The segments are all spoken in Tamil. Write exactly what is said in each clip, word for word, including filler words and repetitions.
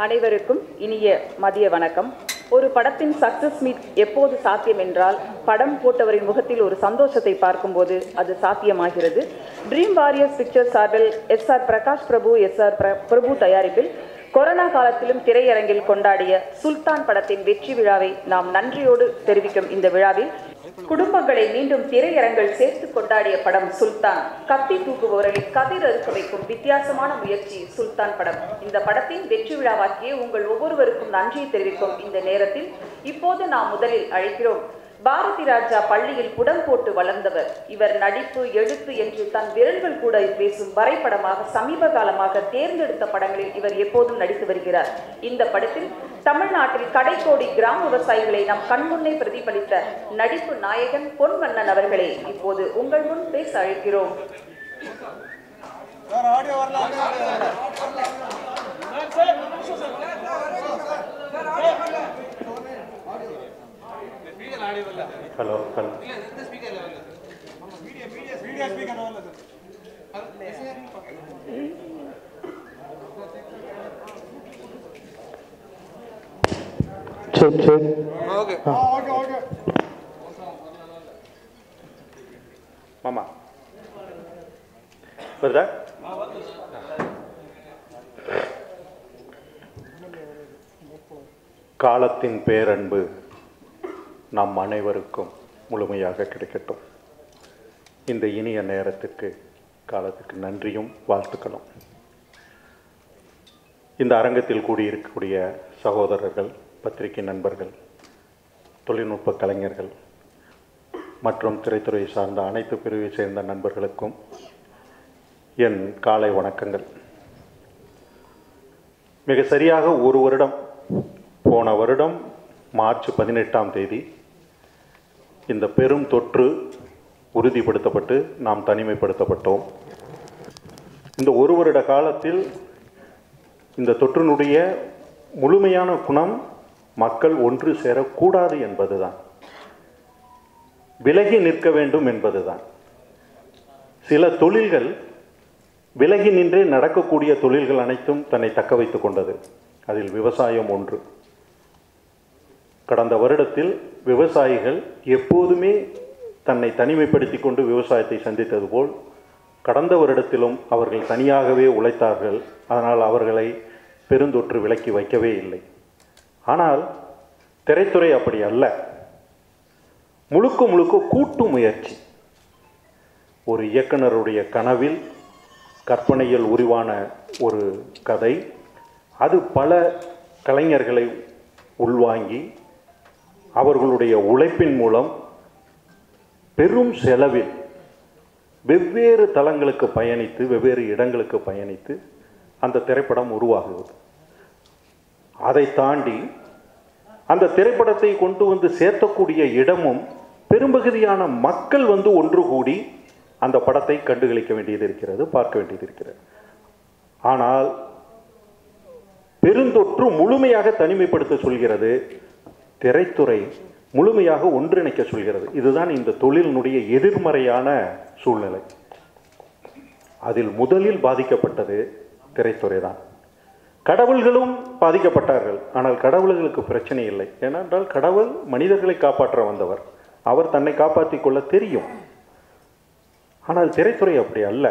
அனைவருக்கும் இனிய மதிய வணக்கம். ஒரு படத்தின் சக்சஸ் மீட் எப்போது சாத்தியம் என்றால், படம் போட்டவரின் முகத்தில் ஒரு சந்தோஷத்தை பார்க்கும்போது அது சாத்தியமாகிறது. ட்ரீம் வாரியர்ஸ் பிக்சர்ஸ் சார்பில் S R Prakash Prabhu S R Prabhu தயாரிப்பில் கொரோனா காலத்திலும் திரையரங்கில் கொண்டாடிய சுல்தான் படத்தின் வெற்றி விழாவை நாம் நன்றியோடு தெரிவிக்கும் இந்த விழாவில் குடும்பங்களை மீண்டும் திரையரங்கில் சேர்த்து கொண்டாடிய படம் சுல்தான். கத்தி தூக்குபவர்களை கதிர் அறுக்க வைக்கும் வித்தியாசமான முயற்சி சுல்தான் படம். இந்த படத்தின் வெற்றி விழாவாக்கிய உங்கள் ஒவ்வொருவருக்கும் நன்றியை தெரிவிக்கும் இந்த நேரத்தில் இப்போது நாம் முதலில் அழைக்கிறோம் பாரதி ராஜா. பள்ளியில் புடம் போட்டு வளர்ந்தவர் இவர். நடிப்பு, எழுத்து என்று தன் விரல்கள் கூட பேசும் வரைபடமாக சமீப காலமாக தேர்ந்தெடுத்த படங்களில் இவர் எப்போதும் நடித்து வருகிறார். இந்த படத்தில் தமிழ்நாட்டில் கடைக்கோடி கிராம விவசாயிகளை நம் கண்முன்னே பிரதிபலித்த நடிப்பு நாயகன் பொன்வண்ணன் அவர்களை இப்போது உங்கள் முன் பேச அழைக்கிறோம். ஹலோ ஹலோ சரி சரி ஓகே ஓகே ஓகே மாமா வருதா? காலத்தின் பேரன்பு நம் அனைவருக்கும் முழுமையாக கிடைக்கட்டும். இந்த இனிய நேரத்துக்கு காலத்துக்கு நன்றியும் வாழ்த்துக்களும். இந்த அரங்கத்தில் கூடியிருக்கக்கூடிய சகோதரர்கள், பத்திரிகை நண்பர்கள், தொழில்நுட்ப கலைஞர்கள் மற்றும் திரைத்துறை சார்ந்த அனைத்து பிரிவை சேர்ந்த நண்பர்களுக்கும் என் காலை வணக்கங்கள். மிக சரியாக ஒரு வருடம், போன வருடம் மார்ச் பதினெட்டாம் தேதி இந்த பெரும் தொற்று உறுதிப்படுத்தப்பட்டு நாம் தனிமைப்படுத்தப்பட்டோம். இந்த ஒரு வருட காலத்தில் இந்த தொற்றினுடைய முழுமையான குணம் மக்கள் ஒன்று சேரக்கூடாது என்பதுதான், விலகி நிற்க வேண்டும் என்பதுதான். சில தொழில்கள் விலகி நின்றே நடக்கக்கூடிய தொழில்கள் அனைத்தும் தன்னை தக்க வைத்துக் கொண்டது. அதில் விவசாயம் ஒன்று. கடந்த வருடத்தில் விவசாயிகள் எப்போதுமே தன்னை தனிமைப்படுத்தி கொண்டு விவசாயத்தை சந்தித்தது போல் கடந்த வருடத்திலும் அவர்கள் தனியாகவே உழைத்தார்கள். அதனால் அவர்களை பெருந்தொற்று விலக்கி வைக்கவே இல்லை. ஆனால் திரைத்துறை அப்படி அல்ல. முழுக்க முழுக்க கூட்டு முயற்சி. ஒரு இயக்குனருடைய கனவில் கற்பனையில் உருவான ஒரு கதை, அது பல கலைஞர்களை உள்வாங்கி அவர்களுடைய உழைப்பின் மூலம் பெரும் செலவில் வெவ்வேறு தளங்களுக்கு பயணித்து வெவ்வேறு இடங்களுக்கு பயணித்து அந்த திரைப்படம் உருவாகுவது. அதை தாண்டி அந்த திரைப்படத்தை கொண்டு வந்து சேர்த்தக்கூடிய இடமும் பெரும்பகுதியான மக்கள் வந்து ஒன்று கூடி அந்த படத்தை கண்டுகளிக்க வேண்டியது இருக்கிறது, பார்க்க வேண்டியது இருக்கிறது. ஆனால் பெருந்தொற்று முழுமையாக தனிமைப்படுத்த சொல்கிறது, திரைத்துறை முழுமையாக ஒன்றிணைக்க சொல்கிறது. இதுதான் இந்த தொழிலினுடைய எதிர்மறையான சூழ்நிலை. அதில் முதலில் பாதிக்கப்பட்டது திரைத்துறை தான். கடவுள்களும் பாதிக்கப்பட்டார்கள். ஆனால் கடவுள்களுக்கு பிரச்சனை இல்லை. ஏனென்றால் கடவுள் மனிதர்களை காப்பாற்ற வந்தவர், அவர் தன்னை காப்பாற்றிக் கொள்ள தெரியும். ஆனால் திரைத்துறை அப்படி அல்ல.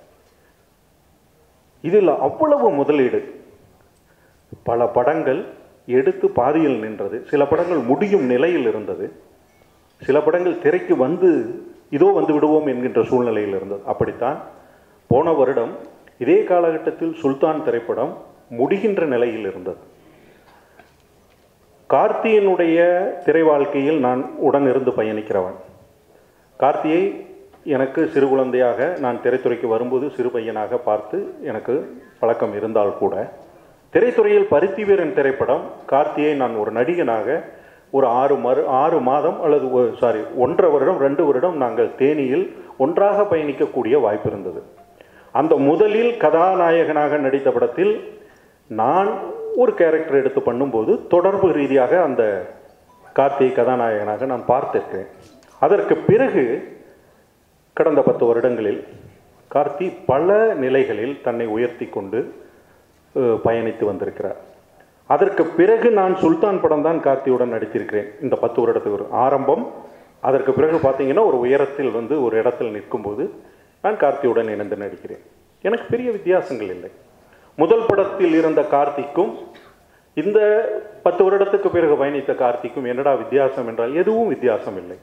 இதில் அவ்வளவு முதலீடு. பல படங்கள் எடுத்து பாதியில் நின்றது. சில படங்கள் முடியும் நிலையில் இருந்தது. சில படங்கள் திரைக்கு வந்து இதோ வந்து விடுவோம் என்கின்ற சூழ்நிலையில் இருந்தது. அப்படித்தான் போன வருடம் இதே காலகட்டத்தில் சுல்தான் திரைப்படம் முடிகின்ற நிலையில் இருந்தது. கார்த்தியினுடைய திரை வாழ்க்கையில் நான் உடன் இருந்து பயணிக்கிறவன். கார்த்தியை எனக்கு சிறு குழந்தையாக நான் திரைத்துறைக்கு வரும்போது சிறு பையனாக பார்த்து எனக்கு பழக்கம் இருந்தால் கூட, திரைத்துறையில் பருத்தி வீரன் திரைப்படம் கார்த்தியை நான் ஒரு நடிகனாக ஒரு ஆறு மறு ஆறு மாதம் அல்லது சாரி ஒன்றரை வருடம் ரெண்டு வருடம் நாங்கள் தேனியில் ஒன்றாக பயணிக்கக்கூடிய வாய்ப்பு இருந்தது. அந்த முதலில் கதாநாயகனாக நடித்த படத்தில் நான் ஒரு கேரக்டர் எடுத்து பண்ணும்போது தொடர்பு ரீதியாக அந்த கார்த்தியை கதாநாயகனாக நான் பார்த்திருக்கிறேன். அதற்கு பிறகு கடந்த பத்து வருடங்களில் கார்த்தி பல நிலைகளில் தன்னை உயர்த்தி கொண்டு பயணித்து வந்திருக்கிறார். அதற்கு பிறகு நான் சுல்தான் படம் தான் கார்த்தியுடன் நடித்திருக்கிறேன். இந்த பத்து வருடத்துக்கு ஒரு ஆரம்பம். அதற்கு பிறகு பார்த்தீங்கன்னா ஒரு உயரத்தில் வந்து ஒரு இடத்தில் நிற்கும்போது நான் கார்த்தியுடன் இணைந்து நடிக்கிறேன். எனக்கு பெரிய வித்தியாசங்கள் இல்லை. முதல் படத்தில் இருந்த கார்த்திக்கும் இந்த பத்து வருடத்துக்கு பிறகு பயணித்த கார்த்திக்கும் என்னடா வித்தியாசம் என்றால் எதுவும் வித்தியாசம் இல்லை.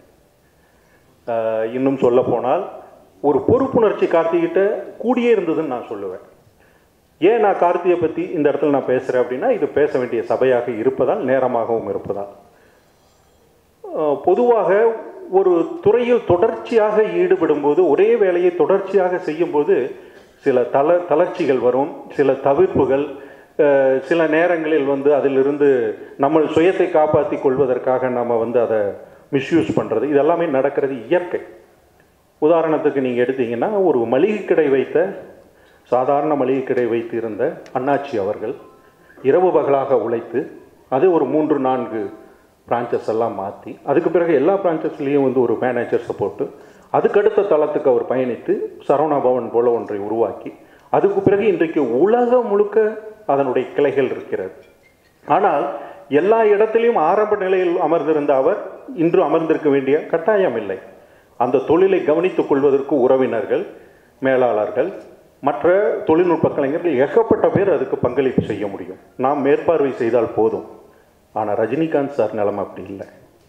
இன்னும் சொல்ல போனால் ஒரு பொறுப்புணர்ச்சி கார்த்திகிட்ட கூடியே இருந்ததுன்னு நான் சொல்லுவேன். ஏன் நான் கார்த்தியை பற்றி இந்த இடத்துல நான் பேசுகிறேன் அப்படின்னா, இது பேச வேண்டிய சபையாக இருப்பதால், நேரமாகவும் இருப்பதால். பொதுவாக ஒரு துறையில் தொடர்ச்சியாக ஈடுபடும்போது, ஒரே வேலையை தொடர்ச்சியாக செய்யும்போது சில தள தளர்ச்சிகள் வரும், சில தவிர்ப்புகள், சில நேரங்களில் வந்து அதிலிருந்து நம்ம சுயத்தை காப்பாற்றி கொள்வதற்காக நம்ம வந்து அதை மிஸ்யூஸ் பண்ணுறது, இதெல்லாமே நடக்கிறது இயற்கை. உதாரணத்துக்கு நீங்கள் எடுத்தீங்கன்னா, ஒரு மளிகை கடை வைத்த சாதாரண மளிகை கடை வைத்து இருந்த அண்ணாச்சி அவர்கள் இரவு பகலாக உழைத்து அது ஒரு மூன்று நான்கு பிரான்ச்சஸ் எல்லாம் மாற்றி, அதுக்கு பிறகு எல்லா பிரான்ச்சஸ்லேயும் வந்து ஒரு மேனேஜர்ஸை போட்டு அதுக்கடுத்த தளத்துக்கு அவர் பயணித்து சரவணா பவன் போல ஒன்றை உருவாக்கி, அதுக்கு பிறகு இன்றைக்கு உலகம் முழுக்க அதனுடைய கிளைகள் இருக்கிறது. ஆனால் எல்லா இடத்திலையும் ஆரம்ப நிலையில் அமர்ந்திருந்த அவர் இன்று அமர்ந்திருக்க வேண்டிய கட்டாயம் இல்லை. அந்த தொழிலை கவனித்துக் கொள்வதற்கு உறவினர்கள், மேலாளர்கள், மற்ற தொழில்நுட்ப கலைஞர்கள் ஏகப்பட்ட பேர் அதுக்கு பங்களிப்பு செய்ய முடியும். நாம் மேற்பார்வை செய்தால் போதும். ஆனால் ரஜினிகாந்த் சார் நிலைமை அப்படி இல்லை.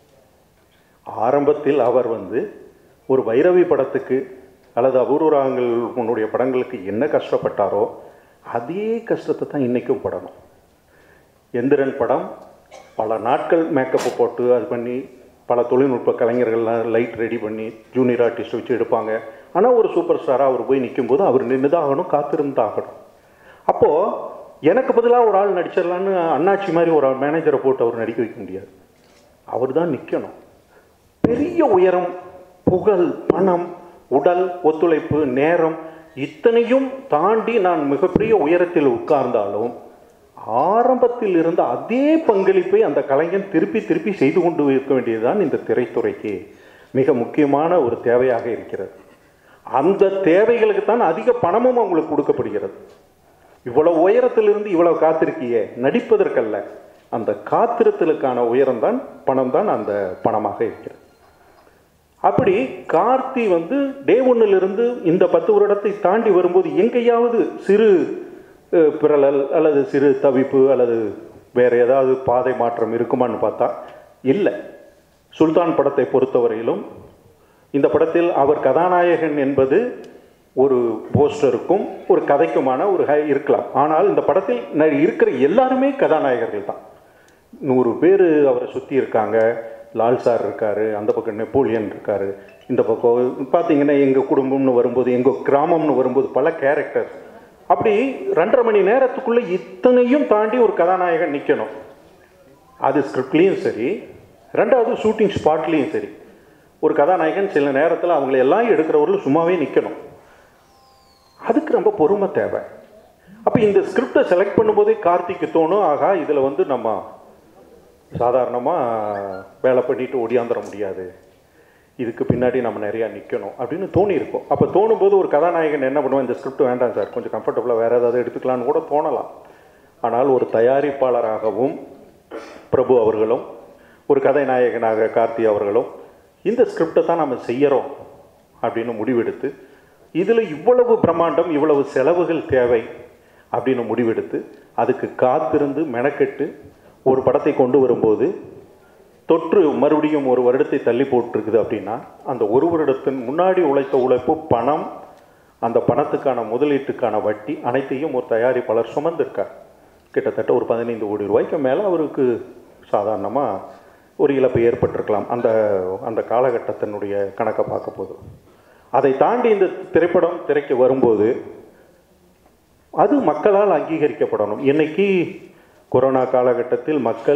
ஆரம்பத்தில் அவர் வந்து ஒரு வைரவி படத்துக்கு அல்லது அபூர்வராகங்கள் உன்னுடைய படங்களுக்கு என்ன கஷ்டப்பட்டாரோ அதே கஷ்டத்தை தான் இன்றைக்கும் படணும். எந்திரன் படம் பல நாட்கள் மேக்கப்பு போட்டு அது பண்ணி பல தொழில்நுட்ப கலைஞர்கள்லாம் லைட் ரெடி பண்ணி ஜூனியர் ஆர்டிஸ்ட் வச்சு எடுப்பாங்க. ஆனால் ஒரு சூப்பர் ஸ்டாராக அவர் போய் நிற்கும்போது அவர் நின்று தான் ஆகணும், காத்திருந்து ஆகணும். அப்போது எனக்கு பதிலாக ஒரு ஆள் நடிச்சிடலான்னு அண்ணாச்சி மாதிரி ஒரு மேனேஜரை போட்டு அவர் நடிக்க வைக்க முடியாது. அவர் தான் நிற்கணும். பெரிய உயரம், புகழ், பணம், உடல் ஒத்துழைப்பு, நேரம் இத்தனையும் தாண்டி நான் மிகப்பெரிய உயரத்தில் உட்கார்ந்தாலும் ஆரம்பத்தில் இருந்த அதே பங்களிப்பை அந்த கலைஞன் திருப்பி திருப்பி செய்து கொண்டு இருக்க வேண்டியதுதான் இந்த திரைத்துறைக்கு மிக முக்கியமான ஒரு தேவையாக இருக்கிறது. அந்த தேவைகளுக்கு தான் அதிக பணமும் அவங்களுக்கு கொடுக்கப்படுகிறது. இவ்வளவு உயரத்திலிருந்து இவ்வளவு காத்திருக்கியே, நடிப்பதற்கல்ல, அந்த காத்திருத்தலுக்கான உயரம் தான் பணம் தான் அந்த பணமாக இருக்கிறது. அப்படி கார்த்தி வந்து டே ஒன்னிலிருந்து இந்த பத்து வருடத்தை தாண்டி வரும்போது எங்கேயாவது சிறு பிறழல் அல்லது சிறு தவிப்பு அல்லது வேறு ஏதாவது பாதை மாற்றம் இருக்குமான்னு பார்த்தா இல்லை. சுல்தான் படத்தை பொறுத்தவரையிலும் இந்த படத்தில் அவர் கதாநாயகன் என்பது ஒரு போஸ்டருக்கும் ஒரு கதைக்குமான ஒரு ஹை இருக்கலாம். ஆனால் இந்த படத்தில் இருக்கிற எல்லாருமே கதாநாயகர்கள் தான். நூறு பேர் அவரை சுற்றி இருக்காங்க. லால் சார் இருக்கார், அந்த பக்கம் நெப்போலியன் இருக்கார், இந்த பக்கம் பார்த்தீங்கன்னா எங்கள் குடும்பம்னு வரும்போது, எங்கள் கிராமம்னு வரும்போது பல கேரக்டர். அப்படி ரெண்டரை மணி நேரத்துக்குள்ளே இத்தனையும் தாண்டி ஒரு கதாநாயகன் நிற்கணும். அது ஸ்கிரிப்ட்லேயும் சரி, ரெண்டாவது ஷூட்டிங் ஸ்பாட்லேயும் சரி, ஒரு கதாநாயகன் சில நேரத்தில் அவங்கள எல்லாம் எடுக்கிறவர்களும் சும்மாவே நிற்கணும். அதுக்கு ரொம்ப பொறுமை தேவை. அப்போ இந்த ஸ்கிரிப்டை செலக்ட் பண்ணும்போதே கார்த்திக்கு தோணும், ஆகா இதில் வந்து நம்ம சாதாரணமாக வேலை பண்ணிட்டு ஓடியாந்துட முடியாது, இதுக்கு பின்னாடி நம்ம நிறையா நிற்கணும் அப்படின்னு தோணி இருக்கும். அப்போ தோணும்போது ஒரு கதாநாயகன் என்ன பண்ணுவோம், இந்த ஸ்கிரிப்ட் வேண்டாம் சார், கொஞ்சம் கம்ஃபர்டபுளாக வேறு ஏதாவது எடுத்துக்கலான்னு கூட தோணலாம். ஆனால் ஒரு தயாரிப்பாளராகவும் பிரபு அவர்களும் ஒரு கதாநாயகனாக கார்த்தி அவர்களும் இந்த ஸ்கிரிப்டை தான் நம்ம செய்கிறோம் அப்படின்னு முடிவெடுத்து, இதில் இவ்வளவு பிரம்மாண்டம், இவ்வளவு செலவுகள் தேவை அப்படின்னு முடிவெடுத்து அதுக்கு காத்திருந்து மெனக்கெட்டு ஒரு படத்தை கொண்டு வரும்போது தொற்று மறுபடியும் ஒரு வருடத்தை தள்ளி போட்டிருக்குது அப்படின்னா, அந்த ஒரு வருடத்தின் முன்னாடி உழைத்த உழைப்பு, பணம், அந்த பணத்துக்கான முதலீட்டுக்கான வட்டி அனைத்தையும் ஒரு தயாரிப்பாளர் சுமந்திருக்கார். கிட்டத்தட்ட ஒரு பதினைந்து கோடி ரூபாய்க்கு மேலே அவருக்கு சாதாரணமாக ஒரு இழப்பு ஏற்பட்டிருக்கலாம் அந்த அந்த காலகட்டத்தினுடைய கணக்கை பார்க்க போது. அதை தாண்டி இந்த திரைப்படம் திரைக்கு வரும்போது அது மக்களால் அங்கீகரிக்கப்படணும். இன்னைக்கு கொரோனா காலகட்டத்தில் மக்கள்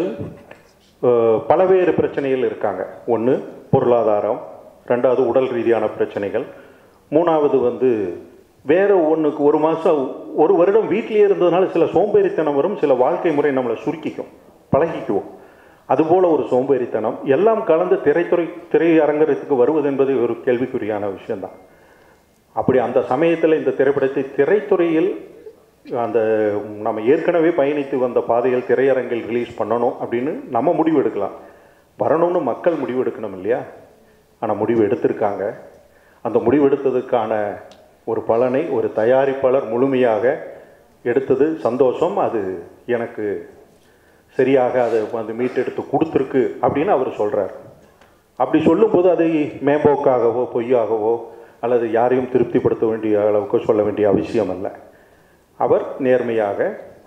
பலவேறு பிரச்சனைகள் இருக்காங்க. ஒன்று பொருளாதாரம், ரெண்டாவது உடல் ரீதியான பிரச்சனைகள், மூணாவது வந்து வேறு ஒன்றுக்கு ஒரு மாதம் ஒரு வருடம் வீட்டிலேயே இருந்ததுனால சில சோம்பேறித்தனம் வரும், சில வாழ்க்கை முறை நம்மளை சுருக்கிக்கும், பழகிக்குவோம். அதுபோல் ஒரு சோம்பேறித்தனம் எல்லாம் கலந்து திரைத்துறை திரையரங்கத்துக்கு வருவது என்பது ஒரு கேள்விக்குறியான விஷயந்தான். அப்படி அந்த சமயத்தில் இந்த திரைப்படத்தை திரைத்துறையில் அந்த நம்ம ஏற்கனவே பயணித்து வந்த பாதைகள் திரையரங்கில் ரிலீஸ் பண்ணணும் அப்படின்னு நம்ம முடிவு எடுக்கலாம். வரணும்னு மக்கள் முடிவு எடுக்கணும் இல்லையா? ஆனால் முடிவு எடுத்திருக்காங்க. அந்த முடிவு எடுத்ததுக்கான ஒரு பலனை ஒரு தயாரிப்பாளர் முழுமையாக எடுத்தது சந்தோஷம். அது எனக்கு சரியாக அதை வந்து மீட்டெடுத்து கொடுத்துருக்கு அப்படின்னு அவர் சொல்கிறார். அப்படி சொல்லும்போது அதை மேம்போக்காகவோ பொய்யாகவோ அல்லது யாரையும் திருப்திப்படுத்த வேண்டிய அளவுக்கு சொல்ல வேண்டிய அவசியம் அல்ல. அவர் நேர்மையாக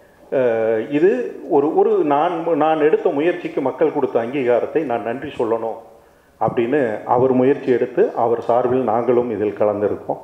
இது ஒரு ஒரு நான் நான் எடுத்த முயற்சிக்கு மக்கள் கொடுத்த அங்கீகாரத்தை நான் நன்றி சொல்லணும் அப்படின்னு அவர் முயற்சி எடுத்து அவர் சார்பில் நாங்களும் இதில் கலந்திருக்கோம்.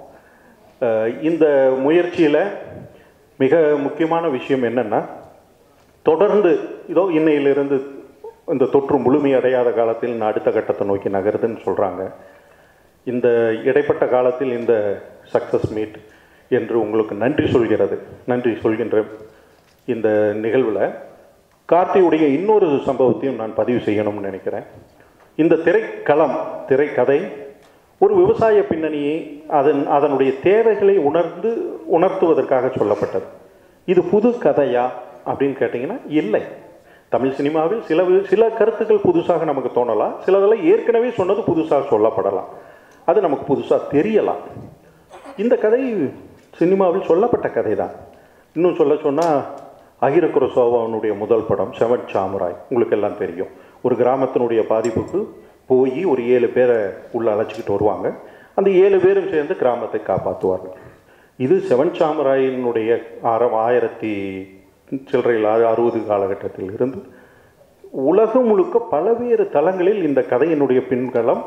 இந்த முயற்சியில் மிக முக்கியமான விஷயம் என்னென்னா, தொடர்ந்து இதோ இன்னையிலிருந்து இந்த தொற்று முழுமையடையாத காலத்தில் நான் அடுத்த கட்டத்தை நோக்கி நகருதுன்னு சொல்கிறாங்க. இந்த இடைப்பட்ட காலத்தில் இந்த சக்ஸஸ் மீட் என்று உங்களுக்கு நன்றி சொல்கிறது நன்றி சொல்கின்ற இந்த நிகழ்வில் கார்த்தியுடைய இன்னொரு சம்பவத்தையும் நான் பதிவு செய்யணும்னு நினைக்கிறேன். இந்த திரைக்களம் திரைக்கதை ஒரு விவசாய பின்னணியை அதன் அதனுடைய தேவைகளை உணர்ந்து உணர்த்துவதற்காக சொல்லப்பட்டது. இது புது கதையா அப்படின்னு கேட்டிங்கன்னா இல்லை. தமிழ் சினிமாவில் சில சில கருத்துக்கள் புதுசாக நமக்கு தோணலாம், சிலதெல்லாம் ஏற்கனவே சொன்னது புதுசாக சொல்லப்படலாம், அது நமக்கு புதுசாக தெரியலாம். இந்த கதை சினிமாவில் சொல்லப்பட்ட கதை தான். இன்னும் சொல்ல சொன்னால் அகிர குரோசாவாவினுடைய முதல் படம் செவன் சாமுராய் உங்களுக்கு எல்லாம் தெரியும். ஒரு கிராமத்தினுடைய பாதிப்புக்கு போய் ஒரு ஏழு பேரை உள்ளே அழைச்சிக்கிட்டு வருவாங்க. அந்த ஏழு பேரும் சேர்ந்து கிராமத்தை காப்பாற்றுவார்கள். இது செவன் சாமுராயினுடைய ஆரம் ஆயிரத்தி சில்லறையில் அறுபது காலகட்டத்தில் இருந்து உலகம் முழுக்க பல்வேறு தளங்களில் இந்த கதையினுடைய பின்களம்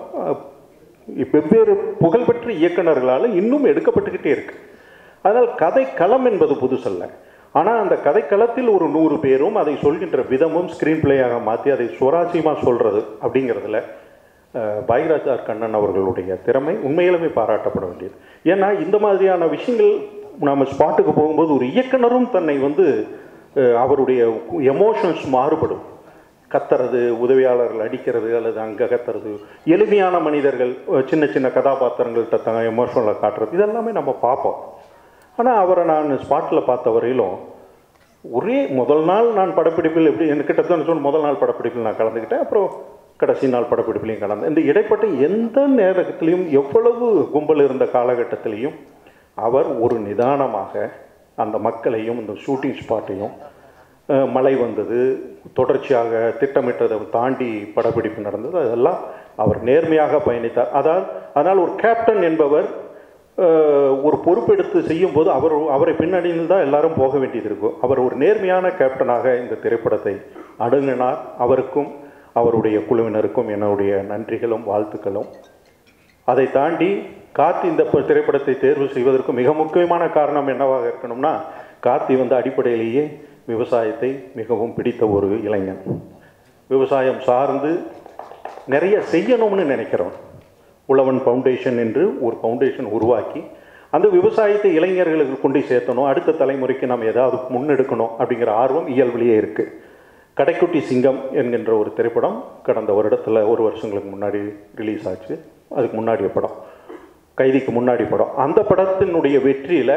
வெவ்வேறு புகழ்பெற்ற இயக்குநர்களால் இன்னும் எடுக்கப்பட்டுக்கிட்டே இருக்கு. அதனால் கதைக்களம் என்பது புதுசல்ல. ஆனால் அந்த கதைக்களத்தில் ஒரு நூறு பேரும் அதை சொல்கின்ற விதமும் ஸ்க்ரீன் பிளேயாக மாற்றி அதை சுவாரஸ்யமாக சொல்கிறது அப்படிங்கிறதுல பாக்யராஜ் ஆர் கண்ணன் அவர்களுடைய திறமை உண்மையிலுமே பாராட்டப்பட வேண்டியது. ஏன்னா இந்த மாதிரியான விஷயங்கள் நம்ம ஸ்பாட்டுக்கு போகும்போது ஒரு இயக்குனரும் தன்னை வந்து அவருடைய எமோஷன்ஸ் மாறுபடும். கத்துறது, உதவியாளர்கள் அடிக்கிறது அல்லது அங்கே கத்துறது, எளிமையான மனிதர்கள் சின்ன சின்ன கதாபாத்திரங்கள்கிட்ட த எமோஷனலை காட்டுறது, இதெல்லாமே நம்ம பார்ப்போம். ஆனால் அவரை நான் ஸ்பாட்டில் பார்த்த வரையிலும் ஒரே முதல் நாள் நான் படப்பிடிப்பில் எப்படி என்கிட்ட தான் சொன்ன முதல் நாள் படப்பிடிப்பில் நான் கலந்துக்கிட்டேன். அப்புறம் கடைசி நாள் படப்பிடிப்புலையும் கலந்தேன். இந்த இடைப்பட்ட எந்த நேரத்திலையும் எவ்வளவு கும்பல் இருந்த காலகட்டத்திலையும் அவர் ஒரு நிதானமாக அந்த மக்களையும் இந்த ஷூட்டிங் ஸ்பாட்டையும், மழை வந்தது, தொடர்ச்சியாக திட்டமிட்டதை தாண்டி படப்பிடிப்பு நடந்தது, அதெல்லாம் அவர் நேர்மையாக பயணித்தார். அதால் அதனால் ஒரு கேப்டன் என்பவர் ஒரு பொறுப்பெடுத்து செய்யும்போது அவர் அவரை பின்னணியில் தான் எல்லாரும் போக வேண்டியது இருக்கும். அவர் ஒரு நேர்மையான கேப்டனாக இந்த திரைப்படத்தை அணுகினார். அவருக்கும் அவருடைய குழுவினருக்கும் என்னுடைய நன்றிகளும் வாழ்த்துக்களும். அதை தாண்டி கார்த்தி இந்த திரைப்படத்தை தேர்வு செய்வதற்கு மிக முக்கியமான காரணம் என்னவாக இருக்கணும்னா, கார்த்தி வந்து அடிப்படையிலேயே விவசாயத்தை மிகவும் பிடித்த ஒரு இளைஞன். விவசாயம் சார்ந்து நிறைய செய்யணும்னு நினைக்கிறோம். உழவன் ஃபவுண்டேஷன் என்று ஒரு ஃபவுண்டேஷன் உருவாக்கி அந்த விவசாயத்தை இளைஞர்களுக்கு கொண்டு சேர்த்தணும், அடுத்த தலைமுறைக்கு நாம் ஏதாவது முன்னெடுக்கணும் அப்படிங்கிற ஆர்வம் இயல்பிலேயே இருக்குது. கடைக்குட்டி சிங்கம் என்கின்ற ஒரு திரைப்படம் கடந்த வருடத்தில் ஒரு வருஷங்களுக்கு முன்னாடி ரிலீஸ் ஆச்சு. அதுக்கு முன்னாடிய படம், கைதிக்கு முன்னாடி படம். அந்த படத்தினுடைய வெற்றியில்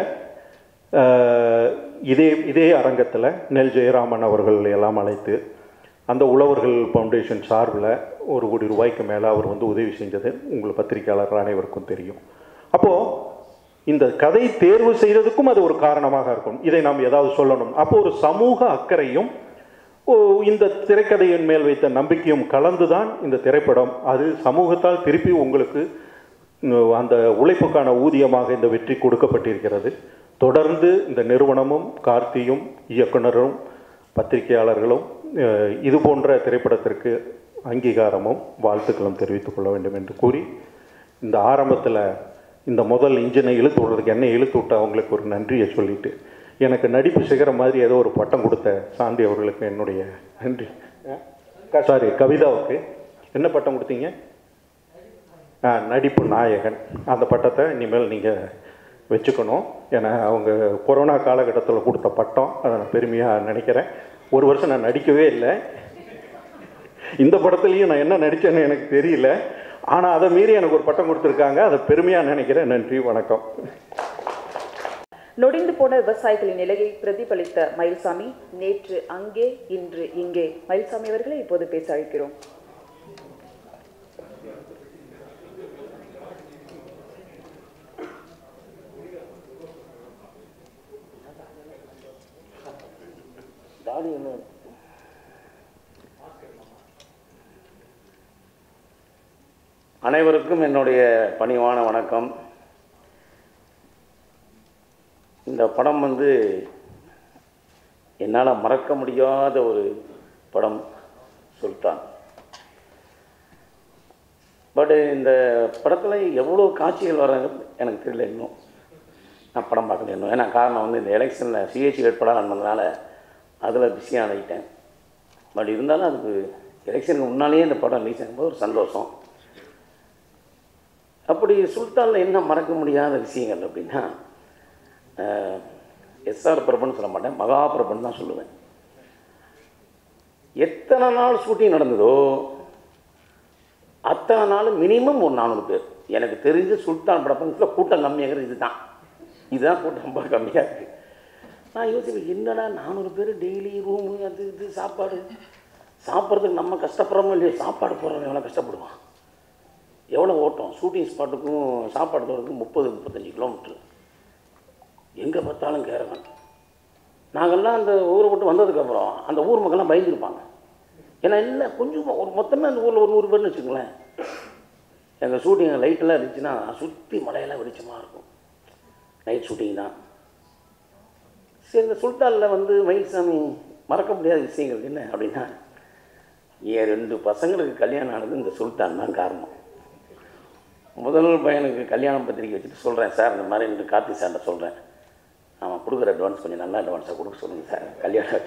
இதே இதே அரங்கத்தில் நெல் ஜெயராமன் அவர்கள் எல்லாம் அழைத்து அந்த உழவர்கள் ஃபவுண்டேஷன் சார்பில் ஒரு கோடி ரூபாய்க்கு மேலே அவர் வந்து உதவி செஞ்சது உங்கள் பத்திரிகையாளர்கள் அனைவருக்கும் தெரியும். அப்போது இந்த கதை தேர்வு செய்கிறதுக்கும் அது ஒரு காரணமாக இருக்கும். இதை நாம் ஏதாவது சொல்லணும். அப்போது ஒரு சமூக அக்கறையும் இந்த திரைக்கதையின் மேல் வைத்த நம்பிக்கையும் கலந்துதான் இந்த திரைப்படம். அது சமூகத்தால் திருப்பி உங்களுக்கு அந்த உழைப்புக்கான ஊதியமாக இந்த வெற்றி கொடுக்கப்பட்டிருக்கிறது. தொடர்ந்து இந்த நிறுவனமும் கார்த்தியும் இயக்குனரும் பத்திரிகையாளர்களும் இது போன்ற திரைப்படத்திற்கு அங்கீகாரமும் வாழ்த்துக்களும் தெரிவித்துக் கொள்ள வேண்டும் என்று கூறி, இந்த ஆரம்பத்தில் இந்த முதல் இன்ஜினை இழுத்து விடுறதுக்கு என்ன இழுத்து விட்டு அவங்களுக்கு ஒரு நன்றியை சொல்லிட்டு, எனக்கு நடிப்பு சிகரம் மாதிரி ஏதோ ஒரு பட்டம் கொடுத்த சாந்தி அவர்களுக்கு என்னுடைய நன்றி. சாரி, கவிதாவுக்கு என்ன பட்டம் கொடுத்தீங்க? நடிப்பு நாயகன். அந்த பட்டத்தை இனிமேல் நீங்கள் வச்சுக்கணும். ஏன்னா அவங்க கொரோனா காலகட்டத்தில் கொடுத்த பட்டம், அதை நான் பெருமையாக நினைக்கிறேன். ஒரு வருஷம் நான் நடிக்கவே இல்லை. இந்த படத்துலையும் நான் என்ன நடித்தேன்னு எனக்கு தெரியல. ஆனால் அதை மீறி எனக்கு ஒரு பட்டம் கொடுத்துருக்காங்க. அதை பெருமையாக நினைக்கிறேன். நன்றி, வணக்கம். நொடிந்து போன விவசாயிகளின் நிலையை பிரதிபலித்த மயில்சாமி நேற்று அங்கே இன்று இங்கே. மயில்சாமி அவர்களை இப்போது பேச அழைக்கிறோம். அனைவருக்கும் என்னுடைய பணிவான வணக்கம். இந்த படம் வந்து என்னால் மறக்க முடியாத ஒரு படம், சுல்தான். பட் இந்த படத்தில் எவ்வளோ காட்சிகள் வர எனக்கு தெரியல. இன்னும் நான் படம் பார்க்கல இன்னும். ஏன்னா காரணம் வந்து இந்த எலெக்ஷனில் சிஹெச் வேட்பாளர் வந்ததுனால அதில் பிஸியாக ஆகிட்டேன். பட் இருந்தாலும் அதுக்கு எலெக்ஷனுக்கு முன்னாலேயே இந்த படம் ரிலீஸ் ஆகும்போது ஒரு சந்தோஷம். அப்படி சுல்தானில் என்ன மறக்க முடியாத விஷயங்கள் அப்படின்னா, எஸ்ஆர் பிரபுன்னு சொல்ல மாட்டேன், மகா பிரபுன்னு தான் சொல்லுவேன். எத்தனை நாள் ஷூட்டிங் நடந்ததோ அத்தனை நாள் மினிமம் ஒரு நானூறு பேர். எனக்கு தெரிஞ்சு சுல்தான் படத்தில் கூட்டம் கம்மியாகிறது இதுதான். இதுதான் கூட்டம் ரொம்ப கம்மியாக இருக்குது. நான் யோசிப்பேன், என்னடா நானூறு பேர் டெய்லி ரூமு அது இது சாப்பாடு சாப்பிட்றதுக்கு நம்ம கஷ்டப்படுறோமோ இல்லையோ, சாப்பாடு போடுறவங்க எவ்வளோ கஷ்டப்படுவான், எவ்வளோ ஓட்டம். ஷூட்டிங் ஸ்பாட்டுக்கும் சாப்பாடு தோறதுக்கும் முப்பது முப்பத்தஞ்சு கிலோமீட்ரு, எங்கே பார்த்தாலும் கேரவன். நாங்கள்லாம் அந்த ஊரை விட்டு வந்ததுக்கப்புறம் அந்த ஊர் மக்கள்லாம் பயந்துருப்பாங்க. ஏன்னா இல்லை கொஞ்சம் ஒரு மொத்தமே அந்த ஊரில் ஒரு நூறு பேர்னு வச்சுக்கோங்களேன். எங்கள் ஷூட்டிங் லைட்டெல்லாம் இருந்துச்சுன்னா சுற்றி மலையெல்லாம் வெளிச்சமாக இருக்கும். நைட் ஷூட்டிங் தான். சரி, இந்த சுல்தானில் வந்து மயில்சாமி மறக்க முடியாத விஷயங்கள் என்ன அப்படின்னா, என் ரெண்டு பசங்களுக்கு கல்யாணம் ஆனது இந்த சுல்தான் தான் காரணம். முதல் பையனுக்கு கல்யாணம் பத்திரிக்கை வச்சுட்டு சொல்கிறேன், சார் இந்த மாதிரி இந்த கார்த்தி சார்கிட்ட சொல்கிறேன், அவன் கொடுக்குற அட்வான்ஸ் கொஞ்சம் நல்லா அட்வான்ஸாக கொடுக்க சொல்லுங்கள் சார் கல்யாணம்.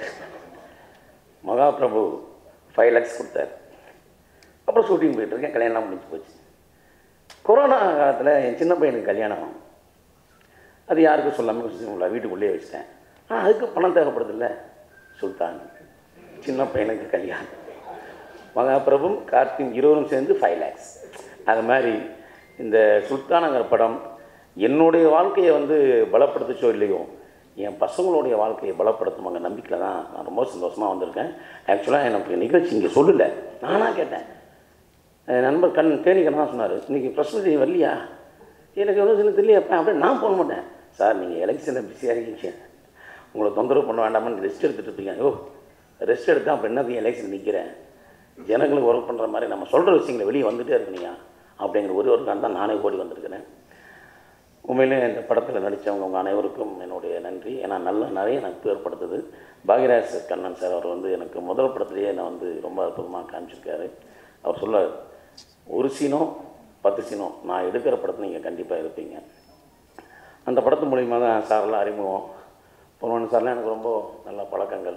மகாபிரபு ஃபைவ் லேக்ஸ் கொடுத்தார். அப்புறம் ஷூட்டிங் போயிட்டுருக்கேன், கல்யாணம் முடிஞ்சு போச்சு. கொரோனா காலத்தில் என் சின்ன பையனுக்கு கல்யாணம், அது யாருக்கும் சொல்லாமல் வீட்டுக்குள்ளேயே வச்சுட்டேன். ஆ அதுக்கு பணம் தேவைப்படுதில்ல. சுல்தான் சின்ன பையனுக்கு கல்யாணம், மகாபிரபும் கார்த்தியும் இருவரும் சேர்ந்து ஃபைவ் லேக்ஸ். அது மாதிரி இந்த சுல்தானுங்கிற படம் என்னுடைய வாழ்க்கையை வந்து பலப்படுத்துச்சோ இல்லையோ, என் பசங்களுடைய வாழ்க்கையை பலப்படுத்துமாங்க நம்பிக்கையில் தான் நான் ரொம்ப சந்தோஷமாக வந்திருக்கேன். ஆக்சுவலாக எனக்கு நிகழ்ச்சி இங்கே சொல்லலை, நானாக கேட்டேன். நண்பர் கண் தேனிக்கன் தான் சொன்னார், இன்றைக்கி பிரச்சனை வரலையா, எனக்கு எவ்வளோ சின்ன தெரியலையாப்பா அப்படியே. நான் போக மாட்டேன் சார், நீங்கள் எலெக்ஷனில் பிஸியாக இருக்கீங்க, உங்களை தொந்தரவு பண்ண வேண்டாமான்னு ரெஸ்ட் எடுத்துகிட்டு இருப்பீங்க. ஓ ரெஸ்ட் எடுத்தால் அப்போ என்னது எலெக்ஷன் நிற்கிறேன், ஜனங்களுக்கு ஒர்க் பண்ணுற மாதிரி நம்ம சொல்கிற விஷயங்களை வெளியே வந்துகிட்டே இருக்கீங்க அப்படிங்கிற ஒரு ஒருக்காக தான் நானே ஓடி வந்திருக்கிறேன். உண்மையிலே இந்த படத்தில் நடித்தவங்க உங்கள் அனைவருக்கும் என்னுடைய நன்றி. ஏன்னா நல்ல நிறைய எனக்கு ஏற்படுத்துது. பாக்யராஜ் கண்ணன் சார் அவர் வந்து எனக்கு முதல் படத்துலேயே என்னை வந்து ரொம்ப அற்புதமாக காமிச்சிருக்காரு. அவர் சொல்ல, ஒரு சீனோ பத்து சீனோ நான் எடுக்கிற படத்தில் நீங்கள் கண்டிப்பாக இருப்பீங்க. அந்த படத்து மூலிமா தான் சாரெல்லாம் அறிமுகம். பொன்வன் சார்லாம் எனக்கு ரொம்ப நல்ல பழக்கங்கள்.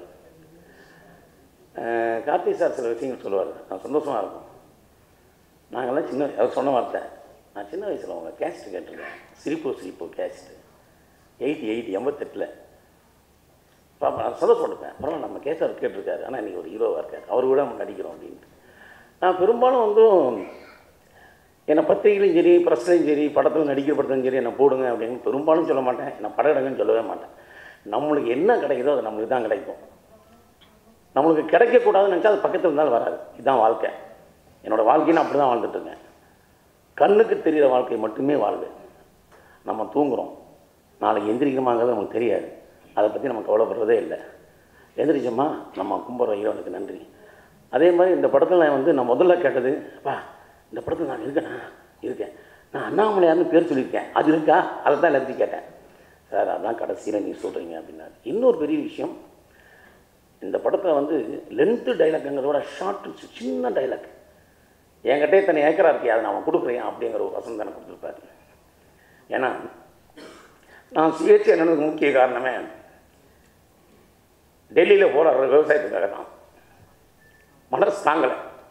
கார்த்தி சார் சில விஷயங்கள் சொல்லுவார், நான் சந்தோஷமாக இருக்கும். நாங்கள்லாம் சின்ன அவர் சொன்ன வார்த்தை, நான் சின்ன வயசில் அவங்க கேஸ்ட்டு கேட்டிருக்கேன், சிரிப்போ சிரிப்போ கேஸ்ட்டு எயிட்டி எயிட்டி எண்பத்தெட்டில் பாப்பா சந்தோஷப்பட்டுப்பேன். அப்புறம் நம்ம கேசார் கேட்டிருக்காரு, ஆனால் இன்றைக்கி ஒரு ஹீரோவாக இருக்கார், அவர் கூட நம்ம நடிக்கிறோம் அப்படின்ட்டு. நான் பெரும்பாலும் வந்து என்னை பத்திரிகையிலையும் சரி ப்ரெஸ்லையும் சரி படத்தில் நடிக்கிற படத்துலையும் சரி என்னை போடுங்க அப்படின்னு பெரும்பாலும் சொல்ல மாட்டேன். என்னை படம் எடுங்கன்னு சொல்லவே மாட்டேன். நம்மளுக்கு என்ன கிடைக்குதோ அது நம்மளுக்கு தான் கிடைக்கும். நம்மளுக்கு கிடைக்கக்கூடாதுன்னு நினச்சா அது பக்கத்தில் இருந்தாலும் வராது. இதுதான் வாழ்க்கை. என்னோடய வாழ்க்கையை அப்படி தான் வாழ்ந்துட்டுருக்கேன். கண்ணுக்கு தெரிகிற வாழ்க்கை மட்டுமே வாழ்வு. நம்ம தூங்குகிறோம், நாளைக்கு எந்திரிக்கணுமாங்கிறது நமக்கு தெரியாது. அதை பற்றி நம்ம கவலைப்படுறதே இல்லை. எந்திரிச்சோமா நம்ம கும்பிட்ற இறைவனுக்கு நன்றி. அதே மாதிரி இந்த படத்தில் நான் வந்து நான் முதல்ல கேட்டது, அப்பா இந்த படத்தில் நான் இருக்கேனா இருக்கேன், நான் அண்ணாமலையார்னு பேர் சொல்லியிருக்கேன், அது இருக்கா, அதை தான் எல்லாத்தையும் கேட்டேன். சார் அதான் கடைசியில் நீங்கள் சொல்கிறீங்க அப்படின்னாரு. இன்னொரு பெரிய விஷயம், இந்த படத்தில் வந்து லென்த்து டைலாக்ங்கிறதோட ஷார்ட் சின்ன டைலாக், என்கிட்ட இத்தனை ஏக்கரா இருக்கே அதை நான் கொடுக்குறேன் அப்படிங்கிற ஒரு வசனம் தானே கொடுத்துருப்பாரு. ஏன்னா நான் சுயேட்சை என்னதுக்கு முக்கிய காரணமே டெல்லியில் போராடுற விவசாயத்துக்காக தான். மனசு தாங்கலை.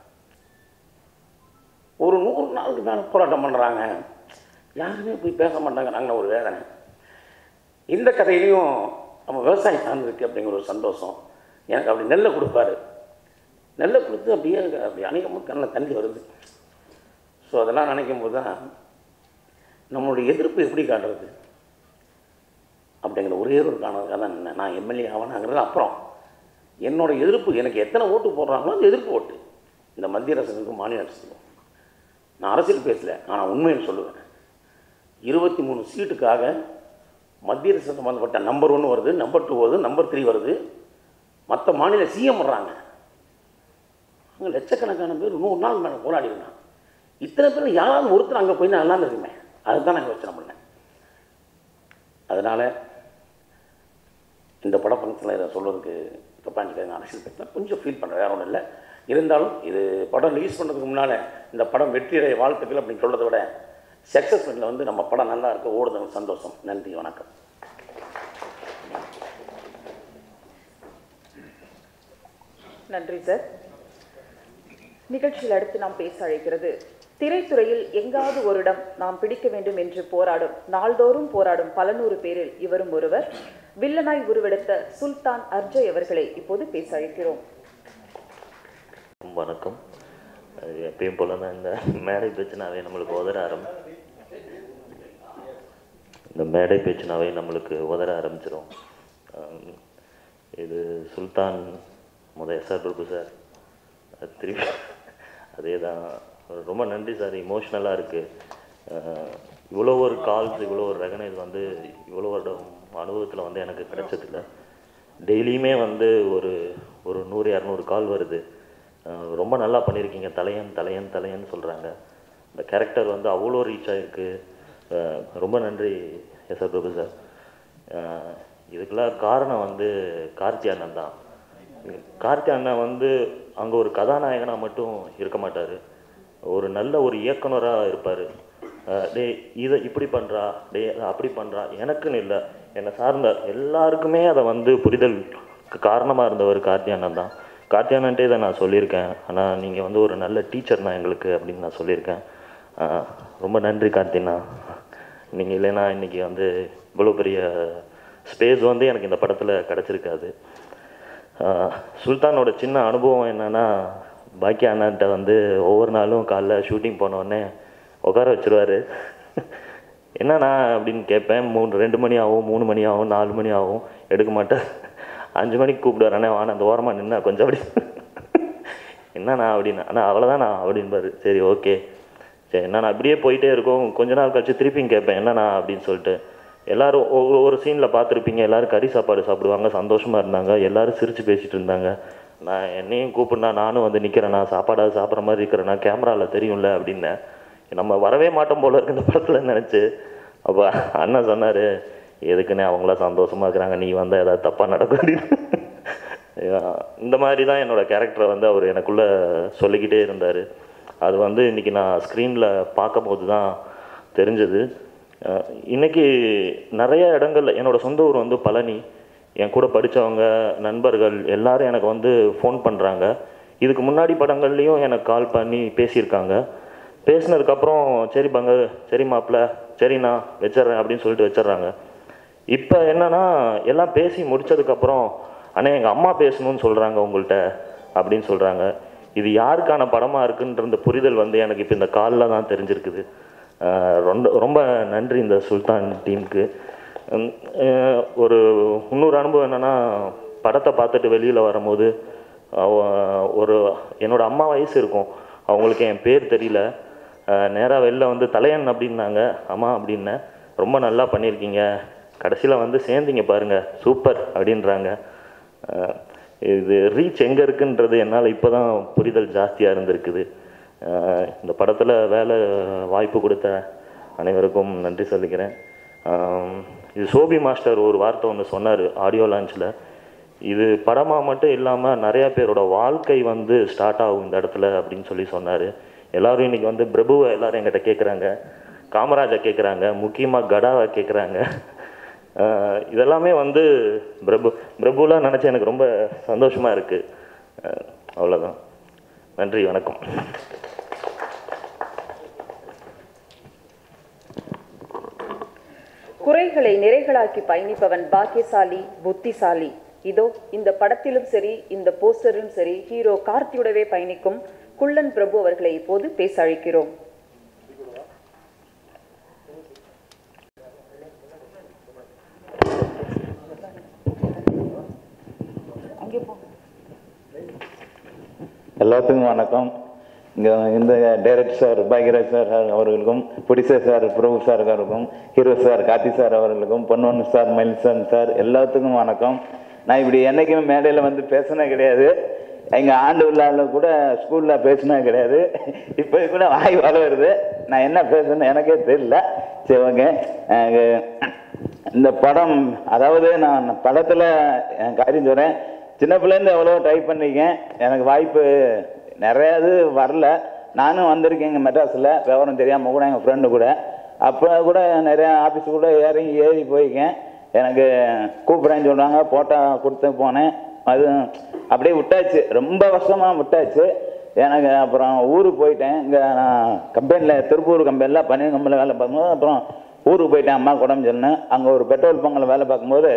ஒரு நூறு நாளுக்கு மேலே போராட்டம் பண்ணுறாங்க, யாருமே போய் பேச மாட்டாங்க, நாங்கள் ஒரு வேதனை. இந்த கதையிலையும் நம்ம விவசாயம் சார்ந்திருக்கு அப்படிங்கிற ஒரு சந்தோஷம் எனக்கு. அப்படி நெல்லை கொடுப்பாரு, நெல்லை கொடுத்து அப்படியே அப்படி அணைக்கும் போது கண்ணில் தண்ணி வருது. ஸோ அதெல்லாம் நினைக்கும் போது தான் நம்மளுடைய எதிர்ப்பு எப்படி காட்டுறது, அப்படிங்கிற ஒரே ஒரு காரணத்துக்காக தான் நின்னேன். நான் எம்எல்ஏ ஆகணுங்கிறது அப்புறம் என்னோடய எதிர்ப்பு, எனக்கு எத்தனை ஓட்டு போடுறாங்களோ அந்த எதிர்ப்பு ஓட்டு இந்த மத்திய அரசுக்கும் மாநில அரசுக்கும். நான் அரசியல் பேசலை, ஆனால் உண்மைன்னு சொல்லுவேன். இருபத்தி மூணு சீட்டுக்காக மத்திய அரசு சம்மந்தப்பட்ட நம்பர் ஒன்று வருது, நம்பர் டூ வருது, நம்பர் த்ரீ வருது, மற்ற மாநில சிஎம் வர்றாங்க. அங்கே லட்சக்கணக்கான பேர் நூறு நாள் மேலே போராடிருந்தாங்க. இத்தனை பேர் யாராவது ஒருத்தர் அங்கே போய் நான் நல்லா இருக்குமே, அதுதான் நான் யோசனை பண்ணேன். அதனால் இந்த பட ஃபங்க்ஷனில் இதை சொல்கிறதுக்கு தப்பாஞ்சிக்க நான் அரசியல் பேசினா கொஞ்சம் ஃபீல் பண்ணுறேன், வேறு ஒன்றும் இல்லை. இருந்தாலும் இது படம் ரிலீஸ் பண்ணுறதுக்கு முன்னால் இந்த படம் வெற்றியடைய வாழ்த்துக்கள் அப்படின்னு சொல்கிறத விட சக்ஸஸ் மீட்டில் வந்து நம்ம படம் நல்லா இருக்க ஓடுறது சந்தோஷம். நன்றி, வணக்கம். நன்றி சார். நிகழ்ச்சியில் அடுத்து நாம் பேச அழைக்கிறது திரைத்துறையில் எங்காவது ஒரு இடம் நாம் பிடிக்க வேண்டும் என்று போராடும் நாள்தோறும் போராடும் பல நூறு பேரில் இவரும் ஒருவர். வில்லனாய் உருவெடுத்த சுல்தான் அர்ஜய் அவர்களை இப்போது பேச அழைக்கிறோம். வணக்கம். எப்பயும் போல தான் இந்த மேடை பேச்சுனாவே நம்மளுக்கு உதற ஆரம் இந்த மேடை பேச்சுனாவே நம்மளுக்கு உதற ஆரம்பிச்சிடும். இது சுல்தான் முத எஸ் ஆர் பிரபு சார், திருப்பி அதே தான். ரொம்ப நன்றி சார். இமோஷ்னலாக இருக்குது. இவ்வளோ ஒரு கால்ஸ், இவ்வளோ ஒரு ரெகனைஸ் வந்து இவ்வளோ வருடம் அனுபவத்தில் வந்து எனக்கு கிடைச்சதில்லை. டெய்லியுமே வந்து ஒரு ஒரு நூறு இரநூறு கால் வருது. ரொம்ப நல்லா பண்ணியிருக்கீங்க, தலையன் தலையன் தலையன்னு சொல்கிறாங்க. இந்த கேரக்டர் வந்து அவ்வளோ ரீச் ஆகிருக்கு. ரொம்ப நன்றி எஸ் ஆர் பிரபு சார். இதுக்கெல்லாம் காரணம் வந்து கார்த்தி அண்ணன் தான். கார்த்தி அண்ணன் வந்து அங்கே ஒரு கதாநாயகனாக மட்டும் இருக்க மாட்டார், ஒரு நல்ல ஒரு இயக்குனராக இருப்பார். டே இதை இப்படி பண்ணுறா, டே அப்படி பண்ணுறா, எனக்குன்னு இல்லை, என்னை சார்ந்த எல்லாருக்குமே அதை வந்து புரிதல் காரணமாக இருந்தவர் கார்த்தி அண்ணன் தான். கார்த்தி அண்ணன்ட்டே இதை நான் சொல்லியிருக்கேன். ஆனால் நீங்கள் வந்து ஒரு நல்ல டீச்சர் தான் எங்களுக்கு அப்படின்னு நான் சொல்லியிருக்கேன். ரொம்ப நன்றி கார்த்தினா. நீங்கள் இல்லைன்னா இன்றைக்கி வந்து இவ்வளோ பெரிய ஸ்பேஸ் வந்து எனக்கு இந்த படத்தில் கிடச்சிருக்காது. சுல்தானோட சின்ன அனுபவம் என்னென்னா, பாக்கிய அண்ணன்ட்ட வந்து ஒவ்வொரு நாளும் காலைல ஷூட்டிங் போனோடனே உட்கார வச்சுருவார். என்னண்ணா அப்படின்னு கேட்பேன். மூணு ரெண்டு மணி ஆகும், மூணு மணி ஆகும், நாலு மணி ஆகும், எடுக்க மாட்டேன். அஞ்சு மணிக்கு கூப்பிடுவாரண்ணே, வாண்ணா அந்த ஓரமாக நின்னா கொஞ்சம் அப்படி என்னண்ணா அப்படின்னு. அண்ணா அவ்வளோதாண்ணா அப்படின்பாரு. சரி ஓகே சரி என்னண்ணா அப்படியே போயிட்டே இருக்கும். கொஞ்ச நாள் கழிச்சு திருப்பியும் கேட்பேன் என்னண்ணா அப்படின்னு சொல்லிட்டு. எல்லோரும் ஒவ்வொரு சீனில் பார்த்துருப்பீங்க, எல்லோரும் கறி சாப்பாடு சாப்பிடுவாங்க, சந்தோஷமாக இருந்தாங்க, எல்லோரும் சிரித்து பேசிகிட்டு இருந்தாங்க. நான் என்னையும் கூப்பிட்னா நானும் வந்து நிற்கிறேண்ணா, சாப்பாடாவது சாப்பிட்ற மாதிரி இருக்கிறேண்ணா, கேமராவில் தெரியும்ல அப்படின்னேன். நம்ம வரவே மாட்டோம் போல இருக்கு இந்த படத்தில் நினச்சி. அப்போ அண்ணன் சொன்னார், எதுக்குன்னே அவங்களாம் சந்தோஷமாக இருக்கிறாங்க, நீ வந்தால் ஏதாவது தப்பாக நடக்கும் அப்படின்னு. இந்த மாதிரி தான் என்னோடய கேரக்டரை வந்து அவர் எனக்குள்ளே சொல்லிக்கிட்டே இருந்தார். அது வந்து இன்றைக்கி நான் ஸ்க்ரீனில் பார்க்கும்போது தான் தெரிஞ்சது. இன்றைக்கி நிறைய இடங்களில் என்னோடய சொந்த ஊர் வந்து பழனி. என் கூட படித்தவங்க, நண்பர்கள் எல்லோரும் எனக்கு வந்து ஃபோன் பண்ணுறாங்க. இதுக்கு முன்னாடி படங்கள்லேயும் எனக்கு கால் பண்ணி பேசியிருக்காங்க. பேசினதுக்கப்புறம் சரி பங்க சரி மாப்பிள்ள சரிண்ணா வச்சிட்றேன் அப்படின்னு சொல்லிட்டு வச்சிட்றாங்க. இப்போ என்னென்னா எல்லாம் பேசி முடித்ததுக்கப்புறம் அண்ணே எங்கள் அம்மா பேசணும்னு சொல்கிறாங்க உங்கள்கிட்ட அப்படின்னு சொல்கிறாங்க. இது யாருக்கான படமாக இருக்குன்ற புரிதல் வந்து எனக்கு இப்போ இந்த காலில் தான் தெரிஞ்சிருக்குது. ரொம்ப ரொம்ப நன்றி இந்த சுல்தான் டீமுக்கு. ஒரு இன்னொரு அனுபவம் என்னென்னா, படத்தை பார்த்துட்டு வெளியில் வரும்போது ஒரு என்னோடய அம்மா வயசு இருக்கும், அவங்களுக்கு என் பேர் தெரியல. நேராக வெளில வந்து தலையன் அப்படின்னாங்க. அம்மா அப்படின்னேன். ரொம்ப நல்லா பண்ணியிருக்கீங்க, கடைசியில் வந்து சேர்ந்தீங்க பாருங்கள் சூப்பர் அப்படின்றாங்க. இது ரீச் எங்கே இருக்குன்றது என்னால் இப்போ தான் புரிதல் ஜாஸ்தியாக இருந்திருக்குது. இந்த படத்தில் வேலை வாய்ப்பு கொடுத்த அனைவருக்கும் நன்றி சொல்லிக்கிறேன். இது சோபி மாஸ்டர் ஒரு வார்த்தை ஒன்று சொன்னார் ஆடியோ லான்ச்சில். இது படமாக மட்டும் இல்லாமல் நிறையா பேரோட வாழ்க்கை வந்து ஸ்டார்ட் ஆகும் இந்த இடத்துல அப்படின்னு சொல்லி சொன்னார். எல்லோரும் இன்றைக்கி வந்து பிரபுவை எல்லோரும் என்கிட்ட கேட்குறாங்க, காமராஜை கேட்குறாங்க, முக்கியமாக கடாவை கேட்குறாங்க. இதெல்லாமே வந்து பிரபு பிரபுலாம் நினச்சி எனக்கு ரொம்ப சந்தோஷமாக இருக்குது. அவ்வளோதான். நன்றி, வணக்கம். குறைகளை நிறைகளாக்கி பயணிப்பவன் பாக்கியசாலி, புத்திசாலி. இதோ இந்த படத்திலும் சரி, இந்த போஸ்டரிலும் சரி, ஹீரோ கார்த்தியுடவே பயணிக்கும் குள்ளன் பிரபு அவர்களை இப்போது பேச அழைக்கிறோம். எல்லாத்துக்கும் வணக்கம். இங்கே இந்த டைரக்டர் சார் பாக்யராஜ் சார் அவர்களுக்கும், ப்ரொடியூசர் சார் பிரபு சார் அவர்களுக்கும், ஹீரோ சார் கார்த்தி சார் அவர்களுக்கும், பொன்வன் சார் மயில்சன் சார் எல்லாத்துக்கும் வணக்கம். நான் இப்படி என்றைக்குமே மேடையில் வந்து பேசினே கிடையாது. எங்கள் ஆண்டு விழாவில் கூட ஸ்கூலில் பேசினே கிடையாது. இப்போ கூட வாய் வளருது. நான் என்ன பேசுன்னு எனக்கே தெரியல. சரி, ஓகே. இந்த படம், அதாவது நான் படத்தில் என் காரியம் சொல்கிறேன். சின்ன பிள்ளைலேருந்து எவ்வளோ ட்ரை பண்ணிக்கேன். எனக்கு வாய்ப்பு நிறையாது வரல. நானும் வந்திருக்கேன் எங்கள் மெட்ராஸில், விவரம் தெரியாமல் கூட எங்கள் ஃப்ரெண்டு கூட. அப்போ கூட நிறையா ஆஃபீஸ் கூட இறங்கி ஏறி போயிருக்கேன். எனக்கு கூப்பிட்றேன்னு சொல்கிறாங்க, போட்டா கொடுத்து போனேன். அது அப்படியே விட்டாச்சு, ரொம்ப வருஷமாக விட்டாச்சு. எனக்கு அப்புறம் ஊருக்கு போயிட்டேன். இங்கே நான் கம்பெனியில், திருப்பூர் கம்பெனியில் பனியன் கம்பெனியில் வேலை பார்க்கும்போது அப்புறம் ஊருக்கு போயிட்டேன். அம்மா உடம்பு சொன்னேன். அங்கே ஒரு பெட்ரோல் பங்கில் வேலை பார்க்கும்போது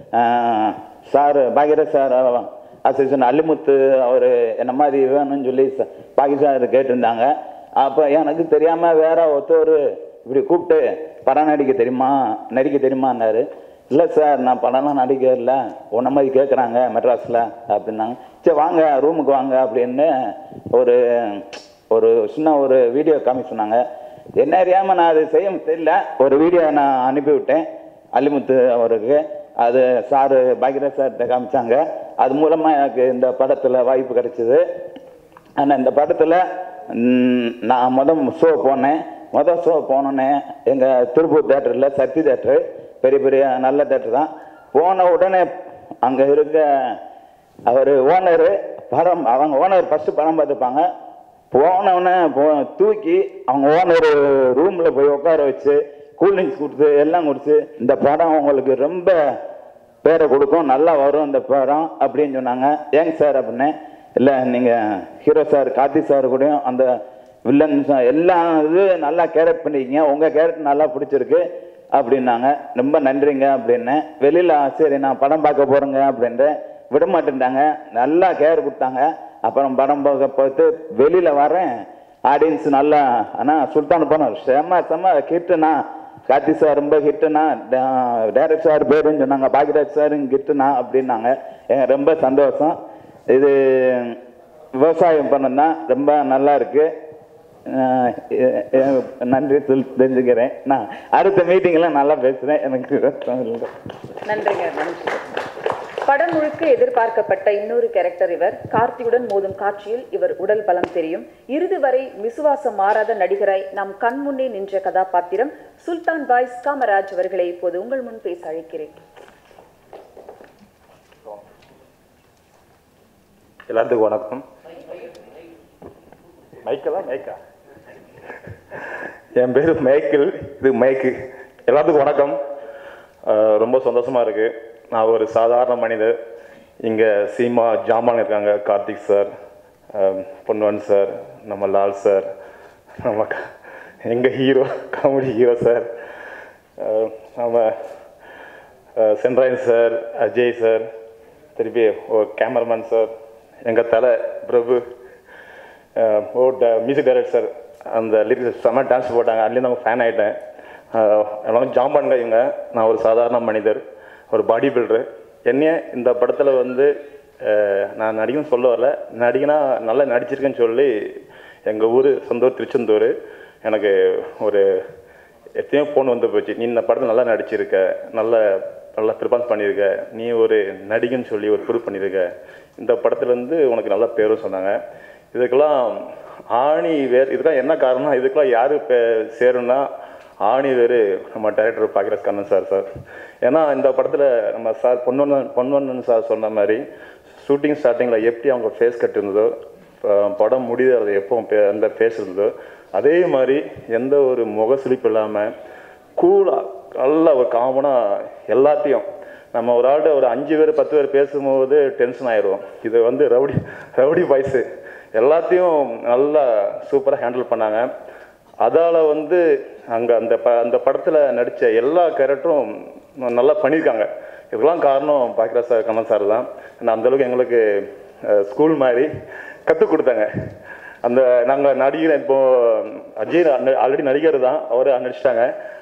sir Bhagyaraj sir assistant Allimuthu அவர் என்ன மாதிரி வேணும்னு சொல்லி பாக்ய சார் கேட்டிருந்தாங்க. அப்போ எனக்கு தெரியாமல் வேற ஒருத்தர் இப்படி கூப்பிட்டு படம் நடிக்க தெரியுமா நடிக்க தெரியுமான்னாரு. இல்லை சார், நான் படம்லாம் நடிக்க இல்லை, உன்ன மாதிரி கேட்குறாங்க மெட்ராஸில் அப்படின்னாங்க. சரி வாங்க ரூமுக்கு வாங்க அப்படின்னு ஒரு ஒரு சின்ன ஒரு வீடியோ காமி சொன்னாங்க. என்ன அறியாமல் நான் அது செய்ய தெரியல. ஒரு வீடியோ நான் அனுப்பிவிட்டேன் அல்லிமுத்து அவருக்கு. அது சாரு பாக்யராஜ் சார்கிட்ட காமிச்சாங்க. அது மூலமாக எனக்கு இந்த படத்தில் வாய்ப்பு கிடைச்சிது. ஆனால் இந்த படத்தில் நான் மொதல் ஷோ போனேன். மொதல் ஷோ போனோன்னே எங்கள் திருப்பூர் தேட்டரில், சக்தி தேட்டரு, பெரிய பெரிய நல்ல தேட்டர் தான். போன உடனே அங்கே இருக்க அவர் ஓனரு படம், அவங்க ஓனர் ஃபஸ்ட்டு படம் பார்த்துப்பாங்க. போனவுடனே போ தூக்கி அவங்க ஓனர் ரூமில் போய் உட்கார வச்சு கூல்ட்ரிங்க்ஸ் கொடுத்து எல்லாம் கொடுத்து, இந்த படம் உங்களுக்கு ரொம்ப பேரை கொடுக்கும், நல்லா வரும் இந்த படம் அப்படின்னு சொன்னாங்க. ஏங்க சார் அப்படின்னு. இல்லை, நீங்கள் ஹீரோ சார் கார்த்தி சார் கூடயும் அந்த வில்லன் எல்லாம் இது நல்லா கேரக்ட் பண்ணிக்கிங்க, உங்கள் கேரக்டர் நல்லா பிடிச்சிருக்கு அப்படின்னாங்க. ரொம்ப நன்றிங்க அப்படின்னு. வெளியில் சரி நான் படம் பார்க்க போகிறேங்க அப்படின்ட்டு விட மாட்டேன்ட்டாங்க. நல்லா கேர் கொடுத்தாங்க. அப்புறம் படம் பார்க்க பார்த்து வெளியில் வரேன். ஆடியன்ஸ் நல்லா, ஆனால் சுல்தான் படம் செம்ம செம்ம ஹிட்டுண்ணா, கார்த்தி சார் ரொம்ப ஹிட்டுண்ணா, டைரக்டர் சார் பேருன்னு சொன்னாங்க, பாக்யராஜ் சார் ஹிட்டுண்ணா அப்படின்னாங்க. எனக்கு ரொம்ப சந்தோஷம். இது விவசாயம் பண்ணனா ரொம்ப நல்லா இருக்கு. நன்றி தெரிஞ்சுக்கிறேன். நான் அடுத்த மீட்டிங்லாம் நல்லா பேசுகிறேன். எனக்கு நன்றிங்க. நன்றி. படம் முழுக்க எதிர்பார்க்கப்பட்ட இன்னொரு கேரக்டர் இவர். கார்த்தியுடன் மோதும் காட்சியில் இவர் உடல் பலம் தெரியும். இறுதி வரை விசுவாசம் மாறாத நடிகராய் நம் கண்முன்னே நின்ற கதாபாத்திரம் சுல்தான் பாய்ஸ் காமராஜ் அவர்களை இப்போது உங்கள் முன் பேச அழைக்கிறேன். எல்லாத்துக்கும் வணக்கம். மைக்கெல்லாம் மைக்கா என் பேர் மைக்கிள், இது மைக்கு. எல்லாத்துக்கும் வணக்கம். ரொம்ப சந்தோஷமாக இருக்குது. நான் ஒரு சாதாரண மனிதர். இங்கே சீமா ஜாமான் இருக்காங்க, கார்த்திக் சார், பொன்வன் சார், நம்ம லால் சார், நம்ம எங்கள் ஹீரோ காமெடி ஹீரோ சார், நம்ம சென்ட்ராயன் சார், அஜய் சார், திருப்பி ஒரு கேமராமேன் சார், எங்கள் தலை பிரபு, ஓ மியூசிக் டைரக்டர் சார். அந்த லிரிக்ஸ் செம்ம டான்ஸ் போட்டாங்க. அதுலேருந்து அவங்க ஃபேன் ஆகிட்டேன். எல்லாமே ஜாம்பான்ங்க இவங்க. நான் ஒரு சாதாரண மனிதர், ஒரு பாடி பில்டரு. என்னையே இந்த படத்தில் வந்து நான் நடிகன்னு சொல்ல வரல, நடிகனா நல்லா நடிச்சிருக்கேன்னு சொல்லி எங்கள் ஊர் சொந்த ஊர் திருச்செந்தூர் எனக்கு ஒரு எத்தனையோ ஃபோன் வந்து போச்சு. நீ இந்த படத்தில் நல்லா நடிச்சிருக்க, நல்ல நல்லா ப்ரிப்பேர் பண்ணியிருக்க, நீ ஒரு நடிகன்னு சொல்லி ஒரு ப்ரூவ் பண்ணியிருக்க, இந்த படத்துலேருந்து உனக்கு நல்ல பேரும் சொன்னாங்க. இதுக்கெல்லாம் ஆணி வேர். இதுக்கெல்லாம் என்ன காரணம், இதுக்கெல்லாம் யார் பே சேருன்னா ஆணி வேறு நம்ம director Bhagyaraj Kannan sir sir ஏன்னா இந்த படத்தில் நம்ம சார் பொன்வன் பொன்வண்ணன் சார் சொன்ன மாதிரி ஷூட்டிங் ஸ்டார்டிங்கில் எப்படி அவங்க ஃபேஸ் கட் இருந்ததோ, படம் முடியாது எப்போ அந்த ஃபேஸ் இருந்ததோ, அதே மாதிரி எந்த ஒரு முகசுளிப்பு இல்லாமல் கூலாக நல்லா ஒரு காமனாக எல்லாத்தையும் நம்ம ஒரு ஆள்கிட்ட ஒரு அஞ்சு பேர் பத்து பேர் பேசும்போது டென்ஷன் ஆயிடுவோம். இது வந்து ரவுடி ரவுடி பாய்ஸு எல்லாத்தையும் நல்லா சூப்பராக ஹேண்டில் பண்ணாங்க. அதால் வந்து அங்கே அந்த ப அந்த படத்தில் நடித்த எல்லா கேரக்டரும் நல்லா பண்ணியிருக்காங்க. இதுக்கெல்லாம் காரணம் பாக்யராஜ் சார் கண்ணன் சார் தான். நான் அந்தளவுக்கு எங்களுக்கு ஸ்கூல் மாதிரி கற்றுக் கொடுத்தாங்க. அந்த நாங்கள் நடிகர் இப்போது அஜய் ஆல்ரெடி நடிகர் தான், அவர் நடிச்சிட்டாங்க.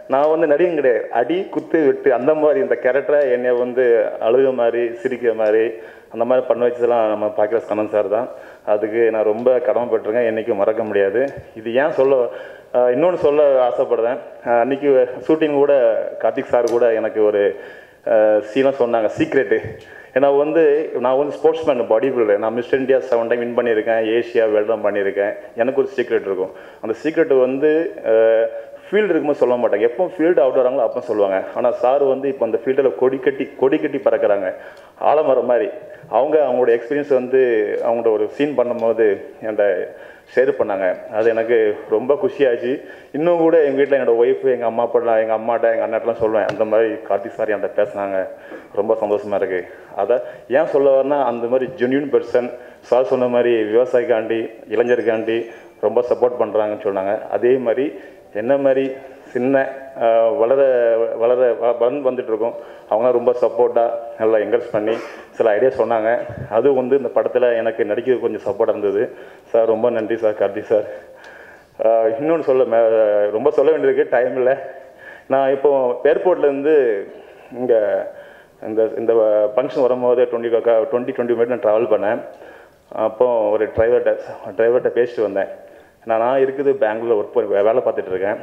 நான் வந்து நடிகன் கிடையாது, அடி குத்து விட்டு அந்த மாதிரி இந்த கேரக்டரை என்னை வந்து அழுக மாதிரி சிரிக்கிற மாதிரி அந்த மாதிரி பண்ண வச்சதெல்லாம் நம்ம பார்க்குற கண்ணன் சார் தான். அதுக்கு நான் ரொம்ப கடமைப்பட்டிருக்கேன், என்றைக்கும் மறக்க முடியாது. இது ஏன் சொல்ல இன்னொன்று சொல்ல ஆசைப்படுறேன். அன்றைக்கி ஷூட்டிங் கூட கார்த்திக் சார் கூட எனக்கு ஒரு சீனாக சொன்னாங்க சீக்ரெட்டு. ஏன்னா வந்து நான் வந்து ஸ்போர்ட்ஸ் மேன், பாடி பில்டர். நான் mister India seven time win பண்ணியிருக்கேன், ஏஷியா வேர்ல்டும் பண்ணியிருக்கேன். எனக்கு ஒரு சீக்ரெட் இருக்கும். அந்த சீக்ரெட்டு வந்து ஃபீல்டு இருக்கும்போது சொல்ல மாட்டாங்க, எப்போ ஃபீல்டு அவுட் வராங்களோ அப்போ சொல்லுவாங்க. ஆனால் சார் வந்து இப்போ அந்த ஃபீல்டில் கொடி கட்டி கொடி கட்டி பறக்கிறாங்க, ஆலமரம் மாதிரி. அவங்க அவங்களோட எக்ஸ்பீரியன்ஸ் வந்து அவங்களோட ஒரு சீன் பண்ணும்போது என்கிட்ட ஷேர் பண்ணாங்க. அது எனக்கு ரொம்ப குஷியாச்சு. இன்னும் கூட எங்கள் வீட்டில் என்னோடய ஒய்ஃபு, எங்கள் அம்மா அப்பா, எங்கள் அம்மாட்ட, எங்கள் அண்ணாட்டெலாம் சொல்லுவேன், அந்த மாதிரி கார்த்திக் சார் என்கிட்ட பேசினாங்க, ரொம்ப சந்தோஷமாக இருக்குது. அதை ஏன் சொல்ல வரேன்னா, அந்த மாதிரி ஜென்யூன் பர்சன். சார் சொன்ன மாதிரி விவசாயிக்காண்டி இளைஞருக்காண்டி ரொம்ப சப்போர்ட் பண்ணுறாங்கன்னு சொன்னாங்க. அதே மாதிரி என்ன மாதிரி சின்ன வளர வளர வளர்ந்து வந்துட்டுருக்கோம், அவங்களாம் ரொம்ப சப்போர்ட்டாக நல்லா என்கரேஜ் பண்ணி சில ஐடியா சொன்னாங்க. அது வந்து இந்த படத்தில் எனக்கு நடிக்க கொஞ்சம் சப்போர்ட்டாக இருந்தது. சார் ரொம்ப நன்றி சார், கார்த்திக் சார். இன்னொன்று சொல்ல மே ரொம்ப சொல்ல வேண்டியிருக்கு, டைம் இல்லை. நான் இப்போது ஏர்போர்ட்லேருந்து இங்கே இந்த இந்த ஃபங்க்ஷன் வரும்போது டுவெண்ட்டி டுவெண்ட்டி டுவெண்ட்டி மினிட் நான் ட்ராவல் பண்ணேன். அப்போது ஒரு டிரைவர்கிட்ட டிரைவர்கிட்ட பேசிட்டு வந்தேன். நான் நான் இருக்குது பெங்களூரில் ஒர்க் பண்ணி வேலை பார்த்துட்ருக்கேன்.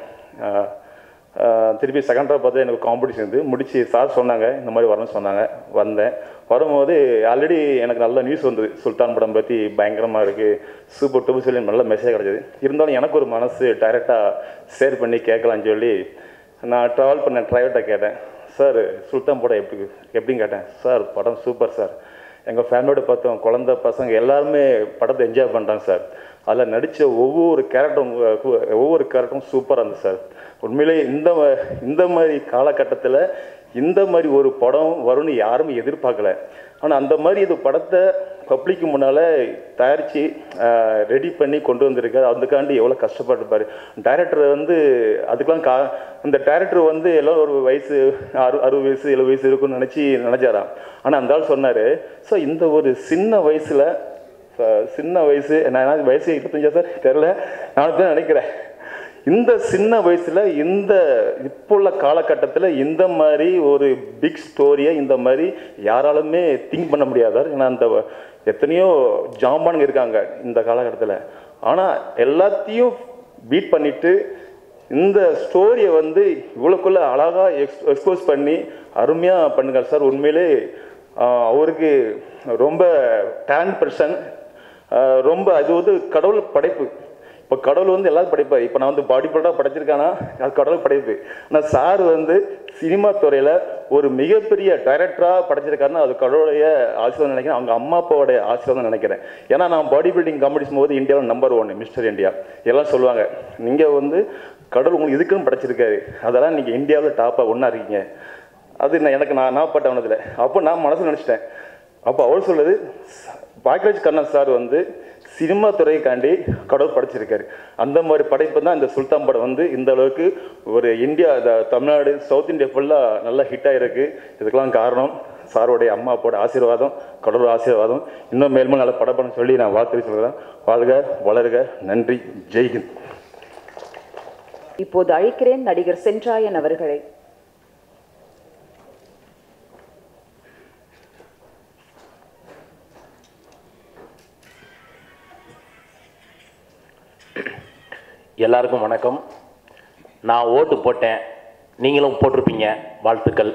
திருப்பி செகண்ட் ஹாஃப் பார்த்து எனக்கு காம்படிஷன் இருந்து முடிச்சு சார் சொன்னாங்க இந்த மாதிரி வரணும்னு சொன்னாங்க. வந்தேன். வரும்போது ஆல்ரெடி எனக்கு நல்ல நியூஸ் வந்தது, சுல்தான் படம் பற்றி பயங்கரமாக இருக்குது, சூப்பர் டூ சொல்லி நல்ல மெசேஜ் கிடச்சிது. இருந்தாலும் எனக்கு ஒரு மனசு டைரெக்டாக ஷேர் பண்ணி கேட்கலான்னு சொல்லி நான் ட்ராவல் பண்ண டிரைவர்கிட்ட கேட்டேன், சார் சுல்தான் படம் எப்படி எப்படின்னு கேட்டேன். சார் படம் சூப்பர் சார், எங்கள் ஃபேமிலியோட பார்த்தோம், குழந்த பசங்க எல்லாருமே படத்தை என்ஜாய் பண்ணுறாங்க சார். அதில் நடித்த ஒவ்வொரு கேரக்டரும் ஒவ்வொரு கேரக்டரும் சூப்பராக இருந்தது சார். உண்மையிலே இந்த இந்த மாதிரி காலகட்டத்தில் இந்த மாதிரி ஒரு படம் வரும்னு யாருமே எதிர்பார்க்கல. ஆனால் அந்த மாதிரி இது படத்தை பப்ளிக்கு முன்னால் தயாரித்து ரெடி பண்ணி கொண்டு வந்திருக்காரு. அதுக்காண்டி எவ்வளோ கஷ்டப்பட்டுருப்பார் டைரக்டர் வந்து. அதுக்கெலாம் கா அந்த டைரக்டர் வந்து எல்லாம் ஒரு வயசு அறு அறுபது வயசு எழுபது வயசு இருக்குன்னு நினச்சி நினச்சாராம். ஆனால் அந்த ஆள் சொன்னார், ஸோ இந்த ஒரு சின்ன வயசில் சின்ன வயசு நான் வயசு இருபத்தஞ்சா சார் தெரில, நான் தான் நினைக்கிறேன், இந்த சின்ன வயசில் இந்த இப்போ உள்ள காலகட்டத்தில் இந்த மாதிரி ஒரு பிக் ஸ்டோரியை இந்த மாதிரி யாராலுமே திங்க் பண்ண முடியாதார். ஏன்னா அந்த எத்தனையோ ஜாம்பானுங்க இருக்காங்க இந்த காலகட்டத்தில். ஆனால் எல்லாத்தையும் பீட் பண்ணிவிட்டு இந்த ஸ்டோரியை வந்து இவ்வளோக்குள்ள அழகாக எக்ஸ் எக்ஸ்போஸ் பண்ணி அருமையாக பண்ணுங்க சார். உண்மையிலே அவருக்கு ரொம்ப டேலண்ட் பர்சன். ரொம்ப அது வந்து கடவுள் படைப்பு. இப்போ கடவுள் வந்து எல்லாரும் படைப்பார். இப்போ நான் வந்து பாடி பில்டராக படைச்சிருக்கானா அது கடவுள் படைப்பு. ஆனால் சார் வந்து சினிமா துறையில் ஒரு மிகப்பெரிய டைரக்டராக படைச்சிருக்காருன்னா அது கடவுளுடைய ஆசீர்வாதம் நினைக்கிறேன், அவங்க அம்மா அப்பாவோடைய ஆசீர்வாதம் நினைக்கிறேன். ஏன்னா நான் பாடி பில்டிங் காம்படிஷன் போது இந்தியாவில் நம்பர் ஒன்று மிஸ்டர் இந்தியா எல்லாம் சொல்லுவாங்க, நீங்கள் வந்து கடவுள் உங்களுக்கு இதுக்குன்னு படைச்சிருக்காரு, அதெல்லாம் நீங்கள் இந்தியாவில் டாப்பாக ஒன்றா இருக்கீங்க. அது நான் எனக்கு நான் நான் பட்டவனதில் அப்போ நான் மனசில் நினச்சிட்டேன். அப்போ அவள் சொல்லுது, பாக்யராஜ் கண்ணன் சார் வந்து சினிமா துறைக்காண்டி கடவுள் படைச்சிருக்காரு. அந்த மாதிரி படைப்பு தான் இந்த சுல்தான் படம் வந்து இந்த அளவுக்கு ஒரு இந்தியா தமிழ்நாடு சவுத் இந்தியா ஃபுல்லாக நல்லா ஹிட் ஆகிருக்கு. இதுக்கெல்லாம் காரணம் சாரோடைய அம்மா அப்பாவோட ஆசீர்வாதம், கடவுள் ஆசீர்வாதம். இன்னும் மேலும் நல்ல படம் பண்ண சொல்லி நான் வாழ்த்து சொல்கிறேன். வாழ்க வளர்க, நன்றி, ஜெய்ஹிந்த். இப்போது அழைக்கிறேன் நடிகர் சென்றாயன் அவர்களை. எல்லாருக்கும் வணக்கம். நான் ஓட்டு போட்டேன், நீங்களும் போட்டிருப்பீங்க, வாழ்த்துக்கள்.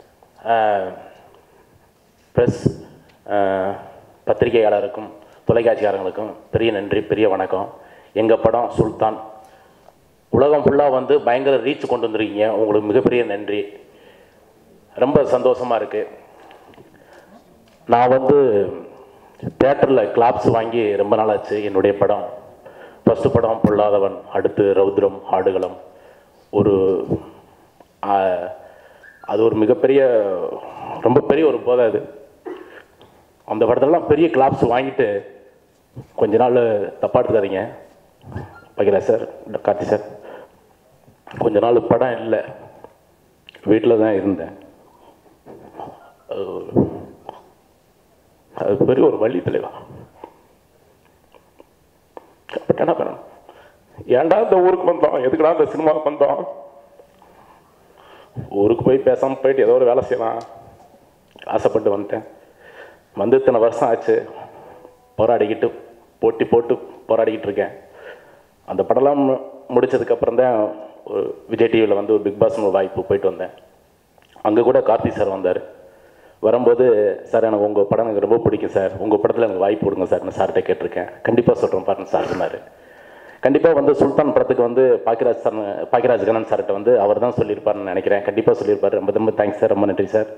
ப்ரெஸ் பத்திரிகையாளருக்கும் தொலைக்காட்சிக்காரங்களுக்கும் பெரிய நன்றி, பெரிய வணக்கம். எங்கள் படம் சுல்தான் உலகம் ஃபுல்லாக வந்து பயங்கர ரீச் கொண்டு வந்துருக்கீங்க, உங்களுக்கு மிகப்பெரிய நன்றி. ரொம்ப சந்தோஷமாக இருக்குது. நான் வந்து தேட்டரில் கிளாப்ஸ் வாங்கி ரொம்ப நாள் ஆச்சு. என்னுடைய படம் ஃபஸ்ட்டு படம் பொல்லாதவன், அடுத்து ரௌத்ரம், ஆடுகளம். ஒரு அது ஒரு மிகப்பெரிய ரொம்ப பெரிய ஒரு போதை. அது அந்த படத்தெல்லாம் பெரிய கிளாப்ஸ் வாங்கிட்டு கொஞ்ச நாள் தப்பாக எடுத்துக்காதீங்க வைக்கல சார், கார்த்தி சார். கொஞ்ச நாள் படம் இல்லை, வீட்டில் தான் இருந்தேன். அது பெரிய ஒரு வழி தலைவா. என்ன பண்ணணும், ஏன்டா இந்த ஊருக்கு வந்தோம், எதுக்குடா இந்த சினிமாவுக்கு வந்தோம், ஊருக்கு போய் பேசாமல் போயிட்டு ஏதோ ஒரு வேலை செய்யலாம் ஆசைப்பட்டு வந்துட்டேன். வந்து இத்தனை வருஷம் ஆச்சு, போராடிக்கிட்டு போட்டி போட்டு போராடிக்கிட்டு இருக்கேன். அந்த படம்லாம் முடித்ததுக்கப்புறம் தான் ஒரு விஜய் டிவியில் வந்து ஒரு பிக் பாஸ்னு ஒரு வாய்ப்பு போயிட்டு வந்தேன். அங்கே கூட கார்த்தி சார் வந்தார். வரும்போது சார் எனக்கு உங்கள் படம் எனக்கு ரொம்ப பிடிக்கும் சார், உங்கள் படத்தில் எனக்கு வாய்ப்பு கொடுங்க சார் நான் சார்கிட்ட கேட்டிருக்கேன். கண்டிப்பாக சொல்கிறேன் பாருங்க சார் சொன்னார். கண்டிப்பாக வந்து சுல்தான் படத்துக்கு வந்து பாக்கியராஜ் சார் பாக்கியராஜ் கண்ணன் சார்கிட்ட வந்து அவர் தான் சொல்லியிருப்பாருன்னு நினைக்கிறேன். கண்டிப்பாக சொல்லியிருப்பார். ரொம்ப ரொம்ப தேங்க்ஸ் சார், ரொம்ப நன்றி சார்.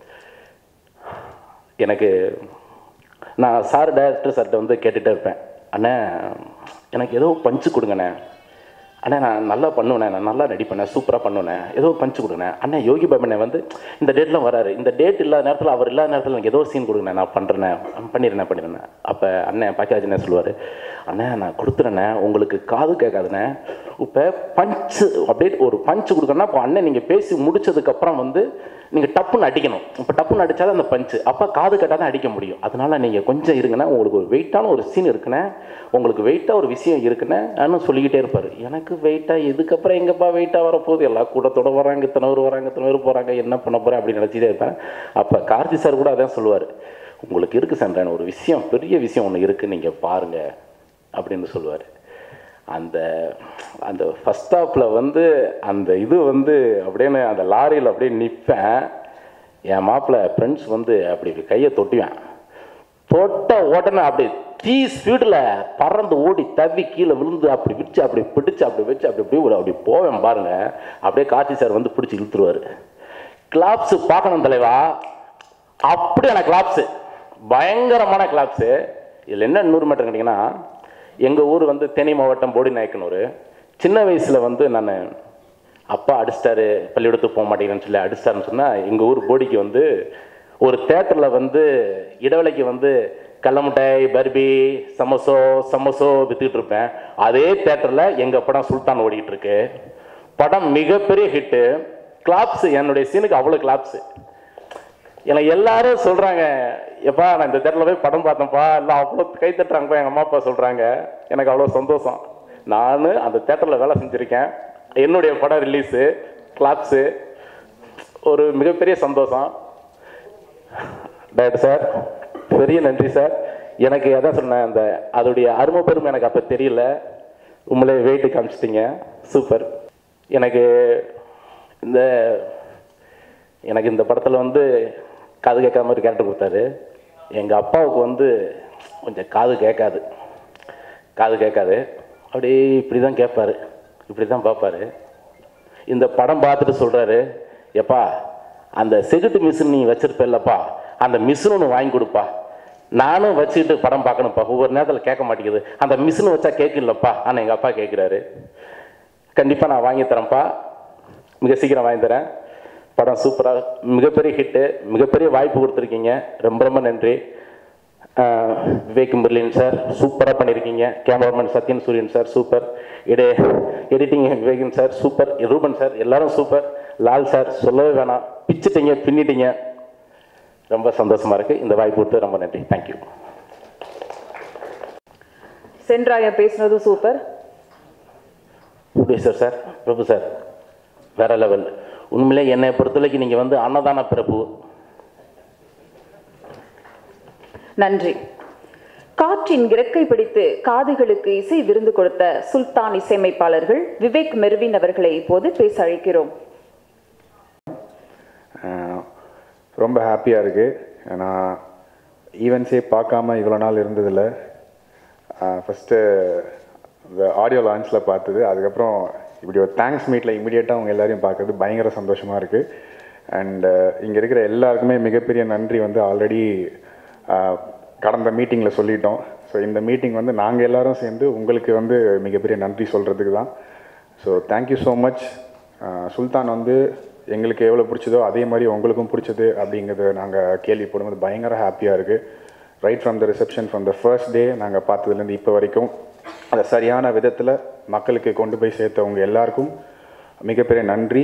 எனக்கு நான் சார் டைரக்டர் சார்கிட்ட வந்து கேட்டுகிட்டே இருப்பேன், அண்ணே எனக்கு ஏதோ பஞ்சு கொடுங்கண்ணே, அண்ணே நான் நல்லா பண்ணுவேண்ணே, நான் நல்லா ரெடி பண்ணேன், சூப்பராக பண்ணுவேன், ஏதோ பஞ்சு கொடுங்கண்ணே. அண்ணே யோகி பாபண்ணே வந்து இந்த டேட்டில் வராரு, இந்த டேட் இல்லாத நேரத்தில் அவர் இல்லாத நேரத்தில் எனக்கு ஏதோ சீன் கொடுங்கண்ணே, நான் பண்ணுறேண்ணே பண்ணிடுறேன் பண்ணிடுறேன். அப்போ அண்ணன் பாக்கியராஜனே சொல்லுவார், அண்ணே நான் கொடுத்துறேண்ணே, உங்களுக்கு காது கேட்காதுண்ணே, இப்போ பஞ்சு அப்படியே ஒரு பஞ்சு கொடுக்கணும்னா இப்போ அண்ணன் நீங்கள் பேசி முடிச்சதுக்கப்புறம் வந்து நீங்கள் டப்புன்னு அடிக்கணும். இப்போ டப்புன்னு அடித்தாலும் அந்த பஞ்சு அப்போ காது கேட்டால் தான் அடிக்க முடியும். அதனால் நீங்கள் கொஞ்சம் இருங்கண்ணே, உங்களுக்கு ஒரு வெயிட்டான ஒரு சீன் இருக்குண்ணே, உங்களுக்கு வெயிட்டாக ஒரு விஷயம் இருக்குண்ணே நான் சொல்லிக்கிட்டே இருப்பார். எனக்கு வெயிட்டாக இதுக்கப்புறம் எங்கப்பா வெயிட்டாக வரப்போகுது, எல்லாம் கூட்டத்தோடு வராங்க, இத்தனை பேர் வராங்க இத்தனை பேர் போகிறாங்க, என்ன பண்ண போகிறேன் அப்படின்னு நினச்சிட்டே இருப்பேன். அப்போ கார்த்தி சார் கூட அதான் சொல்லுவார், உங்களுக்கு இருக்குது சென்றேன் ஒரு விஷயம், பெரிய விஷயம் ஒன்று இருக்குது, நீங்கள் பாருங்கள் அப்படின்னு சொல்லுவார். அந்த அந்த ஃபஸ்ட் ஸ்டாப்பில் வந்து அந்த இது வந்து அப்படின்னு அந்த லாரியில் அப்படியே நிற்பேன். என் மாப்பிள்ளை ஃப்ரெண்ட்ஸ் வந்து அப்படி கையை தொட்டுவேன், தொட்ட உடனே அப்படி தீ ஸ்பீடில் பறந்து ஓடி தவி கீழே விழுந்து அப்படி விரிச்சு அப்படி பிடிச்சி அப்படி வச்சு அப்படி அப்படி அப்படி போவேன் பாருங்க. அப்படியே கார்த்தி சார் வந்து பிடிச்சி இழுத்துருவார். கிளாப்ஸு பார்க்கணும் தலைவா, அப்படியான கிளாப்ஸு, பயங்கரமான கிளாப்ஸு. இதில் என்ன நூறு மீட்டர் கேட்டிங்கன்னா, எங்கள் ஊர் வந்து தேனி மாவட்டம் போடி நாயக்கனூர். சின்ன வயசில் வந்து நான் அப்பா அடிச்சிட்டாரு பள்ளிக்கூடத்துக்கு போக மாட்டேங்கிறேன்னு சொல்லி அடிச்சிட்டாருன்னு சொன்னால், எங்கள் ஊர் போடிக்கு வந்து ஒரு தேட்டரில் வந்து இடைவெளிக்கு வந்து கடல மிட்டாய் பர்பி சமோசோ சமோசோ விற்றுக்கிட்டு இருப்பேன். அதே தேட்டரில் எங்கள் படம் சுல்தான் ஓடிக்கிட்டு இருக்கு. படம் மிகப்பெரிய ஹிட்டு. கிளாப்ஸு, என்னுடைய சீனுக்கு அவ்வளோ கிளாப்ஸு. எனக்கு எல்லாரும் சொல்கிறாங்க, எப்பா நான் இந்த தேட்டரில் போய் படம் பார்த்தேன்ப்பா, எல்லாம் அவ்வளோ கை தட்டுறாங்கப்பா, எங்கள் அம்மா அப்பா சொல்கிறாங்க. எனக்கு அவ்வளோ சந்தோஷம். நான் அந்த தேட்டரில் வேலை செஞ்சுருக்கேன், என்னுடைய படம் ரிலீஸு, கிளாப்ஸு, ஒரு மிகப்பெரிய சந்தோஷம். டைரக்டர் சார் பெரிய நன்றி சார். எனக்கு அதான் சொன்னேன், அந்த அதோடைய அருமை பெருமை எனக்கு அப்போ தெரியல, உங்களே வெயிட்டு காமிச்சிட்டிங்க, சூப்பர். எனக்கு இந்த எனக்கு இந்த படத்தில் வந்து காது கேட்காம ஒரு கேரக்டர் கொடுத்தாரு. எங்கள் அப்பாவுக்கு வந்து கொஞ்சம் காது கேட்காது காது கேட்காது அப்படியே இப்படி தான் கேட்பார், இப்படி தான் பார்ப்பார். இந்த படம் பார்த்துட்டு சொல்கிறாரு, எப்பா அந்த செகுட்டு மிஷின் நீ வச்சுருப்பல்லப்பா, அந்த மிஷின் ஒன்று வாங்கி கொடுப்பா, நானும் வச்சுக்கிட்டு படம் பார்க்கணும்ப்பா, ஒவ்வொரு நேரத்தில் கேட்க மாட்டேங்குது, அந்த மிஷின் வச்சா கேட்கலப்பா. ஆனால் எங்கள் அப்பா கேட்குறாரு. கண்டிப்பாக நான் வாங்கி தரேன்ப்பா, மிக சீக்கிரம் வாங்கி தரேன். படம் சூப்பராக மிகப்பெரிய ஹிட்டு, மிகப்பெரிய வாய்ப்பு கொடுத்துருக்கீங்க, ரொம்ப ரொம்ப நன்றி. விவேக் முரளின் சார் சூப்பராக பண்ணியிருக்கீங்க, cameraman Sathyan Suriyan sir super, எடு editing Vivekan sir super, Ruben sir எல்லாரும் சூப்பர், லால் சார் சொல்லவே வேணாம், பிச்சுட்டீங்க பின்னிட்டீங்க, ரொம்ப சந்தோஷமாக இருக்குது. இந்த வாய்ப்பு கொடுத்து ரொம்ப நன்றி, தேங்க்யூ. சென்றாய பேசுனது super. Producer sir, Prabhu sir வேற லெவல். உண்மையிலே என்னை பொறுத்தவரைக்கும் நீங்கள் வந்து அன்னதான பிரபு. நன்றி. காற்றின் இறக்கை பிடித்து காதுகளுக்கு இசை விருந்து கொடுத்த சுல்தான் இசையமைப்பாளர்கள் விவேக் மெர்வின் அவர்களை இப்போது பேச அழைக்கிறோம். ரொம்ப ஹாப்பியாக இருக்குது. ஏன்னா ஈவெண்ட்ஸே பார்க்காம இவ்வளோ நாள் இருந்ததில்லை. ஃபஸ்ட்டு இந்த ஆடியோ லான்ச்சில் பார்த்தது, அதுக்கப்புறம் இப்படி ஒரு தேங்க்ஸ் மீட்டில் இமீடியட்டாக அவங்க எல்லாரையும் பார்க்குறது பயங்கர சந்தோஷமாக இருக்குது. அண்டு இங்கே இருக்கிற எல்லாருக்குமே மிகப்பெரிய நன்றி வந்து ஆல்ரெடி கடந்த மீட்டிங்கில் சொல்லிட்டோம். ஸோ இந்த மீட்டிங் வந்து நாங்கள் எல்லோரும் சேர்ந்து உங்களுக்கு வந்து மிகப்பெரிய நன்றி சொல்கிறதுக்கு தான். So thank you so much. Sultan வந்து எங்களுக்கு எவ்வளோ பிடிச்சதோ அதே மாதிரி உங்களுக்கும் பிடிச்சது அப்படிங்கிறது நாங்கள் கேள்விப்படும்போது பயங்கர ஹாப்பியாக இருக்குது. Right from the reception, from the first day நாங்கள் பார்த்ததுலேருந்து இப்போ வரைக்கும் அதை சரியான விதத்தில் மக்களுக்கு கொண்டு போய் சேர்த்தவங்க எல்லாருக்கும் மிகப்பெரிய நன்றி.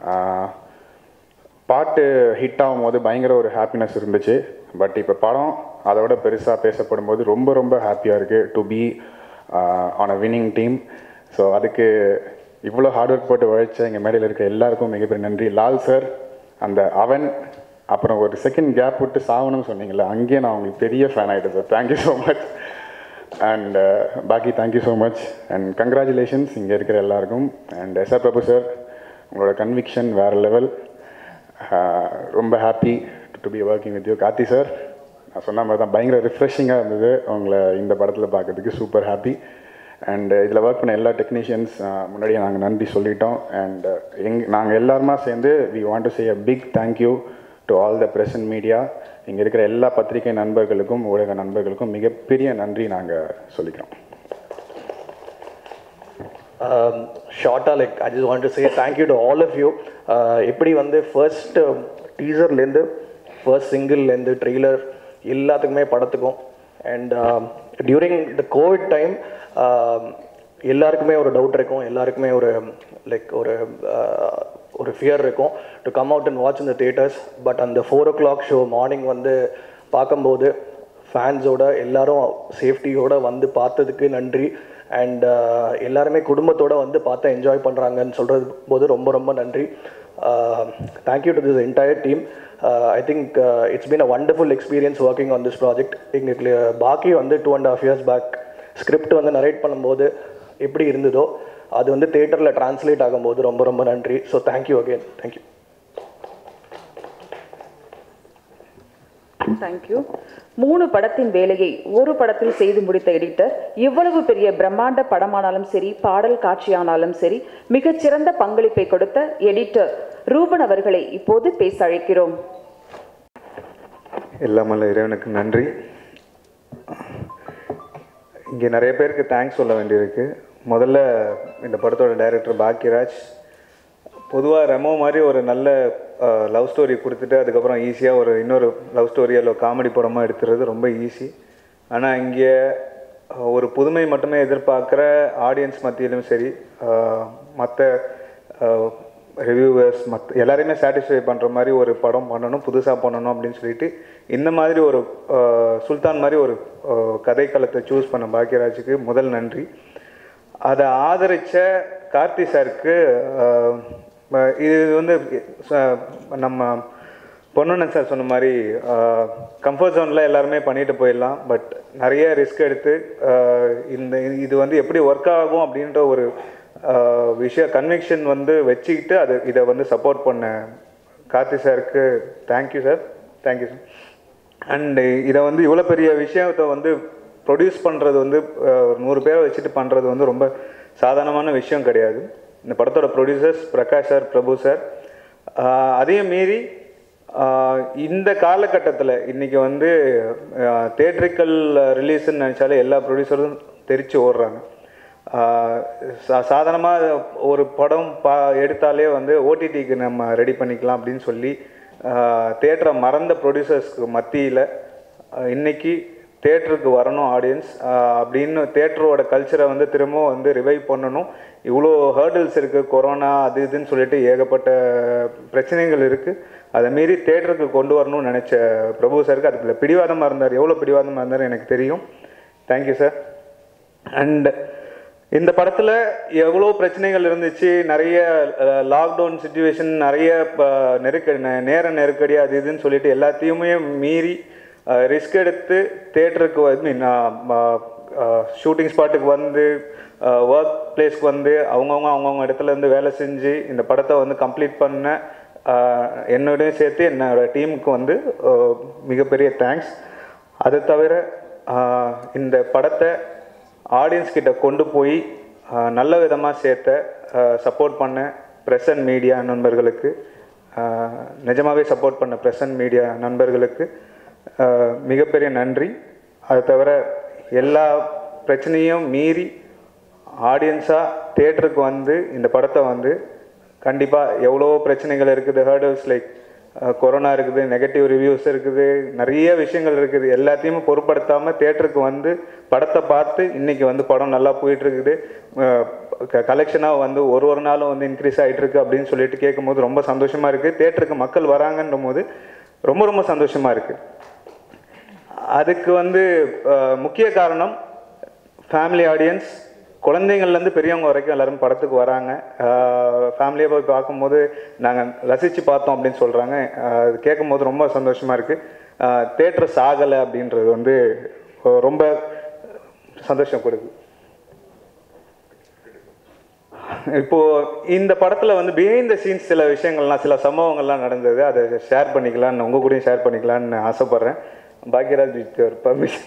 பாட்டு ஹிட் ஆகும் போது பயங்கர ஒரு ஹாப்பினஸ் இருந்துச்சு. பட் இப்போ படம் அதை விட பெருசாக பேசப்படும் போது ரொம்ப ரொம்ப ஹாப்பியாக இருக்குது to be on a winning team. So அதுக்கு இவ்வளோ ஹார்ட் ஒர்க் போட்டு உழைச்ச எங்கள் மேடையில் இருக்க எல்லாருக்கும் மிகப்பெரிய நன்றி. லால் சார், அந்த அவன் அப்புறம் ஒரு செகண்ட் கேப் விட்டு சாவணும்னு சொன்னீங்களே, அங்கேயே நான் உங்களுக்கு பெரிய ஃபேன் ஆகிட்டேன் sir. Thank you so much. And Bakki thank you so much and congratulations இங்கே இருக்கிற எல்லாருக்கும். And S R Prabhu sir, உங்களோட கன்விக்ஷன் வேறு லெவல். ரொம்ப happy to be working with you. Karthi sir, நான் சொன்ன மாதிரி தான் பயங்கர ரிஃப்ரெஷிங்காக இருந்தது உங்களை இந்த படத்தில் பார்க்கறதுக்கு. Super happy. அண்ட் இதில் ஒர்க் பண்ண எல்லா டெக்னீஷியன்ஸ் முன்னாடியே நாங்கள் நன்றி சொல்லிட்டோம். அண்ட் எங் நாங்கள் எல்லாருமா சேர்ந்து we want to say a big thank you to all the press and media. இங்கே இருக்கிற எல்லா பத்திரிகை நண்பர்களுக்கும் ஊடக நண்பர்களுக்கும் மிகப்பெரிய நன்றி நாங்கள் சொல்லிக்கிறோம். ஷார்ட்டாக like I just want to say thank you to all of you. எப்படி வந்து ஃபர்ஸ்ட் டீசர்லேருந்து ஃபர்ஸ்ட் சிங்கிள்லேருந்து ட்ரெய்லர் எல்லாத்துக்குமே படத்துக்கும் and during the covid time எல்லாருக்குமே ஒரு டவுட் இருக்கும், எல்லாருக்குமே ஒரு லைக் ஒரு ஒரு ஃபியர் இருக்கும் to come out and watch in the theatres. But அந்த four o'clock show morning வந்து பார்க்கும்போது ஃபேன்ஸோட எல்லாரும் சேஃப்டியோடு வந்து பார்த்ததுக்கு நன்றி. அண்ட் எல்லாருமே குடும்பத்தோடு வந்து பார்த்து என்ஜாய் பண்ணுறாங்கன்னு சொல்கிறது போது ரொம்ப ரொம்ப நன்றி. Thank you to this entire team. I think it's been a wonderful experience working on this project. எங்களுக்கு பாக்கி வந்து two and half years back script வந்து நரேட் பண்ணும்போது எப்படி இருந்ததோ அது வந்து தியேட்டரில் டிரான்ஸ்லேட் ஆகும்போது ரொம்ப ரொம்ப நன்றி. So thank you again. Thank you. Thank you. மூணு படத்தின் வேலையை ஒரு படத்தில் செய்து முடித்த எடிட்டர், இவ்வளவு பெரிய பிரம்மாண்ட படமானாலும் சரி, பாடல் காட்சியானாலும் சரி, மிகச்சிறந்த பங்களிப்பை கொடுத்த எடிட்டர் ரூபன் அவர்களை இப்போது பேச அழைக்கிறோம். எல்லாமல்ல இறைவனுக்கு நன்றி. இங்கே நிறைய பேருக்கு தேங்க்ஸ் சொல்ல வேண்டியிருக்கு. முதல்ல இந்த படத்தோட டைரக்டர் பாக்யராஜ். பொதுவாக ரெமோ மாதிரி ஒரு நல்ல லவ் ஸ்டோரி கொடுத்துட்டு அதுக்கப்புறம் ஈஸியாக ஒரு இன்னொரு லவ் ஸ்டோரி அல்ல காமெடி படமாக எடுத்துறது ரொம்ப ஈஸி. ஆனால் இங்கே ஒரு புதுமை மட்டுமே எதிர்பார்க்குற ஆடியன்ஸ் மத்தியிலும் சரி, மற்ற ரிவ்யூவர்ஸ் மற்ற எல்லாரையுமே சாட்டிஸ்ஃபை பண்ணுற மாதிரி ஒரு படம் பண்ணணும், புதுசாக பண்ணணும் அப்படின்னு சொல்லிட்டு இந்த மாதிரி ஒரு சுல்தான் மாதிரி ஒரு கதைக்களத்தை சூஸ் பண்ண பாக்யராஜுக்கு முதல் நன்றி. அதை ஆதரித்த கார்த்தி சாருக்கு, இது வந்து நம்ம பொன்னுண்ணன் சார் சொன்ன மாதிரி கம்ஃபர்ட் ஜோனில் எல்லாருமே பண்ணிட்டு போயிடலாம். பட் நிறைய ரிஸ்க் எடுத்து இந்த இது வந்து எப்படி ஒர்க் ஆகும் அப்படின்ற ஒரு விஷய கன்விக்ஷன் வந்து வச்சுக்கிட்டு அது இதை வந்து சப்போர்ட் பண்ண கார்த்தி சாருக்கு thank you sir. Thank you sir. And இதை வந்து இவ்வளோ பெரிய விஷயத்தை வந்து ப்ரொடியூஸ் பண்ணுறது வந்து ஒரு நூறு பேரை வச்சுட்டு பண்ணுறது வந்து ரொம்ப சாதாரணமான விஷயம் கிடையாது. இந்த படத்தோட producers Prakash sir, Prabhu sir. அதையும் மீறி இந்த காலகட்டத்தில் இன்றைக்கி வந்து தேட்ரிக்கல் ரிலீஸ்ன்னு நினச்சாலே எல்லா ப்ரொடியூசரும் தெரிச்சு ஓடுறாங்க. சாதாரணமாக ஒரு படம் பா எடுத்தாலே வந்து ஓடிடிக்கு நம்ம ரெடி பண்ணிக்கலாம் அப்படின்னு சொல்லி தேட்டரை மறந்த ப்ரொடியூசர்ஸ்க்கு மத்தியில் இன்றைக்கி தேட்டருக்கு வரணும் ஆடியன்ஸ் அப்படின்னு தேட்டரோட கல்ச்சரை வந்து திரும்பவும் வந்து ரிவைவ் பண்ணணும். இவ்வளோ ஹேர்டில்ஸ் இருக்குது, கொரோனா அது இதுன்னு சொல்லிட்டு ஏகப்பட்ட பிரச்சனைகள் இருக்குது. அதை மீறி தேட்டருக்கு கொண்டு வரணும்னு நினச்ச பிரபு சாருக்கு அதுக்குள்ள பிடிவாதமாக இருந்தார். எவ்வளோ பிடிவாதமாக இருந்தார் எனக்கு தெரியும். Thank you sir. அண்ட் இந்த படத்தில் எவ்வளோ பிரச்சனைகள் இருந்துச்சு, நிறைய லாக்டவுன் சுச்சுவேஷன், நிறைய நெருக்க நேர நெருக்கடி அது இதுன்னு சொல்லிட்டு எல்லாத்தையுமே மீறி ரிஸ்க் எடுத்து தேட்டருக்கு ஐ மீன் ஷூட்டிங் ஸ்பாட்டுக்கு வந்து ஒர்க் பிளேஸ்க்கு வந்து அவங்கவுங்க அவங்கவுங்க இடத்துல இருந்து வேலை செஞ்சு இந்த படத்தை வந்து கம்ப்ளீட் பண்ண என்னோடையும் சேர்த்து என்னோட டீமுக்கு வந்து மிகப்பெரிய தேங்க்ஸ். அதை தவிர இந்த படத்தை ஆடியன்ஸ் கிட்ட கொண்டு போய் நல்ல விதமாக சேர்த்த சப்போர்ட் பண்ண ப்ரெஸ் அண்ட் மீடியா நண்பர்களுக்கு, நிஜமாகவே சப்போர்ட் பண்ண ப்ரெஸ் அண்ட் மீடியா நண்பர்களுக்கு மிகப்பெரிய நன்றி. அதை தவிர எல்லா பிரச்சனையும் மீறி ஆடியன்ஸாக தேட்டருக்கு வந்து இந்த படத்தை வந்து கண்டிப்பாக எவ்வளோ பிரச்சனைகள் இருக்குது, ஹேர்டல்ஸ் லைக் கொரோனா இருக்குது, நெகட்டிவ் ரிவ்யூஸ் இருக்குது, நிறைய விஷயங்கள் இருக்குது. எல்லாத்தையுமே பொருட்படுத்தாமல் தேட்டருக்கு வந்து படத்தை பார்த்து இன்றைக்கி வந்து படம் நல்லா போயிட்டுருக்குது, கலெக்ஷனாக வந்து ஒரு ஒரு நாளும் வந்து இன்க்ரீஸ் ஆகிட்டுருக்கு அப்படின்னு சொல்லிட்டு கேட்கும்போது ரொம்ப சந்தோஷமாக இருக்குது. தேட்டருக்கு மக்கள் வராங்கன்ற போது ரொம்ப ரொம்ப சந்தோஷமாக இருக்குது. அதுக்கு வந்து முக்கிய காரணம் ஃபேமிலி ஆடியன்ஸ், குழந்தைங்கள்லேருந்து பெரியவங்க வரைக்கும் எல்லோரும் படத்துக்கு வராங்க. ஃபேமிலியாக போய் பார்க்கும்போது நாங்கள் ரசித்து பார்த்தோம் அப்படின்னு சொல்கிறாங்க. அது கேட்கும்போது ரொம்ப சந்தோஷமாக இருக்குது. தேட்டர் சாகலை அப்படின்றது வந்து ரொம்ப சந்தோஷம் கொடுக்குது. இப்போது இந்த படத்தில் வந்து பிஹைண்ட் த சீன்ஸ் சில விஷயங்கள்லாம் சில சம்பவங்கள்லாம் நடந்தது. அதை ஷேர் பண்ணிக்கலான்னு உங்கள் கூடயும் ஷேர் பண்ணிக்கலான்னு ஆசைப்பட்றேன். Bhagyaraj with your permission.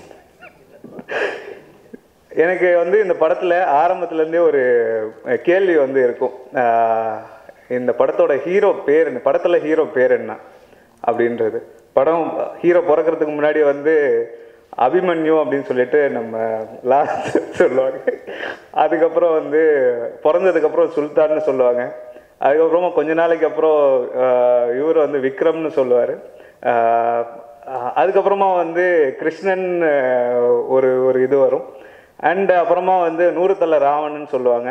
எனக்கு வந்து இந்த படத்தில் ஆரம்பத்துலேருந்தே ஒரு கேள்வி வந்து இருக்கும். இந்த படத்தோட ஹீரோ பேர் என்ன, படத்தில் ஹீரோ பேர் என்ன அப்படின்றது. படம் ஹீரோ பிறக்கிறதுக்கு முன்னாடி வந்து அபிமன்யு அப்படின்னு சொல்லிட்டு நம்ம லாஸ்ட் சொல்லுவாங்க. அதுக்கப்புறம் வந்து பிறந்ததுக்கப்புறம் சுல்தான்னு சொல்லுவாங்க. அதுக்கப்புறமா கொஞ்ச நாளைக்கு அப்புறம் இவர் வந்து விக்ரம்னு சொல்லுவார். அதுக்கப்புறமா வந்து கிருஷ்ணன் ஒரு ஒரு இது வரும். அண்ட் அப்புறமா வந்து நூறு தலை ராவணன் சொல்லுவாங்க.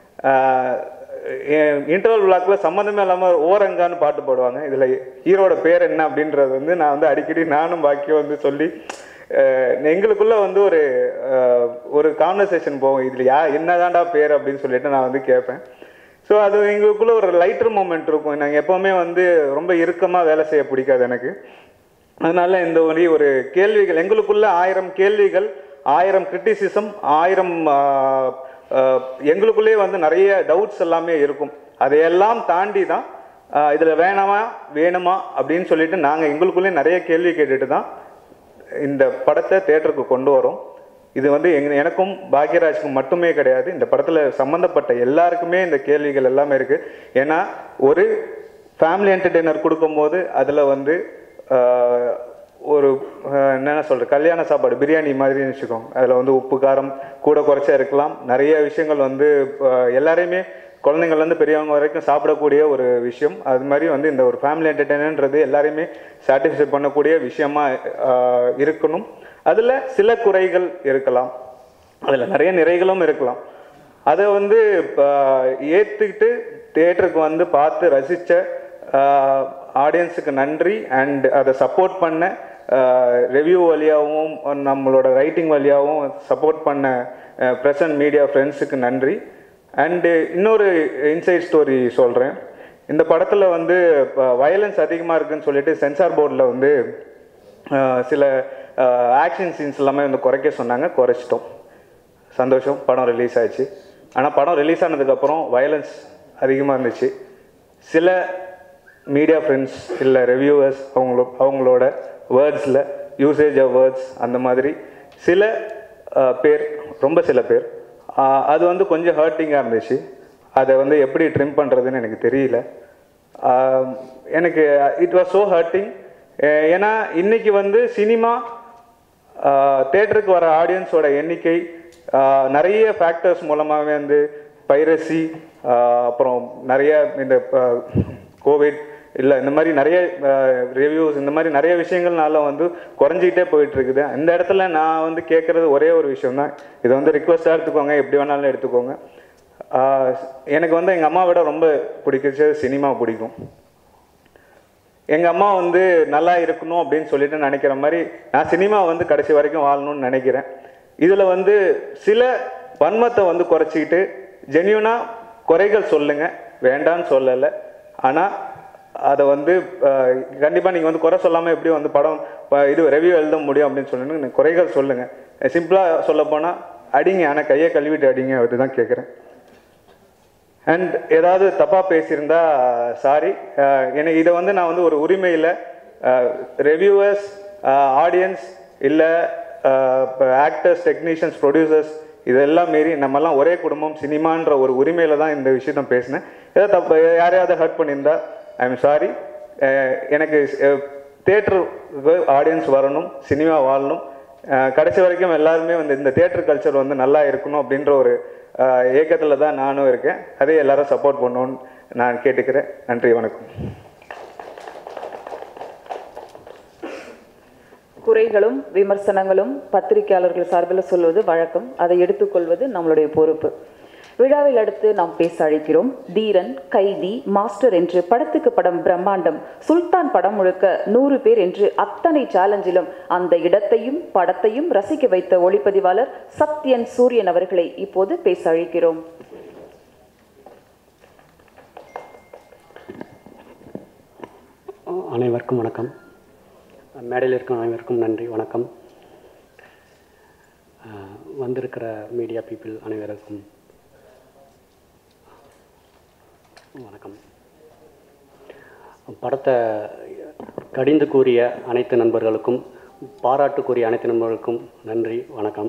இன்டர்வல் பிளாக்கில் சம்மந்தமே இல்லாமல் ஓரங்கான்னு பாட்டு போடுவாங்க. இதில் ஹீரோட பேர் என்ன அப்படின்றது வந்து நான் வந்து அடிக்கடி நானும் பாக்கியம் வந்து சொல்லி எங்களுக்குள்ளே வந்து ஒரு ஒரு கான்வர்சேஷன் போகும். இதில் யா என்னதான்டா பேர் அப்படின்னு சொல்லிட்டு நான் வந்து கேட்பேன். ஸோ அது எங்களுக்குள்ளே ஒரு லைட்டர் மூமெண்ட் இருக்கும். நாங்கள் எப்போவுமே வந்து ரொம்ப இறுக்கமாக வேலை செய்ய பிடிக்காது எனக்கு. அதனால இந்த மாதிரி ஒரு கேள்விகள் எங்களுக்குள்ள ஆயிரம் கேள்விகள், ஆயிரம் கிரிட்டிசிசம், ஆயிரம் எங்களுக்குள்ளே வந்து நிறைய டவுட்ஸ் எல்லாமே இருக்கும். அதையெல்லாம் தாண்டி தான் இதில் வேணாமா வேணுமா அப்படின்னு சொல்லிட்டு நாங்கள் எங்களுக்குள்ளே நிறைய கேள்வி கேட்டுட்டு தான் இந்த படத்தை தேட்டருக்கு கொண்டு வரோம். இது வந்து எங் எனக்கும் பாக்யராஜுக்கும் மட்டுமே கிடையாது, இந்த படத்தில் சம்மந்தப்பட்ட எல்லாருக்குமே இந்த கேள்விகள் எல்லாமே இருக்குது. ஏன்னா ஒரு ஃபேமிலி என்டர்டெய்னர் கொடுக்கும்போது அதில் வந்து ஒரு என்னென்ன சொல்கிற கல்யாண சாப்பாடு பிரியாணி மாதிரின்னு வச்சுக்கோங்க. அதில் வந்து உப்பு காரம் கூட குறைச்சா இருக்கலாம். நிறைய விஷயங்கள் வந்து எல்லாரையுமே குழந்தைங்கள்லேருந்து பெரியவங்க வரைக்கும் சாப்பிடக்கூடிய ஒரு விஷயம். அது மாதிரி வந்து இந்த ஒரு ஃபேமிலி என்டர்டெய்னர்ன்றது எல்லாரையுமே சாட்டிஸ்ஃபை பண்ணக்கூடிய விஷயமா இருக்கணும். அதில் சில குறைகள் இருக்கலாம், அதில் நிறைய நிறைகளும் இருக்கலாம். அதை வந்து ஏற்றுக்கிட்டு தேட்டருக்கு வந்து பார்த்து ரசித்த ஆடியன்ஸுக்கு நன்றி. அண்ட் அதை சப்போர்ட் பண்ண ரிவ்யூ வழியாகவும் நம்மளோட ரைட்டிங் வழியாகவும் சப்போர்ட் பண்ண ப்ரெசன்ட் மீடியா ஃப்ரெண்ட்ஸுக்கு நன்றி. அண்டு இன்னொரு இன்சைட் ஸ்டோரி சொல்கிறேன். இந்த படத்தில் வந்து வயலன்ஸ் அதிகமாக இருக்குதுன்னு சொல்லிட்டு சென்சார் போர்டில் வந்து சில ஆக்ஷன் சீன்ஸ் எல்லாமே வந்து குறைக்க சொன்னாங்க. குறைச்சிட்டோம், சந்தோஷம். படம் ரிலீஸ் ஆச்சு. ஆனால் படம் ரிலீஸ் ஆனதுக்கப்புறம் வயலன்ஸ் அதிகமாக இருந்துச்சு. சில மீடியா ஃப்ரெண்ட்ஸ் இல்லை ரிவ்யூவர்ஸ் அவங்களோ அவங்களோட வேர்ட்ஸில் யூசேஜ் ஆஃப் வேர்ட்ஸ் அந்த மாதிரி சில பேர், ரொம்ப சில பேர், அது வந்து கொஞ்சம் ஹர்ட்டிங்காக இருந்துச்சு. அதை வந்து எப்படி ட்ரிம் பண்ணுறதுன்னு எனக்கு தெரியல. எனக்கு இட் வாஸ் ஸோ ஹர்ட்டிங். ஏன்னா இன்றைக்கி வந்து சினிமா தேட்டருக்கு வர ஆடியன்ஸோட எண்ணிக்கை நிறைய ஃபேக்டர்ஸ் மூலமாகவே வந்து பைரசி, அப்புறம் நிறைய இந்த கோவிட் இல்லை இந்த மாதிரி நிறைய ரிவ்யூஸ் இந்த மாதிரி நிறைய விஷயங்கள்னால வந்து குறைஞ்சிக்கிட்டே போயிட்டுருக்குது. இந்த இடத்துல நான் வந்து கேட்குறது ஒரே ஒரு விஷயம்தான். இதை வந்து ரிக்வஸ்ட்டாக எடுத்துக்கோங்க, எப்படி வேணாலும் எடுத்துக்கோங்க. எனக்கு வந்து எங்கள் அம்மா விட ரொம்ப பிடிச்சது சினிமா பிடிக்கும். எங்கள் அம்மா வந்து நல்லா இருக்கணும் அப்படின்னு சொல்லிட்டு நினைக்கிற மாதிரி நான் சினிமா வந்து கடைசி வரைக்கும் வாழணும்னு நினைக்கிறேன். இதில் வந்து சில வன்மத்தை வந்து குறைச்சிக்கிட்டு ஜென்யூனாக குறைகள் சொல்லுங்கள், வேண்டான்னு சொல்லலை. ஆனால் அதை வந்து கண்டிப்பாக நீங்கள் வந்து குறை சொல்லாமல் எப்படி வந்து படம் இது ரிவ்யூ எழுத முடியும் அப்படின்னு சொல்லணும்னு குறைகள் சொல்லுங்கள். சிம்பிளாக சொல்ல போனால் அடிங்க, ஆனால் கையை கழுவிட்டு அடிங்க, அதுதான் கேட்குறேன். அண்ட் ஏதாவது தப்பாக பேசியிருந்தா சாரி. எனக்கு இதை வந்து நான் வந்து ஒரு உரிமையில் ரிவ்யூவர்ஸ், ஆடியன்ஸ், இல்லை ஆக்டர்ஸ், டெக்னீஷியன்ஸ், ப்ரொடியூசர்ஸ் இதெல்லாம் மீறி நம்மெல்லாம் ஒரே குடும்பம் சினிமான்ற ஒரு உரிமையில் தான் இந்த விஷயத்த பேசினேன். ஏதாவது தப்பு யாரையாவது ஹர்ட் பண்ணியிருந்தா ஐ எம் சாரி. எனக்கு தேட்டருக்கு ஆடியன்ஸ் வரணும், சினிமா வாழணும், கடைசி வரைக்கும் எல்லாருமே வந்து இந்த தேட்டர் கல்ச்சர் வந்து நல்லா இருக்கணும் அப்படின்ற ஒரு ஏக்கத்தில் தான் நானும் இருக்கேன். அதே எல்லாரும் சப்போர்ட் பண்ணணும்னு நான் கேட்டுக்கிறேன். நன்றி, வணக்கம். குறைகளும் விமர்சனங்களும் பத்திரிகையாளர்கள் சார்பில் சொல்வது வழக்கம். அதை எடுத்துக்கொள்வது நம்மளுடைய பொறுப்பு. விழாவில் அடுத்து நாம் பேச அழைக்கிறோம். தீரன், கைதி, மாஸ்டர் என்று படத்துக்கு படம் பிரம்மாண்டம். சுல்தான் படம் முழுக்க நூறு பேர் என்று அத்தனை சேலஞ்சிலும் அந்த இடத்தையும் படத்தையும் ரசிக்க வைத்த ஒளிப்பதிவாளர் சத்யன் சூரியன் அவர்களை இப்போது பேச அழைக்கிறோம். அனைவருக்கும் வணக்கம். மேடையில் இருக்கும் அனைவருக்கும் நன்றி, வணக்கம். வந்திருக்கிற மீடியா பீப்புள் அனைவருக்கும் வணக்கம். படத்தை கடிந்து கூறிய அனைத்து நண்பர்களுக்கும், பாராட்டு கூறிய அனைத்து நண்பர்களுக்கும் நன்றி, வணக்கம்.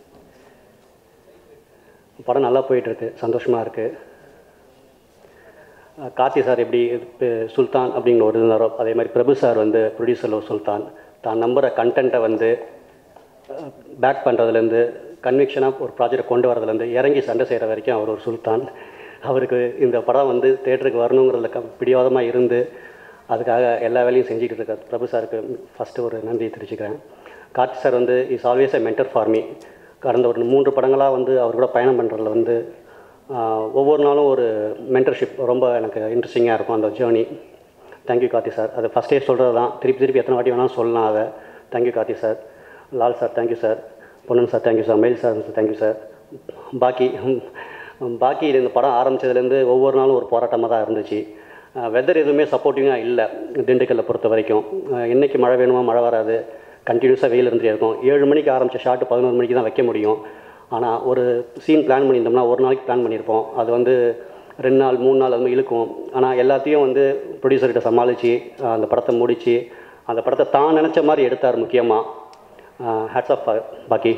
படம் நல்லா போயிட்டுருக்கு, சந்தோஷமாக இருக்குது. கார்த்தி சார் எப்படி சுல்தான் அப்படிங்கிற ஒரு இருந்தாரோ, அதே மாதிரி பிரபு சார் வந்து ப்ரொடியூசரில் ஒரு சுல்தான். தான் நம்புகிற கண்டென்ட்டை வந்து பேக் பண்ணுறதுலேருந்து, கன்விக்ஷனாக ஒரு ப்ராஜெக்டை கொண்டு வரதுலேருந்து, இறங்கி சண்டை செய்கிற வரைக்கும் அவர் ஒரு சுல்தான். அவருக்கு இந்த படம் வந்து தேட்டருக்கு வரணுங்கிறதுல க பிடிவாதமாக இருந்து அதுக்காக எல்லா வேலையும் செஞ்சுக்கிட்டு இருக்கார். பிரபு சாருக்கு ஃபஸ்ட்டு ஒரு நன்றி தெரிவிச்சுக்கிறேன். கார்த்தி சார் வந்து is always a mentor for me. கடந்த ஒரு மூன்று படங்களாக வந்து அவர் கூட பயணம் பண்ணுறதுல வந்து ஒவ்வொரு நாளும் ஒரு மென்டர்ஷிப் ரொம்ப எனக்கு இன்ட்ரெஸ்டிங்காக இருக்கும் அந்த ஜேர்னி. Thank you Karthi sir. அதை ஃபஸ்ட்டே சொல்கிறது தான், திருப்பி திருப்பி எத்தனை வாட்டி வேணாலும் சொல்லலாம் அதை. Thank you Karthi sir. Lal sir thank you sir. Ponnan sir thank you sir. Mayil sir thank you sir. Bakki Bakki இந்த படம் ஆரம்பித்ததுலேருந்து ஒவ்வொரு நாளும் ஒரு போராட்டமாக தான் இருந்துச்சு. வெதர் எதுவுமே சப்போர்ட்டிவாக இல்லை திண்டுக்கல்லை பொறுத்த வரைக்கும். என்றைக்கு மழை வேணுமோ மழை வராது, கண்டினியூஸாக வெயில் இருந்துகிட்டே இருக்கும். ஏழு மணிக்கு ஆரம்பித்த ஷாட்டு பதினோரு மணிக்கு தான் வைக்க முடியும். ஆனால் ஒரு சீன் பிளான் பண்ணியிருந்தோம்னா ஒரு நாளைக்கு பிளான் பண்ணியிருப்போம். அது வந்து ரெண்டு நாள் மூணு நாள் அது மாதிரி இழுக்கும். ஆனால் எல்லாத்தையும் வந்து ப்ரொடியூசர்கிட்ட சமாளித்து அந்த படத்தை முடித்து அந்த படத்தை தான் நினச்ச மாதிரி எடுத்தார். முக்கியமாக hats off Bakki.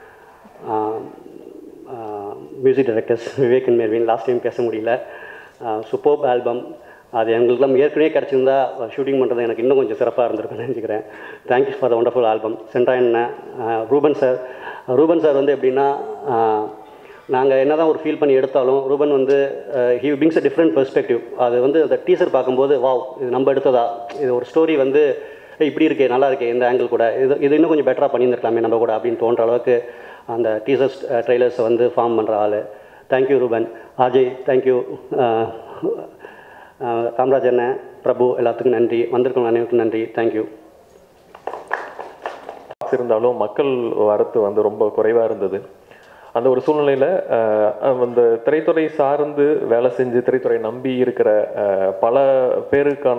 Music directors Vivek and Mervin, last time பேச முடியல. Superb album. அது எங்களுக்கெல்லாம் ஏற்கனவே கிடச்சிருந்தா ஷூட்டிங் பண்ணுறது எனக்கு இன்னும் கொஞ்சம் சிறப்பாக இருந்திருக்குன்னு நினச்சிக்கிறேன். Thank you for the wonderful album. Sendrayan Ruben sir. Ruben sir வந்து எப்படின்னா, நாங்கள் என்ன தான் ஒரு ஃபீல் பண்ணி எடுத்தாலும் ரூபன் வந்து he brings a different perspective. அது வந்து அந்த டீசர் பார்க்கும்போது வாவ் இது நம்ம எடுத்ததா, இது ஒரு ஸ்டோரி வந்து இப்படி இருக்கே, நல்லா இருக்கே, இந்த ஆங்கிள் கூட இது இது இன்னும் கொஞ்சம் பெட்டராக பண்ணியிருந்துருக்கலாமே நம்ம கூட அப்படின்னு தோன்ற அளவுக்கு அந்த டீசர்ஸ் ட்ரெய்லர்ஸை வந்து ஃபார்ம் பண்ணுற ஆள். தேங்க்யூ ரூபன். அஜய் தேங்க்யூ. காமராஜ் அண்ணன், பிரபு, எல்லாத்துக்கும் நன்றி. வந்திருக்கவங்க அனைவருக்கும் நன்றி. தேங்க்யூ. இருந்தாலும் மக்கள் வரத்து வந்து ரொம்ப குறைவாக இருந்தது. அந்த ஒரு சூழ்நிலையில் அந்த திரைத்துறை சார்ந்து வேலை செஞ்சு திரைத்துறை நம்பி இருக்கிற பல பேருக்கான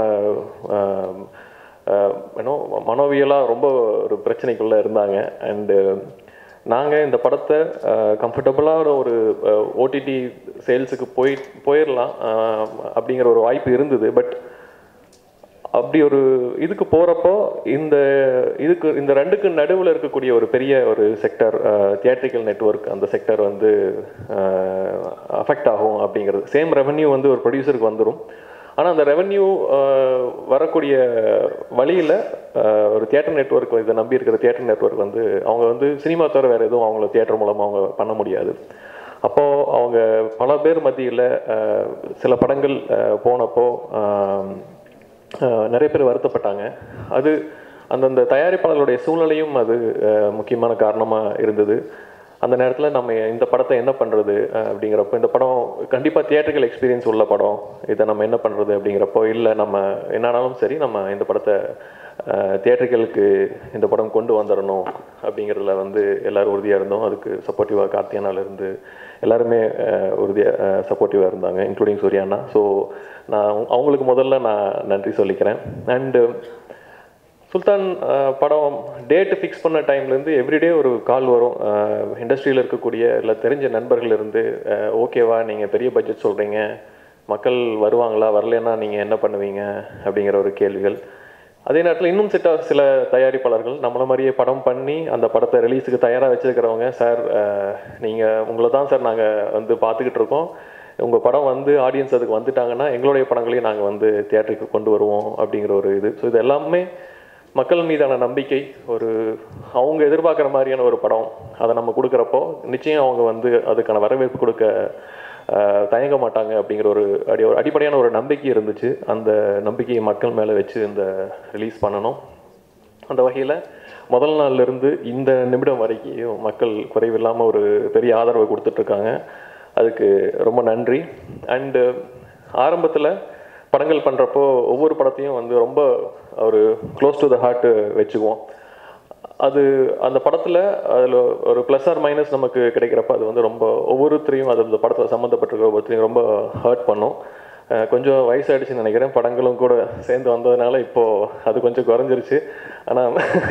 ஏன்னோ மனோவியலாக ரொம்ப ஒரு பிரச்சனைக்குள்ளே இருந்தாங்க. அண்டு நாங்கள் இந்த படத்தை கம்ஃபர்டபுளான ஒரு ஓடிடி சேல்ஸுக்கு போய் போயிடலாம் அப்படிங்கிற ஒரு வாய்ப்பு இருந்தது. பட் அப்படி ஒரு இதுக்கு போகிறப்போ இந்த இதுக்கு இந்த ரெண்டுக்கு நடுவில் இருக்கக்கூடிய ஒரு பெரிய ஒரு செக்டர் தியேட்ரிக்கல் நெட்வொர்க், அந்த செக்டர் வந்து அஃபெக்ட் ஆகும் அப்படிங்கிறது. சேம் ரெவன்யூ வந்து ஒரு ப்ரொடியூசருக்கு வந்துடும். ஆனால் அந்த ரெவன்யூ வரக்கூடிய வழியில் ஒரு தியேட்டர் நெட்வொர்க், இதை நம்பி இருக்கிற தியேட்டர் நெட்வொர்க் வந்து அவங்க வந்து சினிமா தவிர வேறு எதுவும் அவங்கள தியேட்டர் மூலமாக அவங்க பண்ண முடியாது. அப்போது அவங்க பல பேர் மத்தியில் சில படங்கள் போனப்போ நிறைய பேர் வருத்தப்பட்டாங்க. அது அந்தந்த தயாரிப்பாளர்களுடைய சூழ்நிலையும் அது முக்கியமான காரணமாக இருந்தது. அந்த நேரத்தில் நம்ம இந்த படத்தை என்ன பண்ணுறது அப்படிங்கிறப்போ, இந்த படம் கண்டிப்பாக தியேட்டர்கள் எக்ஸ்பீரியன்ஸ் உள்ள படம், இதை நம்ம என்ன பண்ணுறது அப்படிங்கிறப்போ, இல்லை நம்ம என்னானாலும் சரி நம்ம இந்த படத்தை தியேட்டர்களுக்கு இந்த படம் கொண்டு வந்துடணும் அப்படிங்கிறதுல வந்து எல்லோரும் உறுதியாக இருந்தோம். அதுக்கு சப்போர்ட்டிவாக கார்த்தியானாலேருந்து எல்லாருமே உறுதியாக சப்போர்ட்டிவாக இருந்தாங்க, இன்க்ளூடிங் சூர்யானா. ஸோ நான் அவங்களுக்கு முதல்ல நான் நன்றி சொல்லிக்கிறேன். அண்டு சுல்தான் படம் டேட்டு ஃபிக்ஸ் பண்ண டைம்லேருந்து எவ்ரிடே ஒரு கால் வரும் இண்டஸ்ட்ரியில் இருக்கக்கூடிய இல்லை தெரிஞ்ச நண்பர்கள் இருந்து, ஓகேவா நீங்கள் பெரிய பட்ஜெட் சொல்கிறீங்க, மக்கள் வருவாங்களா, வரலன்னா நீங்கள் என்ன பண்ணுவீங்க அப்படிங்கிற ஒரு கேள்விகள். அதே நேரத்தில் இன்னும் சிட்ட சில தயாரிப்பாளர்கள் நம்மளை மாதிரியே படம் பண்ணி அந்த படத்தை ரிலீஸுக்கு தயாராக வச்சுருக்கிறவங்க, சார் நீங்கள் உங்களை தான் சார் நாங்கள் வந்து பார்த்துக்கிட்டு இருக்கோம், உங்கள் படம் வந்து ஆடியன்ஸ் அதுக்கு வந்துட்டாங்கன்னா எங்களுடைய படங்களையும் நாங்கள் வந்து தியேட்டருக்கு கொண்டு வருவோம் அப்படிங்கிற ஒரு இது. ஸோ இது எல்லாமே மக்கள் மீதான நம்பிக்கை. ஒரு அவங்க எதிர்பார்க்குற மாதிரியான ஒரு படம் அதை நம்ம கொடுக்குறப்போ நிச்சயம் அவங்க வந்து அதுக்கான வரவேற்பு கொடுக்க தயங்க மாட்டாங்க அப்படிங்கிற ஒரு அடி ஒரு அடிப்படையான ஒரு நம்பிக்கை இருந்துச்சு. அந்த நம்பிக்கையை மக்கள் மேலே வச்சு இந்த ரிலீஸ் பண்ணணும். அந்த வகையில் முதல் நாள்லேருந்து இந்த நிமிடம் வரைக்கும் மக்கள் குறைவில்லாமல் ஒரு பெரிய ஆதரவை கொடுத்துட்ருக்காங்க. அதுக்கு ரொம்ப நன்றி. அண்டு ஆரம்பத்தில் படங்கள் பண்ணுறப்போ ஒவ்வொரு படத்தையும் வந்து ரொம்ப ஒரு க்ளோஸ் டு த ஹார்ட்டு வச்சுக்குவோம். அது அந்த படத்தில் அதில் ஒரு ப்ளஸ் ஆர் மைனஸ் நமக்கு கிடைக்கிறப்ப அது வந்து ரொம்ப ஒவ்வொருத்தரையும் அது அந்த படத்தில் சம்மந்தப்பட்டிருக்கிற ஒவ்வொருத்தரையும் ரொம்ப ஹர்ட் பண்ணும். கொஞ்சம் வயசாகிடுச்சுன்னு நினைக்கிறேன், படங்களும் கூட சேர்ந்து வந்ததுனால இப்போது அது கொஞ்சம் குறைஞ்சிருச்சு. ஆனால்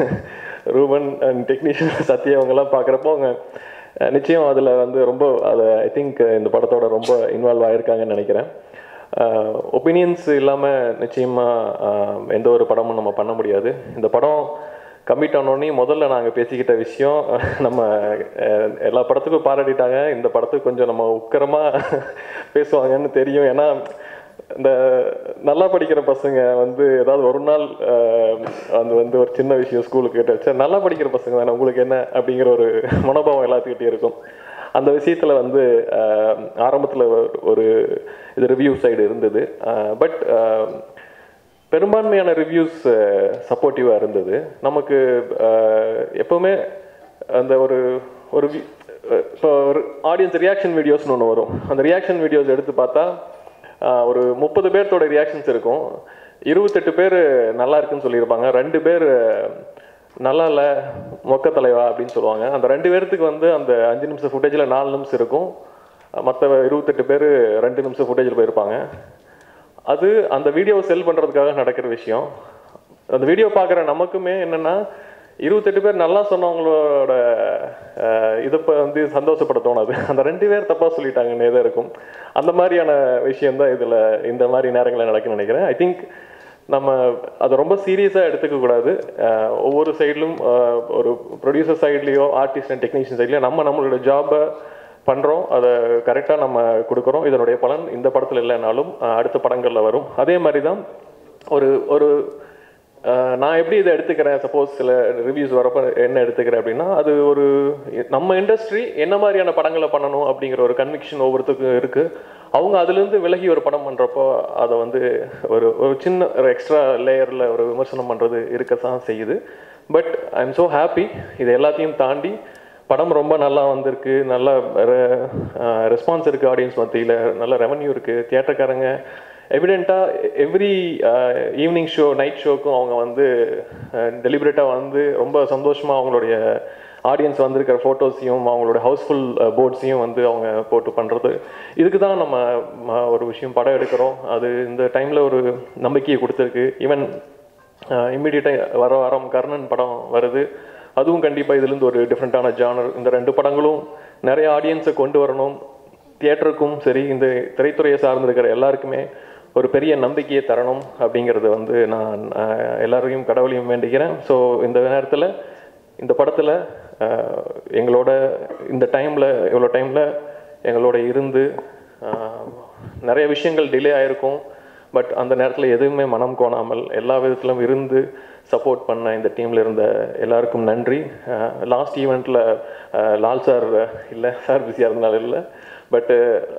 ரூபன் அண்ட் டெக்னீஷியன் சத்யா அவங்கெல்லாம் பார்க்குறப்போ அவங்க நிச்சயம் அதில் வந்து ரொம்ப அதை ஐ திங்க் இந்த படத்தோட ரொம்ப இன்வால்வ் ஆகியிருக்காங்கன்னு நினைக்கிறேன். ஒப்பீனியன்ஸ் இல்லாமல் நிச்சயமாக எந்த ஒரு படமும் நம்ம பண்ண முடியாது. இந்த படம் கம்மிட் ஆனோடனே முதல்ல நாங்கள் பேசிக்கிட்ட விஷயம், நம்ம எல்லா படத்துக்கும் பாராட்டிட்டாங்க, இந்த படத்துக்கு கொஞ்சம் நம்ம உக்கரமாக பேசுவாங்கன்னு தெரியும். ஏன்னா இந்த நல்லா படிக்கிற பசங்க வந்து ஏதாவது ஒரு நாள் அது வந்து ஒரு சின்ன விஷயம் ஸ்கூலுக்கு கேட்டு வச்சா நல்லா படிக்கிற பசங்க தானே உங்களுக்கு என்ன அப்படிங்கிற ஒரு மனோபாவம் எல்லாத்துக்கிட்டே இருக்கும். அந்த விஷயத்தில் வந்து ஆரம்பத்தில் ஒரு இது ரிவ்யூ சைடு இருந்தது. பட் பெரும்பான்மையான ரிவ்யூஸ் சப்போர்ட்டிவாக இருந்தது. நமக்கு எப்போவுமே அந்த ஒரு ஒரு இப்போ ஒரு ஆடியன்ஸ் ரியாக்ஷன் வீடியோஸ்னு ஒன்று வரும். அந்த ரியாக்ஷன் வீடியோஸ் எடுத்து பார்த்தா ஒரு முப்பது பேர்த்தோட ரியாக்ஷன்ஸ் இருக்கும். இருபத்தெட்டு பேர் நல்லா இருக்குன்னு சொல்லியிருப்பாங்க, ரெண்டு பேர் நல்லா இல்லை மொக்க தலைவா அப்படின்னு சொல்லுவாங்க. அந்த ரெண்டு பேர்த்துக்கு வந்து அந்த அஞ்சு நிமிஷம் ஃபுட்டேஜில் நாலு நிமிஷம் இருக்கும், மற்ற இருபத்தெட்டு பேர் ரெண்டு நிமிஷம் ஃபுட்டேஜில் போயிருப்பாங்க. அது அந்த வீடியோவை செல் பண்ணுறதுக்காக நடக்கிற விஷயம். அந்த வீடியோ பார்க்குற நமக்குமே என்னென்னா இருபத்தெட்டு பேர் நல்லா சொன்னவங்களோட இதை வந்து சந்தோஷப்பட தோணாது, அந்த ரெண்டு பேர் தப்பாக சொல்லிட்டாங்கன்னே தான் இருக்கும். அந்த மாதிரியான விஷயந்தான் இதில் இந்த மாதிரி நேரங்களில் நடக்குன்னு நினைக்கிறேன். ஐ திங்க் நம்ம அதை ரொம்ப சீரியஸாக எடுத்துக்கக்கூடாது. ஒவ்வொரு சைட்லும் ஒரு ப்ரொடியூசர் சைட்லேயோ ஆர்டிஸ்ட் அண்ட் டெக்னீஷியன் சைட்லேயோ நம்ம நம்மளோட ஜாபை பண்ணுறோம், அதை கரெக்டாக நம்ம கொடுக்குறோம். இதனுடைய பலன் இந்த படத்தில் இல்லைனாலும் அடுத்த படங்களில் வரும். அதே மாதிரி தான் ஒரு ஒரு நான் எப்படி இதை எடுத்துக்கிறேன், சப்போஸ் சில ரிவ்யூஸ் வரப்போ என்ன எடுத்துக்கிறேன் அப்படின்னா, அது ஒரு நம்ம இண்டஸ்ட்ரி என்ன மாதிரியான படங்களை பண்ணணும் அப்படிங்கிற ஒரு கன்விக்ஷன் ஒவ்வொருத்தருக்கும் இருக்குது. அவங்க அதுலேருந்து விலகி ஒரு படம் பண்ணுறப்போ அதை வந்து ஒரு ஒரு சின்ன ஒரு எக்ஸ்ட்ரா லேயரில் ஒரு விமர்சனம் பண்ணுறது இருக்கத்தான் செய்யுது. But I am so happy, இது எல்லாத்தையும் தாண்டி படம் ரொம்ப நல்லா வந்திருக்கு, நல்ல ரெஸ்பான்ஸ் இருக்குது ஆடியன்ஸ் மத்தியில், நல்ல ரெவன்யூ இருக்குது. தியேட்டர்காரங்க எவிடெண்ட்டாக எவ்ரி ஈவினிங் ஷோ நைட் ஷோக்கும் அவங்க வந்து டெலிபரேட்டாக வந்து ரொம்ப சந்தோஷமாக அவங்களுடைய ஆடியன்ஸ் வந்திருக்கிற ஃபோட்டோஸையும் அவங்களோட ஹவுஸ்ஃபுல் போர்ட்ஸையும் வந்து அவங்க போட்டு பண்ணுறது. இதுக்கு தான் நம்ம ஒரு விஷயம் படம் எடுக்கிறோம். அது இந்த டைமில் ஒரு நம்பிக்கையை கொடுத்துருக்கு. ஈவன் இம்மிடியட்டாக வர வாரம் கர்ணன் படம் வருது, அதுவும் கண்டிப்பாக இதுலேருந்து ஒரு டிஃப்ரெண்ட்டான ஜானர். இந்த ரெண்டு படங்களும் நிறைய ஆடியன்ஸை கொண்டு வரணும். தியேட்டருக்கும் சரி இந்த திரைத்துறையை சார்ந்திருக்கிற எல்லாருக்குமே ஒரு பெரிய நம்பிக்கையை தரணும் அப்படிங்கிறத வந்து நான் எல்லாரையும் கடவுளையும் வேண்டிக்கிறேன். ஸோ இந்த நேரத்தில் இந்த படத்தில் எங்களோட இந்த டைமில் இவ்வளோ டைமில் எங்களோட இருந்து நிறைய விஷயங்கள் டிலே ஆகிருக்கும். பட் அந்த நேரத்தில் எதுவுமே மனம் கோணாமல் எல்லா விதத்திலும் இருந்து சப்போர்ட் பண்ண இந்த டீமில் இருந்த எல்லாருக்கும் நன்றி. லாஸ்ட் ஈவெண்ட்டில் லால் சார் இல்லை, சார் பிஸியாக இருந்தனால இல்லை, பட்டு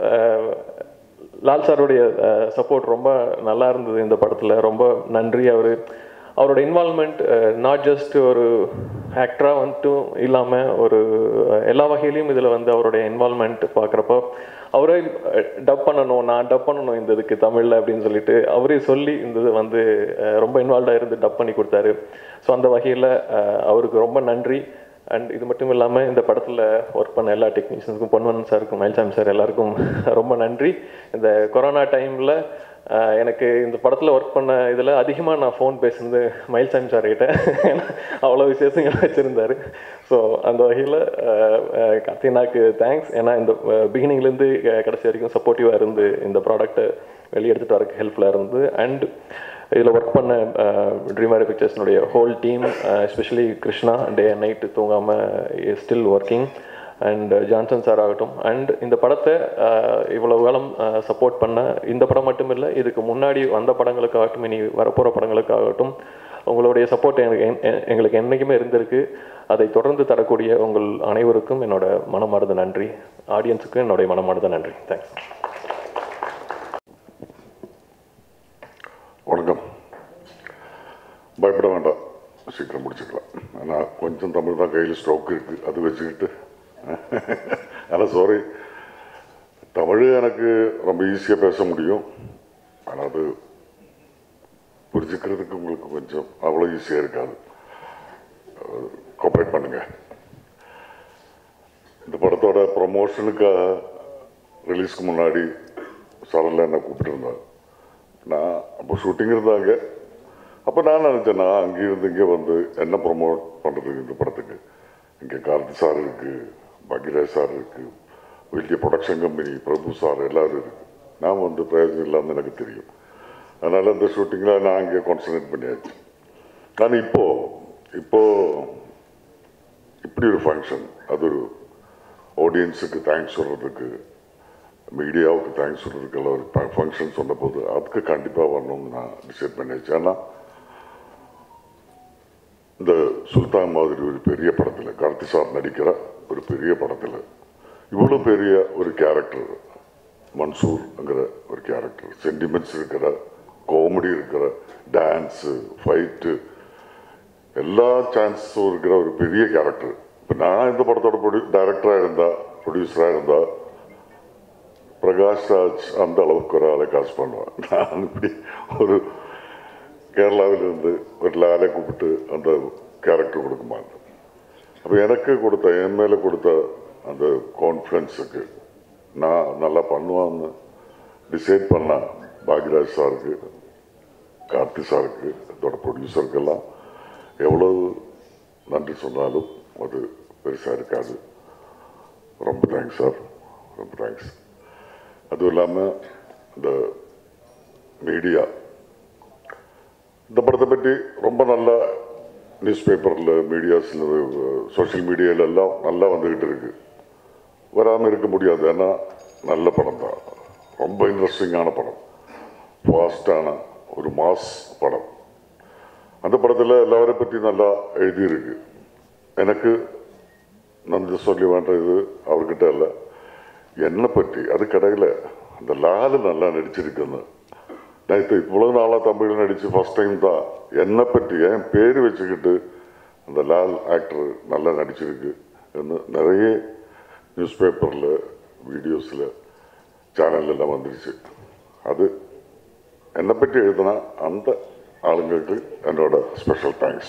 லால் சாருடைய சப்போர்ட் ரொம்ப நல்லா இருந்தது இந்த படத்தில். ரொம்ப நன்றி. அவர் அவரோட இன்வால்மெண்ட் நாட் ஜஸ்ட் ஒரு ஆக்டராக வந்துட்டு இல்லாமல் ஒரு எல்லா வகையிலையும் இதில் வந்து அவருடைய இன்வால்மெண்ட் பார்க்குறப்போ அவரே டப் பண்ணணும், நான் டப் பண்ணணும் இந்த இதுக்கு தமிழில் அப்படின்னு சொல்லிட்டு அவரே சொல்லி இந்த இது வந்து ரொம்ப இன்வால்வ்டாக இருந்து டப் பண்ணி கொடுத்தாரு. ஸோ அந்த வகையில் அவருக்கு ரொம்ப நன்றி. அண்ட் இது மட்டும் இல்லாமல் இந்த படத்தில் ஒர்க் பண்ண எல்லா டெக்னீஷியன்ஸுக்கும், பொன்வன் சாருக்கும், மயில்சாமி சார் எல்லாருக்கும் ரொம்ப நன்றி. இந்த கொரோனா டைமில் எனக்கு இந்த படத்தில் ஒர்க் பண்ண இதில் அதிகமாக நான் ஃபோன் பேசுனது மயில்சாமி சார் கிட்ட, ஏன்னா அவ்வளோ விசேஷங்கள் வச்சுருந்தார். ஸோ அந்த வகையில் கார்த்தினாக்கு தேங்க்ஸ். ஏன்னா இந்த பிகினிங்லேருந்து கடைசி வரைக்கும் சப்போர்ட்டிவாக இருந்து இந்த ப்ராடக்ட்டை வெளியே எடுத்துகிட்டு வரக்கு ஹெல்ப்ஃபுல்லாக இருந்து. அண்ட் இதில் ஒர்க் பண்ண ட்ரீம் வேரி பிக்சர்ஸ்னுடைய whole team, especially Krishna day and night தூங்காமல் still working, and Johnson sir ஆகட்டும். அண்ட் இந்த படத்தை இவ்வளோ காலம் சப்போர்ட் பண்ண இந்த படம் மட்டும் இல்லை, இதுக்கு முன்னாடி வந்த படங்களுக்காகட்டும் இனி வரப்போகிற படங்களுக்காகட்டும் உங்களுடைய சப்போர்ட் எனக்கு எங்களுக்கு என்றைக்குமே இருந்திருக்கு. அதை தொடர்ந்து தரக்கூடிய உங்கள் அனைவருக்கும் என்னோட மனமார்ந்த நன்றி. ஆடியன்ஸுக்கும் என்னுடைய மனமார்ந்த நன்றி. தேங்க்ஸ். வணக்கம். பயப்பட வேண்டாம், சீக்கிரம் முடிச்சுக்கலாம். ஆனால் கொஞ்சம் தமிழ் தான் கையில் ஸ்ட்ரோக் இருக்குது, அது வச்சுக்கிட்டு அதனால் சாரி. தமிழ் எனக்கு ரொம்ப ஈஸியாக பேச முடியும், ஆனால் அது புரிஞ்சுக்கிறதுக்கு உங்களுக்கு கொஞ்சம் அவ்வளோ ஈஸியாக இருக்காது. கோஆப்ரேட் பண்ணுங்க. இந்த படத்தோட ப்ரமோஷனுக்காக ரிலீஸ்க்கு முன்னாடி சரணில் என்ன கூப்பிட்டுருந்தாங்க. நான் அப்போ ஷூட்டிங் இருந்தாங்க. அப்போ நான் நினச்சேன், நான் அங்கேருந்து இங்கே வந்து என்ன ப்ரமோட் பண்ணுறதுக்கு இந்த படத்துக்கு. இங்கே கார்த்தி சார் இருக்குது, பாக்யராஜ் சார் இருக்குது, வெளிய ப்ரொடக்ஷன் கம்பெனி, பிரபு சார் எல்லோரும் இருக்குது. நான் வந்து பிரயோஜனம் இல்லாமல் எனக்கு தெரியும். அதனால் அந்த ஷூட்டிங்கில் நான் அங்கே கான்சன்ட்ரேட் பண்ணியாச்சு. ஆனால் இப்போது இப்போது இப்படி ஒரு ஃபங்க்ஷன், அது ஒரு ஆடியன்ஸுக்கு தேங்க்ஸ் சொல்கிறதுக்கு, மீடியாவுக்கு தேங்க்ஸ் சொல்கிறதுக்கெல்லாம் ஒரு ஃபங்க்ஷன் சொன்ன போது அதுக்கு கண்டிப்பாக வரணும்னு நான் டிசைட் பண்ணியாச்சு. ஏன்னா இந்த சுல்தான் மாதிரி ஒரு பெரிய படத்தில், கார்த்தி சார் நடிக்கிற ஒரு பெரிய படத்தில் இவ்வளோ பெரிய ஒரு கேரக்டர், மன்சூர்ங்கிற ஒரு கேரக்டர், சென்டிமெண்ட்ஸ் இருக்கிற, காமெடி இருக்கிற, டான்ஸு, ஃபைட்டு, எல்லா சான்ஸும் இருக்கிற ஒரு பெரிய கேரக்டர். இப்போ நான் இந்த படத்தோட ப்ரொடியூ டைரக்டராக இருந்தா, ப்ரொடியூசராக இருந்தா, பிரகாஷ் ராஜ் அந்த அளவுக்கு ஒரு ஆளை காசு பண்ணுவேன். நான் இப்படி ஒரு கேரளாவிலிருந்து ஒரு லாலை கூப்பிட்டு அந்த கேரக்டர் கொடுக்க மாட்டேன். அப்போ எனக்கு கொடுத்த, என் மேலே கொடுத்த அந்த கான்ஃபிடன்ஸுக்கு நான் நல்லா பண்ணுவான்னு டிசைட் பண்ண பாக்யராஜ் சாருக்கு, கார்த்தி சாருக்கு, அதோட ப்ரொடியூசருக்கெல்லாம் எவ்வளவு நன்றி சொன்னாலும் அது பெருசாக இருக்காது. ரொம்ப தேங்க்ஸ் சார், ரொம்ப தேங்க்ஸ். அதுவும் இல்லாமல் இந்த மீடியா, இந்த படத்தை பற்றி ரொம்ப நல்லா நியூஸ் பேப்பரில், மீடியாஸில், சோஷியல் மீடியாவிலெல்லாம் நல்லா வந்துக்கிட்டு இருக்கு. வராமல் இருக்க முடியாது. ஏன்னா நல்ல படம் தான், ரொம்ப இன்ட்ரெஸ்டிங்கான படம், ஃபாஸ்டான ஒரு மாஸ் படம். அந்த படத்தில் எல்லாரையும் பற்றி நல்லா எழுதியிருக்கு. எனக்கு நன்றி சொல்லி வேண்டது அவர்கிட்ட இல்லை, என்னை பற்றி. அது கடையில் அந்த லாலு நல்லா நடிச்சிருக்குன்னு நேற்று இவ்வளோ நாளாக தமிழில் நடித்து ஃபஸ்ட் டைம் தான் என்னை பற்றி என் பேர் வச்சுக்கிட்டு அந்த லால் ஆக்டர் நல்லா நடிச்சிருக்கு என்று நிறைய நியூஸ் பேப்பரில், வீடியோஸில், சேனல்லாம் வந்துருச்சு. அது என்னை பற்றி எழுதுனா அந்த ஆளுங்களுக்கு என்னோட ஸ்பெஷல் தேங்க்ஸ்.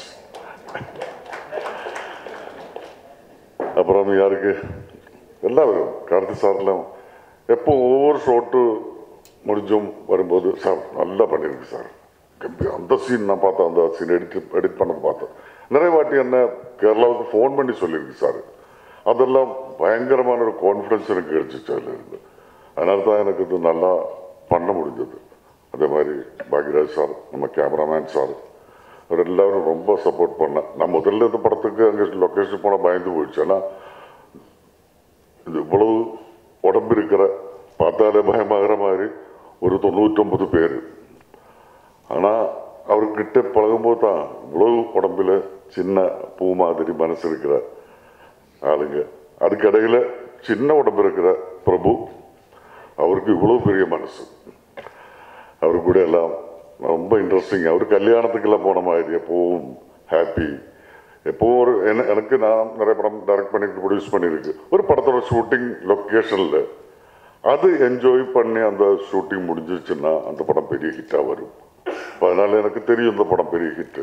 அப்புறம் யாருக்கு எல்லாரும் கார்த்தி சார்லாம் எப்போ ஒவ்வொரு ஷோட்டு முடிஞ்சும் வரும்போது, சார் நல்லா பண்ணியிருக்கு சார், அந்த சீன் நான் பார்த்தேன், அந்த சீன் எடிட் எடிட் பண்ணது பார்த்தேன். நிறைய வாட்டி என்ன கேரளாவுக்கு ஃபோன் பண்ணி சொல்லியிருக்கு சார். அதெல்லாம் பயங்கரமான ஒரு கான்ஃபிடன்ஸ் எனக்கு கிடைச்சிச்சு அதில் இருந்து. அதனால தான் எனக்கு இது நல்லா பண்ண முடிஞ்சது. அதே மாதிரி பாக்யராஜ் சார், நம்ம கேமராமேன் சார், அவர் எல்லோரும் ரொம்ப சப்போர்ட் பண்ணேன். நான் முதல்ல இந்த படத்துக்கு அங்கே லொக்கேஷன் போனால் பயந்து போயிடுச்சு. ஏன்னா இது இவ்வளவு உடம்பு இருக்கிற, பார்த்தாலே பயமாகிற மாதிரி ஒரு தொண்ணூற்றொம்பது பேர். ஆனால் அவர்கிட்ட பழகும்போது தான் இவ்வளவு உடம்பில் சின்ன பூ மாதிரி மனசு இருக்கிற ஆளுங்க, அதுக்கடையில் சின்ன உடம்பு இருக்கிற பிரபு, அவருக்கு இவ்வளோ பெரிய மனசு. அவரு கூட எல்லாம் ரொம்ப இன்ட்ரெஸ்டிங். அவர் கல்யாணத்துக்கெல்லாம் போன மாதிரி எப்போவும் ஹாப்பி. எப்போவும் ஒரு என்ன எனக்கு நான் நிறைய படம் டைரக்ட் பண்ணிட்டு ப்ரொடியூஸ் பண்ணியிருக்கு. ஒரு படத்தோட ஷூட்டிங் லொக்கேஷனில் அது என்ஜாய் பண்ணி அந்த ஷூட்டிங் முடிஞ்சிச்சுன்னா அந்த படம் பெரிய ஹிட்டாக வரும். அதனால் எனக்கு தெரியும் இந்த படம் பெரிய ஹிட்டு.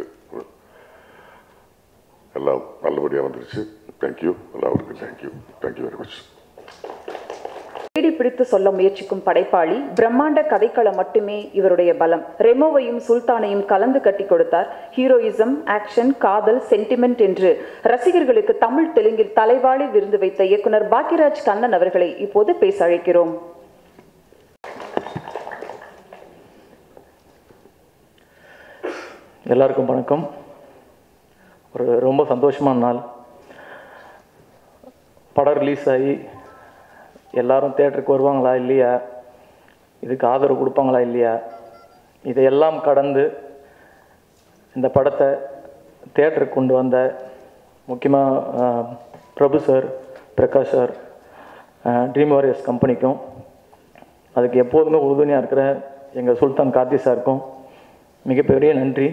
எல்லாம் நல்லபடியாக வந்துருச்சு. தேங்க்யூ எல்லாருக்கும். Thank you thank you very much. தேடி பிடித்து சொல்ல முயற்சிக்கும் படைப்பாளி. பிரம்மாண்ட கதைக்களம் மட்டுமே இவருடைய பலம். ரெமோவையும் சுல்தானையும் கலந்து கட்டி கொடுத்தார். ஹீரோயிசம், ஆக்ஷன், காதல், சென்டிமெண்ட் என்று ரசிகர்களுக்கு தமிழ் தெலுங்கில் தலைவாழி விருந்து வைத்த இயக்குனர் பாக்யராஜ் கண்ணன் அவர்களை இப்போது பேச அழைக்கிறோம். எல்லாருக்கும் வணக்கம். ஒரு ரொம்ப சந்தோஷமான நாள். படம் ரிலீஸ் ஆகி எல்லாரும் தேட்டருக்கு வருவாங்களா இல்லையா, இதுக்கு ஆதரவு கொடுப்பாங்களா இல்லையா, இதையெல்லாம் கடந்து இந்த படத்தை தேட்டருக்கு கொண்டு வந்த முக்கியமாக Prabhu sir, Prakash sir, dream warriors கம்பெனிக்கும், அதுக்கு எப்போதுமே உறுதுணையாக இருக்கிற எங்கள் சுல்தான் கார்த்தி சாருக்கும் மிகப்பெரிய நன்றி.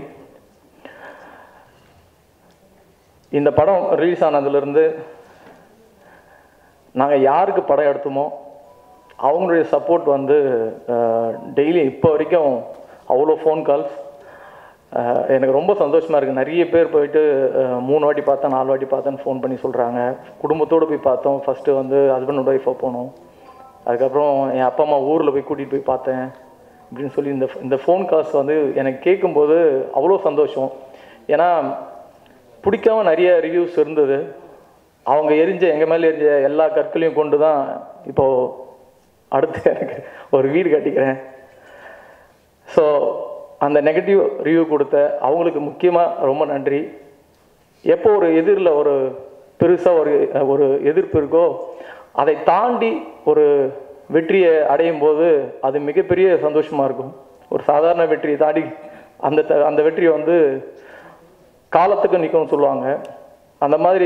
இந்த படம் ரிலீஸ் ஆனதுலேருந்து நாங்கள் யாருக்கு படம் எடுத்தோமோ அவங்களுடைய சப்போர்ட் வந்து டெய்லி இப்போ வரைக்கும் அவ்வளோ ஃபோன் கால்ஸ். எனக்கு ரொம்ப சந்தோஷமாக இருக்குது. நிறைய பேர் போயிட்டு மூணு வாட்டி பார்த்தேன், நாலு வாட்டி பார்த்தேன்னு ஃபோன் பண்ணி சொல்கிறாங்க. குடும்பத்தோடு போய் பார்த்தோம். ஃபஸ்ட்டு வந்து ஹஸ்பண்ட் அண்ட் ஒய்ஃபாக போனோம். அதுக்கப்புறம் என் அப்பா அம்மா ஊரில் போய் கூட்டிகிட்டு போய் பார்த்தேன் அப்படின்னு சொல்லி இந்த இந்த ஃபோன் கால்ஸ் வந்து எனக்கு கேட்கும்போது அவ்வளோ சந்தோஷம். ஏன்னா பிடிக்காம நிறைய ரிவ்யூஸ் இருந்தது. அவங்க எரிஞ்ச எங்கள் மேலே எரிஞ்ச எல்லா கற்களையும் கொண்டு தான் இப்போது அடுத்து எனக்கு ஒரு வீடு கட்டிக்கிறேன். ஸோ அந்த நெகட்டிவ் ரிவ்யூ கொடுத்த அவங்களுக்கு முக்கியமாக ரொம்ப நன்றி. எப்போ ஒரு எதிரில் ஒரு பெருசாக ஒரு ஒரு எதிர்ப்பு இருக்கோ அதை தாண்டி ஒரு வெற்றியை அடையும் போது அது மிகப்பெரிய சந்தோஷமாக இருக்கும். ஒரு சாதாரண வெற்றியை தாண்டி அந்த அந்த வெற்றியை வந்து காலத்துக்கு நிற்கும்னு சொல்லுவாங்க. அந்த மாதிரி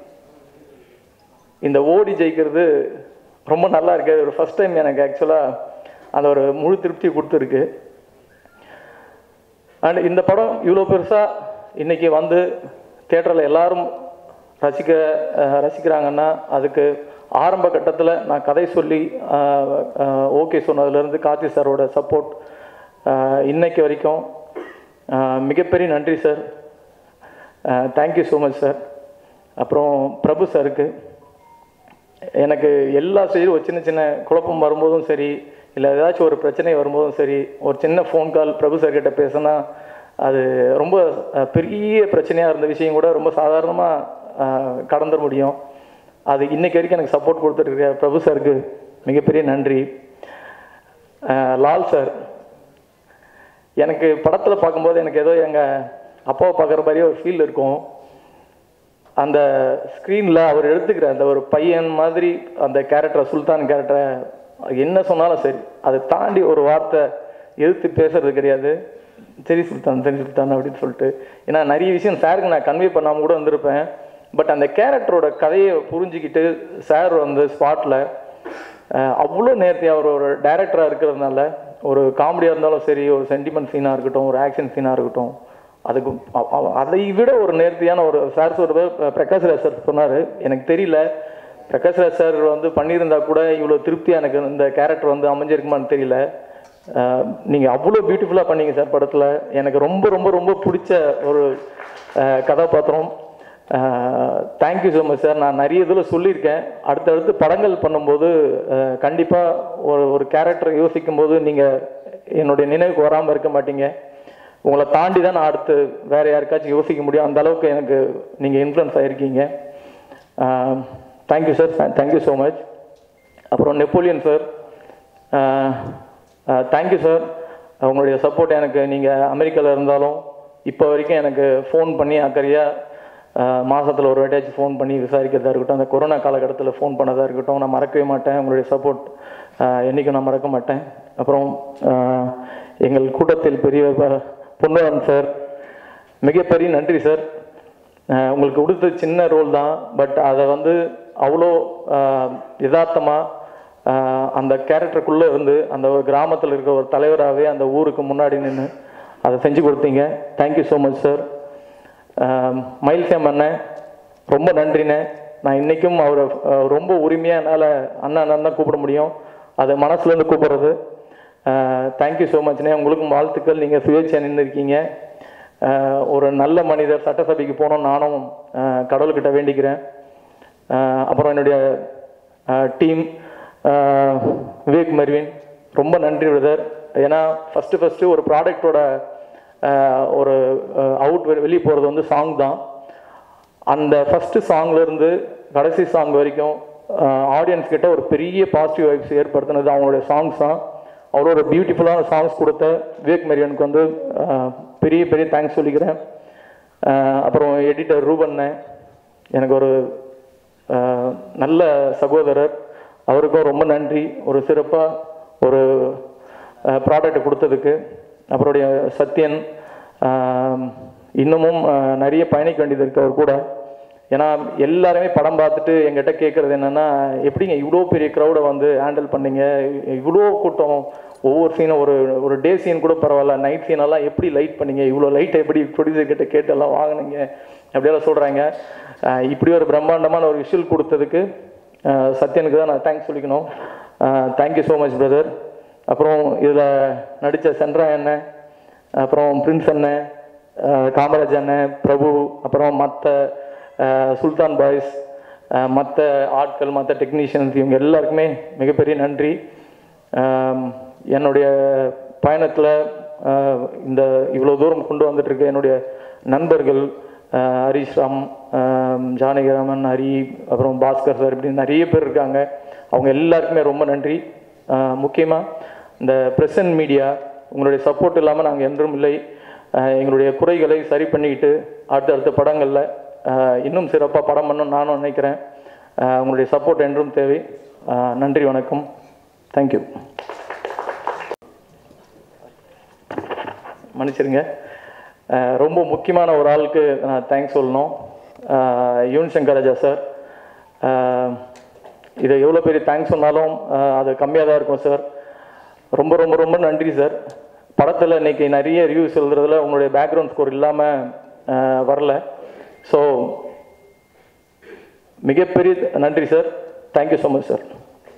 இந்த ஓடி ஜெயிக்கிறது ரொம்ப நல்லா இருக்கு. ஒரு ஃபஸ்ட் டைம் எனக்கு ஆக்சுவலாக அந்த ஒரு முழு திருப்தி கொடுத்துருக்கு. அண்ட் இந்த படம் இவ்வளோ பெருசாக இன்றைக்கி வந்து தியேட்டரில் எல்லாரும் ரசிக்க ரசிக்கிறாங்கன்னா அதுக்கு ஆரம்ப கட்டத்தில் நான் கதை சொல்லி ஓகே சொன்னதுலேருந்து கார்த்தி சாரோட சப்போர்ட் இன்னைக்கு வரைக்கும் மிகப்பெரிய நன்றி sir. Thank you so much sir. அப்புறம் பிரபு சாருக்கு எனக்கு எல்லா சைடும் ஒரு சின்ன சின்ன குழப்பம் வரும்போதும் சரி, இல்லை ஏதாச்சும் ஒரு பிரச்சனை வரும்போதும் சரி, ஒரு சின்ன ஃபோன் கால் பிரபு சார்கிட்ட பேசினா அது ரொம்ப பெரிய பிரச்சனையாக இருந்த விஷயம் கூட ரொம்ப சாதாரணமாக கடந்துட முடியும். அது இன்றைக்கி வரைக்கும் எனக்கு சப்போர்ட் கொடுத்துருக்க பிரபு சாருக்கு மிகப்பெரிய நன்றி. லால் சார், எனக்கு படத்தில் பார்க்கும்போது எனக்கு ஏதோ எங்கள் அப்பாவை பார்க்குற மாதிரியே ஒரு ஃபீல் இருக்கும். அந்த ஸ்க்ரீனில் அவர் எடுத்துக்கிற அந்த ஒரு பையன் மாதிரி அந்த கேரக்டரை, சுல்தான் கேரக்டரை என்ன சொன்னாலும் சரி அதை தாண்டி ஒரு வார்த்தை எதிர்த்து பேசுறது கிடையாது. சரி சுல்தான், சரி சுல்தான் அப்படின்னு சொல்லிட்டு. ஏன்னா நிறைய விஷயம் சாருக்கு நான் கன்வே பண்ணாமல் கூட வந்திருப்பேன். பட் அந்த கேரக்டரோட கதையை புரிஞ்சுக்கிட்டு சார் வந்து ஸ்பாட்டில் அவ்வளோ நேர்த்தியாக அவர் ஒரு டைரக்டராக இருக்கிறதுனால ஒரு காமெடியாக இருந்தாலும் சரி, ஒரு சென்டிமெண்ட் சீனாக இருக்கட்டும், ஒரு ஆக்ஷன் சீனாக இருக்கட்டும், அதுக்கு அதை விட ஒரு நேர்த்தியான ஒரு சார் சொல்கிறது பிரகாஷ்ராஜ் சார் சொன்னார். எனக்கு தெரியல பிரகாஷ்ராஜ் சார் வந்து பண்ணியிருந்தா கூட இவ்வளோ திருப்தியாக எனக்கு இந்த கேரக்டர் வந்து அமைஞ்சிருக்குமான்னு தெரியல. நீங்கள் அவ்வளோ பியூட்டிஃபுல்லாக பண்ணீங்க சார் படத்தில். எனக்கு ரொம்ப ரொம்ப ரொம்ப பிடிச்ச ஒரு கதாபாத்திரம். Thank you so much sir. நான் நிறைய இதில் சொல்லியிருக்கேன், அடுத்தடுத்து படங்கள் பண்ணும்போது கண்டிப்பாக ஒரு ஒரு கேரக்டரை யோசிக்கும் போது நீங்கள் என்னுடைய நினைவுக்கு வராமல் இருக்க மாட்டீங்க. உங்களை தாண்டி தான் நான் அடுத்து வேறு யாருக்காச்சும் யோசிக்க முடியும். அந்த அளவுக்கு எனக்கு நீங்கள் இன்ஃப்ளூயன்ஸ் ஆகிருக்கீங்க. Thank you sir, thank you so much. அப்புறம் நெப்போலியன் சார், தேங்க்யூ சார். உங்களுடைய சப்போர்ட் எனக்கு நீங்கள் அமெரிக்காவில் இருந்தாலும் இப்போ வரைக்கும் எனக்கு ஃபோன் பண்ணி அக்கறையாக மாதத்தில் ஒரு வாட்டியாச்சும் ஃபோன் பண்ணி விசாரிக்கிறதா இருக்கட்டும், அந்த கொரோனா காலகட்டத்தில் ஃபோன் பண்ணதாக இருக்கட்டும், நான் மறக்கவே மாட்டேன். உங்களுடைய சப்போர்ட் என்றைக்கும் நான் மறக்க மாட்டேன். அப்புறம் எங்கள் கூட்டத்தில் பெரிய பொன்னுவன் சார், மிகப்பெரிய நன்றி சார். உங்களுக்கு கொடுத்த சின்ன ரோல் தான், பட் அதை வந்து அவ்வளோ யதார்த்தமாக அந்த கேரக்டருக்குள்ளே இருந்து அந்த ஒரு கிராமத்தில் இருக்கிற ஒரு தலைவராகவே அந்த ஊருக்கு முன்னாடி நின்று அதை செஞ்சு கொடுத்தீங்க. Thank you so much sir. Mayilsam அண்ணன், ரொம்ப நன்றிண்ணே. நான் இன்றைக்கும் அவரை ரொம்ப உரிமையாக என்னால் அண்ணன் அண்ணன் தான் கூப்பிட முடியும், அது மனசுலேருந்து கூப்பிட்றது. Thank you so மச்ண்ணே. உங்களுக்கும் வாழ்த்துக்கள். நீங்கள் சுயேட்சையாக நின்று இருக்கீங்க. ஒரு நல்ல மனிதர், சட்டசபைக்கு போகணும்னு நானும் கடவுள்கிட்ட வேண்டிக்கிறேன். அப்புறம் என்னுடைய டீம் விவேக் மர்வின், ரொம்ப நன்றி பிரதர். ஏன்னா ஃபஸ்ட்டு ஃபஸ்ட்டு ஒரு ப்ராடக்டோட ஒரு அவுட் வெளியே போகிறது வந்து சாங் தான். அந்த ஃபஸ்ட்டு சாங்லேருந்து கடைசி சாங் வரைக்கும் ஆடியன்ஸ் கிட்ட ஒரு பெரிய பாசிட்டிவ் வைப்ஸ் ஏற்படுத்தினது அவங்களுடைய சாங்ஸ் தான். அவ்வளோ ஒரு பியூட்டிஃபுல்லான சாங்ஸ் கொடுத்த விவேக் மரியனுக்கு வந்து பெரிய பெரிய தேங்க்ஸ் சொல்லிக்கிறேன். அப்புறம் எடிட்டர் ரூபண்ணே, எனக்கு ஒரு நல்ல சகோதரர், அவருக்கும் ரொம்ப நன்றி ஒரு சிறப்பாக ஒரு ப்ராடக்ட் கொடுத்ததுக்கு. அப்புறம் சத்யன், இன்னமும் நிறைய பயணிக்க வேண்டியது இருக்குது அவர் கூட. ஏன்னா எல்லாருமே படம் பார்த்துட்டு எங்கிட்ட கேட்குறது என்னென்னா, எப்படிங்க இவ்வளோ பெரிய க்ரௌடை வந்து ஹேண்டில் பண்ணீங்க, இவ்வளோ கூட்டம், ஒவ்வொரு சீனும் ஒரு ஒரு டே சீன் கூட பரவாயில்ல, நைட் சீனெல்லாம் எப்படி லைட் பண்ணீங்க, இவ்வளோ லைட்டை எப்படி ப்ரொடியூசர் கிட்ட கேட்டெல்லாம் வாங்கினீங்க அப்படியெல்லாம் சொல்கிறாங்க. இப்படி ஒரு பிரம்மாண்டமான ஒரு விஷுவல் கொடுத்ததுக்கு சத்யனுக்கு தான் நான் தேங்க்ஸ் சொல்லிக்கணும். Thank you so much brother. அப்புறம் இதில் நடித்த சென்ட்ரா அண்ணன், அப்புறம் பிரின்ஸ் அண்ணன், காமராஜ் அண்ணன், பிரபு, அப்புறம் மற்ற சுல்தான் பாய்ஸ், மற்ற ஆட்கள், மற்ற டெக்னீஷியன்ஸ், இவங்க எல்லாருக்குமே மிகப்பெரிய நன்றி. என்னுடைய பயணத்தில் இந்த இவ்வளோ தூரம் கொண்டு வந்துட்டுருக்க என்னுடைய நண்பர்கள் ஹரிஷ் ராம், ஜானகிராமன், ஹரி, அப்புறம் பாஸ்கர் சார், இப்படி நிறைய பேர் இருக்காங்க. அவங்க எல்லாருக்குமே ரொம்ப நன்றி. முக்கியமாக இந்த ப்ரெஸ் அண்ட் மீடியா, உங்களுடைய சப்போர்ட் இல்லாமல் நாங்கள் என்றும் இல்லை. எங்களுடைய குறைகளை சரி பண்ணிக்கிட்டு அடுத்தடுத்த படங்களில் இன்னும் சிறப்பாக படம் பண்ணணும்னு நானும் நினைக்கிறேன். உங்களுடைய சப்போர்ட் என்றும் தேவை. நன்றி, வணக்கம், தேங்க்யூ. மன்னிச்சிருங்க, ரொம்ப முக்கியமான ஒரு ஆளுக்கு நான் தேங்க்ஸ் சொல்லணும். யுவன் சங்கர் ராஜா சார். இதை எவ்வளோ பெரிய தேங்க்ஸ் சொன்னாலும் அது கம்மியாக தான் இருக்கும் சார். ரொம்ப ரொம்ப ரொம்ப நன்றி சார். படத்தில் இன்றைக்கி நிறைய ரிவ்யூஸ் எழுதுறதுல உங்களுடைய பேக்ரவுண்ட் ஸ்கோர் இல்லாமல் வரல. ஸோ மிகப்பெரிய நன்றி sir. Thank you so much sir.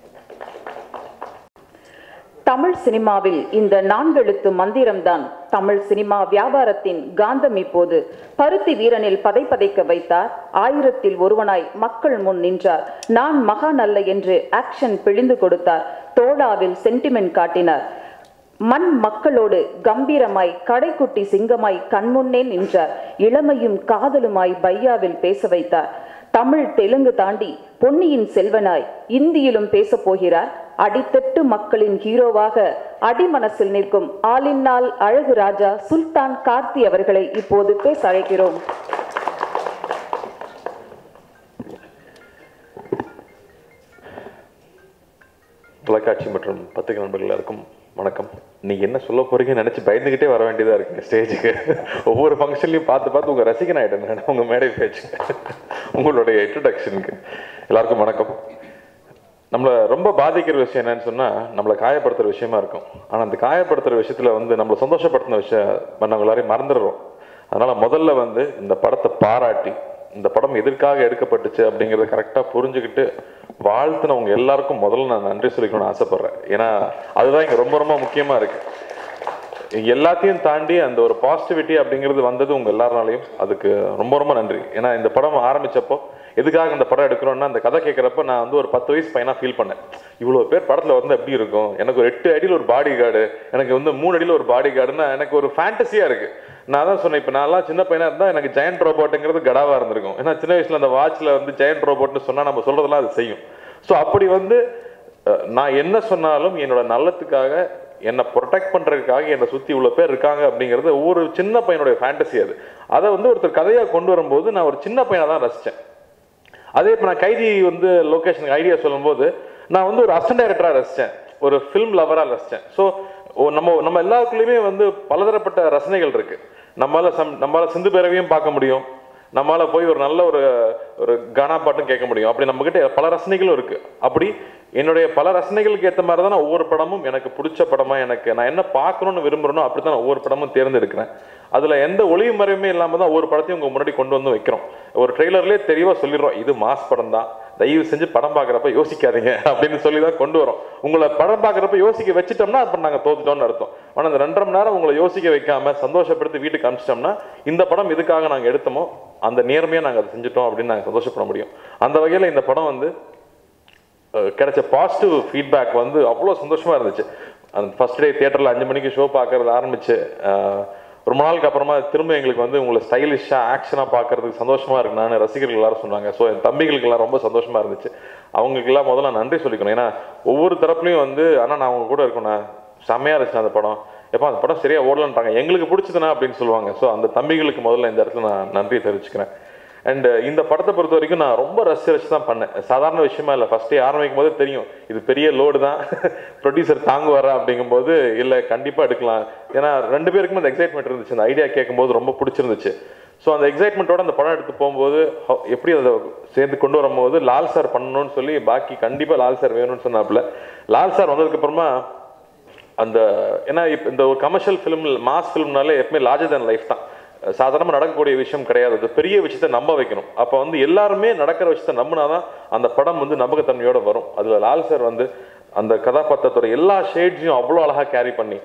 Tamil சினிமாவில் இந்த நான்கெழுத்து மந்திரம்தான் தமிழ் சினிமா வியாபாரத்தின் காந்தம். இப்போது பருத்தி வீரனில் பதை பதைக்க வைத்தார். ஆயிரத்தில் ஒருவனாய் மக்கள் முன் நின்றார். நான் மகான் அல்ல என்று ஆக்ஷன் பிழிந்து கொடுத்தார். தோழாவில் சென்டிமெண்ட் காட்டினார். மண் மக்களோடு கம்பீரமாய் கடைக்குட்டி சிங்கமாய் கண்முன்னே நின்றார். இளமையும் காதலுமாய் பையாவில் பேச வைத்தார். தமிழ் தெலுங்கு தாண்டி பொன்னியின் செல்வனாய் இந்தியிலும் பேச போகிறார். அடித்தட்டு மக்களின் ஹீரோவாக அடிமனசில் நிற்கும் ஆலினால் அழகு ராஜா சுல்தான் கார்த்தி அவர்களை இப்போது பேச அழைக்கிறோம். தொலைக்காட்சி மற்றும் பத்திரிகை நண்பர்கள் எல்லாருக்கும் வணக்கம். நீங்கள் என்ன சொல்ல போறீங்கன்னு நினச்சி பயந்துக்கிட்டே வர வேண்டியதாக இருக்குங்க ஸ்டேஜுக்கு. ஒவ்வொரு ஃபங்க்ஷன்லையும் பார்த்து பார்த்து உங்கள் ரசிகன் ஆகிட்டேன் உங்கள் மேடை பேச்சுங்க. உங்களுடைய இன்ட்ரடக்ஷனுக்கு எல்லாருக்கும் வணக்கம். நம்மளை ரொம்ப பாதிக்கிற விஷயம் என்னன்னு சொன்னால் நம்மளை காயப்படுத்துகிற விஷயமா இருக்கும். ஆனால் அந்த காயப்படுத்துகிற விஷயத்தில் வந்து நம்மளை சந்தோஷப்படுத்தின விஷயம் நம்ம எல்லாரையும் மறந்துடுறோம். அதனால் முதல்ல வந்து இந்த படத்தை பாராட்டி, இந்த படம் எதற்காக எடுக்கப்பட்டுச்சு அப்படிங்கிறத கரெக்டாக புரிஞ்சுக்கிட்டு வாழ்த்துனவங்க எல்லாருக்கும் முதல்ல நான் நன்றி சொல்லிக்கணும்னு ஆசைப்பட்றேன். ஏன்னா அதுதான் இங்கே ரொம்ப ரொம்ப முக்கியமாக இருக்குது. எல்லாத்தையும் தாண்டி அந்த ஒரு பாசிட்டிவிட்டி அப்படிங்கிறது வந்தது உங்கள் எல்லாருனாலையும். அதுக்கு ரொம்ப ரொம்ப நன்றி. ஏன்னா இந்த படம் ஆரம்பித்தப்போ எதுக்காக இந்த படம் எடுக்கிறோன்னா, அந்த கதை கேட்குறப்ப நான் வந்து ஒரு பத்து வயசு பையனாக ஃபீல் பண்ணேன். இவ்வளோ பேர் படத்தில் வந்து எப்படி இருக்கும், எனக்கு ஒரு எட்டு அடியில் ஒரு பாடி கார்டு, எனக்கு வந்து மூணு அடியில் ஒரு பாடி கார்டுன்னா எனக்கு ஒரு ஃபேண்டஸியாக இருக்குது. நான் தான் சொன்னேன், இப்போ நான்லாம் சின்ன பையனாக இருந்தால் எனக்கு ஜெயண்ட் ரோபோட்டுங்கிறது கடாவாக இருந்திருக்கும். ஏன்னா சின்ன வயசில் அந்த வாட்சில் வந்து ஜெயண்ட் ரோபோட்னு சொன்னால் நம்ம சொல்கிறதெல்லாம் அது செய்யும். ஸோ அப்படி வந்து நான் என்ன சொன்னாலும் என்னோட நல்லத்துக்காக, என்னை ப்ரொடெக்ட் பண்ணுறதுக்காக என்னை சுற்றி இவ்வளோ பேர் இருக்காங்க அப்படிங்கிறது ஒவ்வொரு சின்ன பையனுடைய ஃபேண்டசி. அது அதை வந்து ஒருத்தர் கதையாக கொண்டு வரும்போது நான் ஒரு சின்ன பையனை தான் ரசித்தேன். அதே இப்போ நான் கைதி வந்து லொக்கேஷனுக்கு ஐடியா சொல்லும்போது நான் வந்து ஒரு அசிஸ்டன்ட் டைரக்டராக ரசித்தேன், ஒரு ஃபிலிம் லவராக ரசித்தேன். ஸோ நம்ம நம்ம எல்லாருக்குள்ளேயுமே வந்து பலதரப்பட்ட ரசனைகள் இருக்குது. நம்மளால் சம் நம்மளால் சிந்து பேரவையும் பார்க்க முடியும், நம்மளால் போய் ஒரு நல்ல ஒரு ஒரு கானா பாட்டும் கேட்க முடியும். அப்படி நம்மக்கிட்ட பல ரசனைகளும் இருக்குது. அப்படி என்னுடைய பல ரசனைகளுக்கு ஏற்ற மாதிரி தான் நான் ஒவ்வொரு படமும் எனக்கு பிடிச்ச படமாக, எனக்கு நான் என்ன பார்க்கணுன்னு விரும்புகிறேனோ அப்படி தான் நான் ஒவ்வொரு படமும் தேர்ந்தெடுக்கிறேன். அதில் எந்த ஒளிவு மறைவுமே இல்லாமல் தான் ஒவ்வொரு படத்தையும் உங்கள் முன்னாடி கொண்டு வந்து வைக்கிறோம். ஒரு ட்ரெய்லர்லேயே தெளிவாக சொல்லிடுறோம், இது மாஸ் படம் தான், தயவு செஞ்சு படம் பார்க்குறப்ப யோசிக்காதீங்க அப்படின்னு சொல்லி தான் கொண்டு வரோம். உங்களை படம் பார்க்குறப்ப யோசிக்க வச்சுட்டோம்னா அப்போ நாங்கள் தோத்துட்டோம்னு அர்த்தம். ஆனால் அந்த ரெண்டரை மணி நேரம் உங்களை யோசிக்க வைக்காமல் சந்தோஷப்படுத்தி வீட்டுக்கு அனுப்பிச்சிட்டோம்னா இந்த படம் இதுக்காக நாங்கள் எடுத்தோமோ அந்த நேர்மையாக நாங்கள் அதை செஞ்சுட்டோம் அப்படின்னு நாங்கள் சந்தோஷப்பட முடியும். அந்த வகையில் இந்த படம் வந்து கிடைச்ச பாசிட்டிவ் ஃபீட்பேக் வந்து அவ்வளோ சந்தோஷமாக இருந்துச்சு. அந்த ஃபஸ்ட் டே தியேட்டரில் அஞ்சு மணிக்கு ஷோ பார்க்கறது ஆரம்பிச்சு ரொம்ப நாளுக்கு அப்புறமா திரும்ப எங்களுக்கு வந்து உங்களை ஸ்டைலிஷாக ஆக்ஷனாக பார்க்கறதுக்கு சந்தோஷமாக இருக்கு நான் ரசிகர்கள் எல்லாரும் சொன்னாங்க. ஸோ என் தம்பிகளுக்கெல்லாம் ரொம்ப சந்தோஷமாக இருந்துச்சு. அவங்களுக்கெல்லாம் முதல்ல நன்றி சொல்லிக்கணும். ஏன்னா ஒவ்வொரு தரப்புலையும் வந்து ஆனால் நான் அவங்க கூட இருக்கணும், செம்மையாக இருந்துச்சு அந்த படம், எப்போ அந்த படம் சரியாக ஓடலன்றாங்க, எங்களுக்கு பிடிச்சதுனா அப்படின்னு சொல்லுவாங்க. ஸோ அந்த தம்பிகளுக்கு முதல்ல இந்த இடத்துல நான் நன்றியை தெரிவிச்சுக்கிறேன். அண்ட் இந்த படத்தை பொறுத்த வரைக்கும் நான் ரொம்ப ரசி ரசி தான் பண்ணேன். சாதாரண விஷயமா இல்லை. ஃபஸ்ட்டே ஆரம்பிக்கும் போது தெரியும் இது பெரிய லோடு தான், ப்ரொடியூசர் தாங்குவாரா அப்படிங்கும்போது இல்லை கண்டிப்பாக எடுக்கலாம். ஏன்னா ரெண்டு பேருக்குமே அந்த எக்ஸைட்மெண்ட் இருந்துச்சு. அந்த ஐடியா கேட்கும்போது ரொம்ப பிடிச்சிருந்துச்சு. ஸோ அந்த எக்ஸைட்மெண்ட்டோட அந்த படம் எடுத்து போகும்போது எப்படி அதை சேர்ந்து கொண்டு வரும்போது லால் சார் பண்ணணும்னு சொல்லி பாக்கி கண்டிப்பாக லால் சார் வேணும்னு சொன்னாப்புல. லால் சார் வந்ததுக்கப்புறமா அந்த ஏன்னா இப்போ இந்த ஒரு கமர்ஷியல் ஃபிலிம் மாஸ் ஃபிலிம்னாலே எப்பவுமே லார்ஜர் தேன் லைஃப் தான், சாதாரணமாக நடக்கக்கூடிய விஷயம் கிடையாது. அது பெரிய விஷயத்தை நம்ப வைக்கணும். அப்போ வந்து எல்லாருமே நடக்கிற விஷயத்தை நம்பினாதான் அந்த படம் வந்து நம்பகத்தன்மையோடு வரும். அதில் லால் சார் வந்து அந்த கதாபாத்திரத்தோட எல்லா ஷேட்ஸையும் அவ்வளோ அழகாக கேரி பண்ணி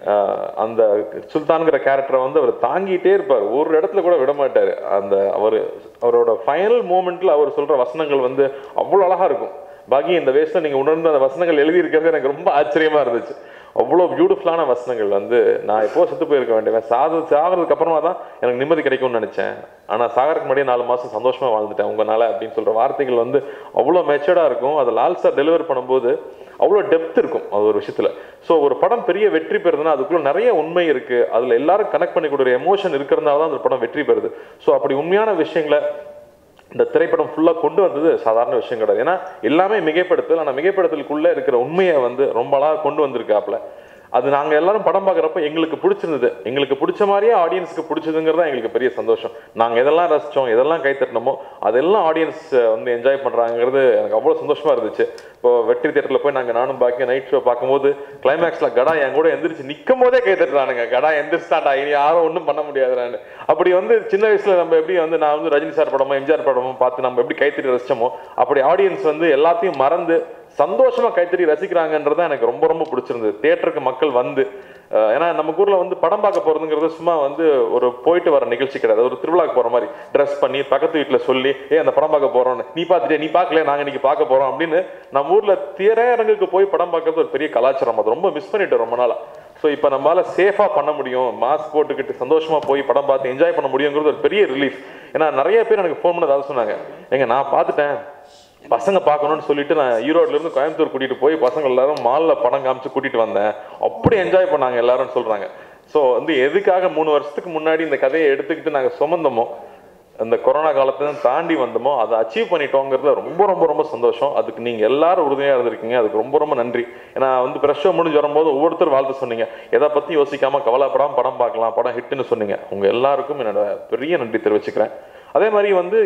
அந்த சுல்தான்கிற கேரக்டரை வந்து அவர் தாங்கிட்டே இருப்பார், ஒரு இடத்துல கூட விட மாட்டார். அந்த அவர் அவரோட ஃபைனல் மூமெண்ட்டில் அவர் சொல்கிற வசனங்கள் வந்து அவ்வளோ அழகாக இருக்கும். பாக்கி இந்த வயசில் நீங்கள் உணர்ந்து அந்த வசனங்கள் எழுதியிருக்கிறது எனக்கு ரொம்ப ஆச்சரியமாக இருந்துச்சு. அவ்வளோ பியூட்டிஃபுல்லான வசனங்கள் வந்து நான் எப்போ செத்து போயிருக்க வேண்டியவன், சாது சாகிறதுக்கு அப்புறமா தான் எனக்கு நிம்மதி கிடைக்கும்னு நினச்சேன், ஆனால் சாகருக்கு முன்னாடியே நாலு மாதம் சந்தோஷமாக வாழ்ந்துட்டேன் உங்களால் அப்படின்னு சொல்கிற வார்த்தைகள் வந்து அவ்வளோ மெச்சர்டாக இருக்கும். அதை லால் சார் டெலிவர் பண்ணும்போது அவ்வளோ டெப்த் இருக்கும் அது ஒரு விஷயத்தில். ஸோ ஒரு படம் பெரிய வெற்றி பெறுதுன்னா அதுக்குள்ளே நிறைய உண்மை இருக்குது, அதில் எல்லாரும் கனெக்ட் பண்ணி கொடுக்குற எமோஷன் இருக்கிறதுனால தான் அந்த படம் வெற்றி பெறுது. ஸோ அப்படி உண்மையான விஷயங்களை இந்த திரைப்படம் ஃபுல்லாக கொண்டு வந்தது சாதாரண விஷயம் கிடையாது. ஏன்னா எல்லாமே மிகைப்படுத்தல், ஆனால் மிகைப்படுத்தலுக்குள்ளே இருக்கிற உண்மையை வந்து ரொம்ப அழகாக கொண்டு வந்திருக்காப்புல. அது நாங்கள் எல்லாரும் படம் பார்க்குறப்ப எங்களுக்கு பிடிச்சிருந்தது, எங்களுக்கு பிடிச்ச மாதிரியே ஆடியன்ஸுக்கு பிடிச்சதுங்கிறது தான் எங்களுக்கு பெரிய சந்தோஷம். நாங்கள் எதெல்லாம் ரசித்தோம், எதெல்லாம் கைத்தட்டினோமோ அதெல்லாம் ஆடியன்ஸ் வந்து என்ஜாய் பண்ணுறாங்கிறது எனக்கு அவ்வளோ சந்தோஷமாக இருந்துச்சு. இப்போ வெற்றி தியேட்டரில் போய் நாங்கள் நானும் பாக்கி நைட் ஷோ பார்க்கும்போது கிளைமேக்ஸில் கடா என் கூட எந்திரிச்சு நிற்கும் போதே கைத்தட்டுறானுங்க, கடா எந்திரிச்சிட்டாண்டா இனி யாரும் ஒன்றும் பண்ண முடியாதுறான்னு. அப்படி வந்து சின்ன வயசில் நம்ம எப்படி வந்து நான் வந்து ரஜினி சார் படமோ எம்ஜிஆர் படமோ பார்த்து நம்ம எப்படி கைத்தட்டி ரசிச்சோமோ அப்படி ஆடியன்ஸ் வந்து எல்லாத்தையும் மறந்து சந்தோஷமா கைத்தறி ரசிக்கிறாங்கன்றதான் எனக்கு ரொம்ப ரொம்ப பிடிச்சிருந்தது. தியேட்டருக்கு மக்கள் வந்து, ஏன்னா நம்ம ஊர்ல வந்து படம் பார்க்க போறதுங்கிறது சும்மா வந்து ஒரு போயிட்டு வர நிகழ்ச்சி கிடையாது, ஒரு திருவிழாக்கு போற மாதிரி ட்ரெஸ் பண்ணி பக்கத்து வீட்டுல சொல்லி ஏ அந்த படம் பார்க்க போறோம்னு, நீ பார்த்துட்டே நீ பார்க்கல நாங்க இன்னைக்கு பார்க்க போறோம் அப்படின்னு நம்ம ஊர்ல திரையரங்குக்கு போய் படம் பார்க்கறது ஒரு பெரிய கலாச்சாரம். அது ரொம்ப மிஸ் பண்ணிட்டு ரொம்ப நாளா. ஸோ இப்போ நம்மளால சேஃபா பண்ண முடியும், மாஸ்க் போட்டுக்கிட்டு சந்தோஷமா போய் படம் பார்த்து என்ஜாய் பண்ண முடியுங்கிறது ஒரு பெரிய ரிலீஃப். ஏன்னா நிறைய பேர் எனக்கு ஃபோன் பண்ண அதை சொன்னாங்க, எங்க நான் பார்த்துட்டேன் பசங்க பார்க்கணும்னு சொல்லிட்டு நான் ஈரோட்ல இருந்து கோயம்புத்தூர் கூட்டிட்டு போய் பசங்க எல்லாரும் மால்ல படம் காமிச்சு கூட்டிட்டு வந்தேன், அப்படி என்ஜாய் பண்ணாங்க எல்லாரும் சொல்றாங்க. ஸோ வந்து எதுக்காக மூணு வருஷத்துக்கு முன்னாடி இந்த கதையை எடுத்துக்கிட்டு நாங்கள் சுமந்தோமோ, அந்த கொரோனா காலத்தை தாண்டி வந்தோமோ அதை அச்சீவ் பண்ணிட்டோங்கிறது ரொம்ப ரொம்ப ரொம்ப சந்தோஷம். அதுக்கு நீங்கள் எல்லாரும் உறுதுணையாக இருந்திருக்கீங்க, அதுக்கு ரொம்ப ரொம்ப நன்றி. ஏன்னா வந்து ப்ரெஷ் ஷோ முடிஞ்சு வரும்போது ஒவ்வொருத்தர் வாழ்த்து சொன்னீங்க, எதை பற்றி யோசிக்காமல் கவலைப்படாமல் படம் பார்க்கலாம், படம் ஹிட்டுன்னு சொன்னீங்க. உங்கள் எல்லாருக்கும் என்னோட பெரிய நன்றி தெரிவிச்சுக்கிறேன். அதே மாதிரி வந்து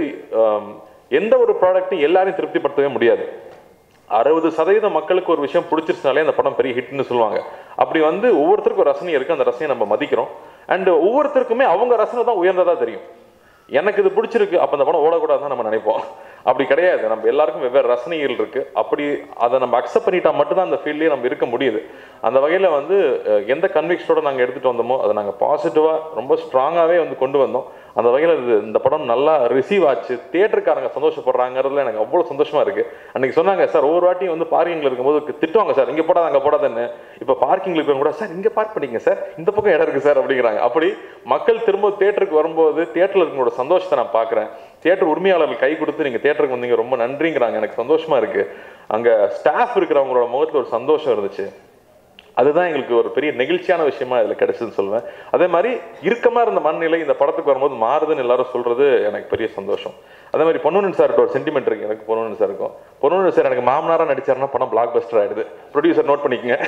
எந்த ஒரு ப்ராடக்ட்டும் எல்லாரையும் திருப்திப்படுத்தவே முடியாது. அறுபது சதவீதம் மக்களுக்கு ஒரு விஷயம் பிடிச்சிருச்சுனாலே அந்த படம் பெரிய ஹிட்னு சொல்லுவாங்க. அப்படி வந்து ஒவ்வொருத்தருக்கும் ஒரு ரசனை இருக்குது, அந்த ரசனையை நம்ம மதிக்கிறோம். அண்ட் ஒவ்வொருத்தருக்குமே அவங்க ரசனை தான் உயர்ந்ததாக தெரியும். எனக்கு இது பிடிச்சிருக்கு அப்போ அந்த படம் ஓடக்கூடாதுன்னு நம்ம நினைப்போம். அப்படி கிடையாது, நம்ம எல்லாருக்கும் வெவ்வேறு ரசனைகள் இருக்குது. அப்படி அதை நம்ம அக்செப்ட் பண்ணிட்டா மட்டும்தான் அந்த ஃபீல்ட்லேயே நம்ம இருக்க முடியுது. அந்த வகையில் வந்து எந்த கன்விக்ஷனோட நாங்கள் எடுத்துகிட்டு வந்தோமோ அதை நாங்கள் பாசிட்டிவாக ரொம்ப ஸ்ட்ராங்காகவே வந்து கொண்டு வந்தோம். அந்த வகையில் இது இந்த படம் நல்லா ரிசீவ் ஆச்சு, தியேட்டருக்காரங்க சந்தோஷப்படுறாங்கிறதுல எனக்கு அவ்வளோ சந்தோஷமாக இருக்குது. அன்றைக்கி சொன்னாங்க சார், ஒவ்வொரு வாட்டியும் வந்து பார்க்கிங்கில் இருக்கும்போது திட்டுவாங்க சார், இங்கே போடாது அங்கே போடாதுன்னு. இப்போ பார்க்கிங்கில் இருக்கிறவங்க கூட சார் இங்கே பார்க் பண்ணிங்க சார், இந்த பக்கம் இடம் இருக்குது சார் அப்படிங்கிறாங்க. அப்படி மக்கள் திரும்ப தியேட்டருக்கு வரும்போது தியேட்டரில் இருக்கிறோட சந்தோஷத்தை நான் பார்க்குறேன். தியேட்டர் உரிமையாளர்கள் கை கொடுத்து நீங்கள் தியேட்டருக்கு வந்தீங்க ரொம்ப நன்றிங்கிறாங்க, எனக்கு சந்தோஷமாக இருக்குது. அங்கே ஸ்டாஃப் இருக்கிறவங்களோட முகத்தில் ஒரு சந்தோஷம் இருந்துச்சு, அதுதான் எங்களுக்கு ஒரு பெரிய நெகிழ்ச்சியான விஷயமா இதில் கிடைச்சதுன்னு சொல்லுவேன். அதே மாதிரி இறுக்கமாக இருந்த மனநிலை இந்த படத்துக்கு வரும்போது மாறுதுன்னு எல்லாரும் சொல்கிறது எனக்கு பெரிய சந்தோஷம். அதே மாதிரி பொன்னுன் சார்கிட்ட ஒரு சென்டிமெண்ட் இருக்குது எனக்கு பொன்னுன் சாருக்கும். பொன்னுன் சார் எனக்கு மாமனாராக நடிச்சாருன்னா படம் பிளாக் பஸ்டர் ஆகிடுது. ப்ரொடியூசர் நோட் பண்ணிக்கங்க.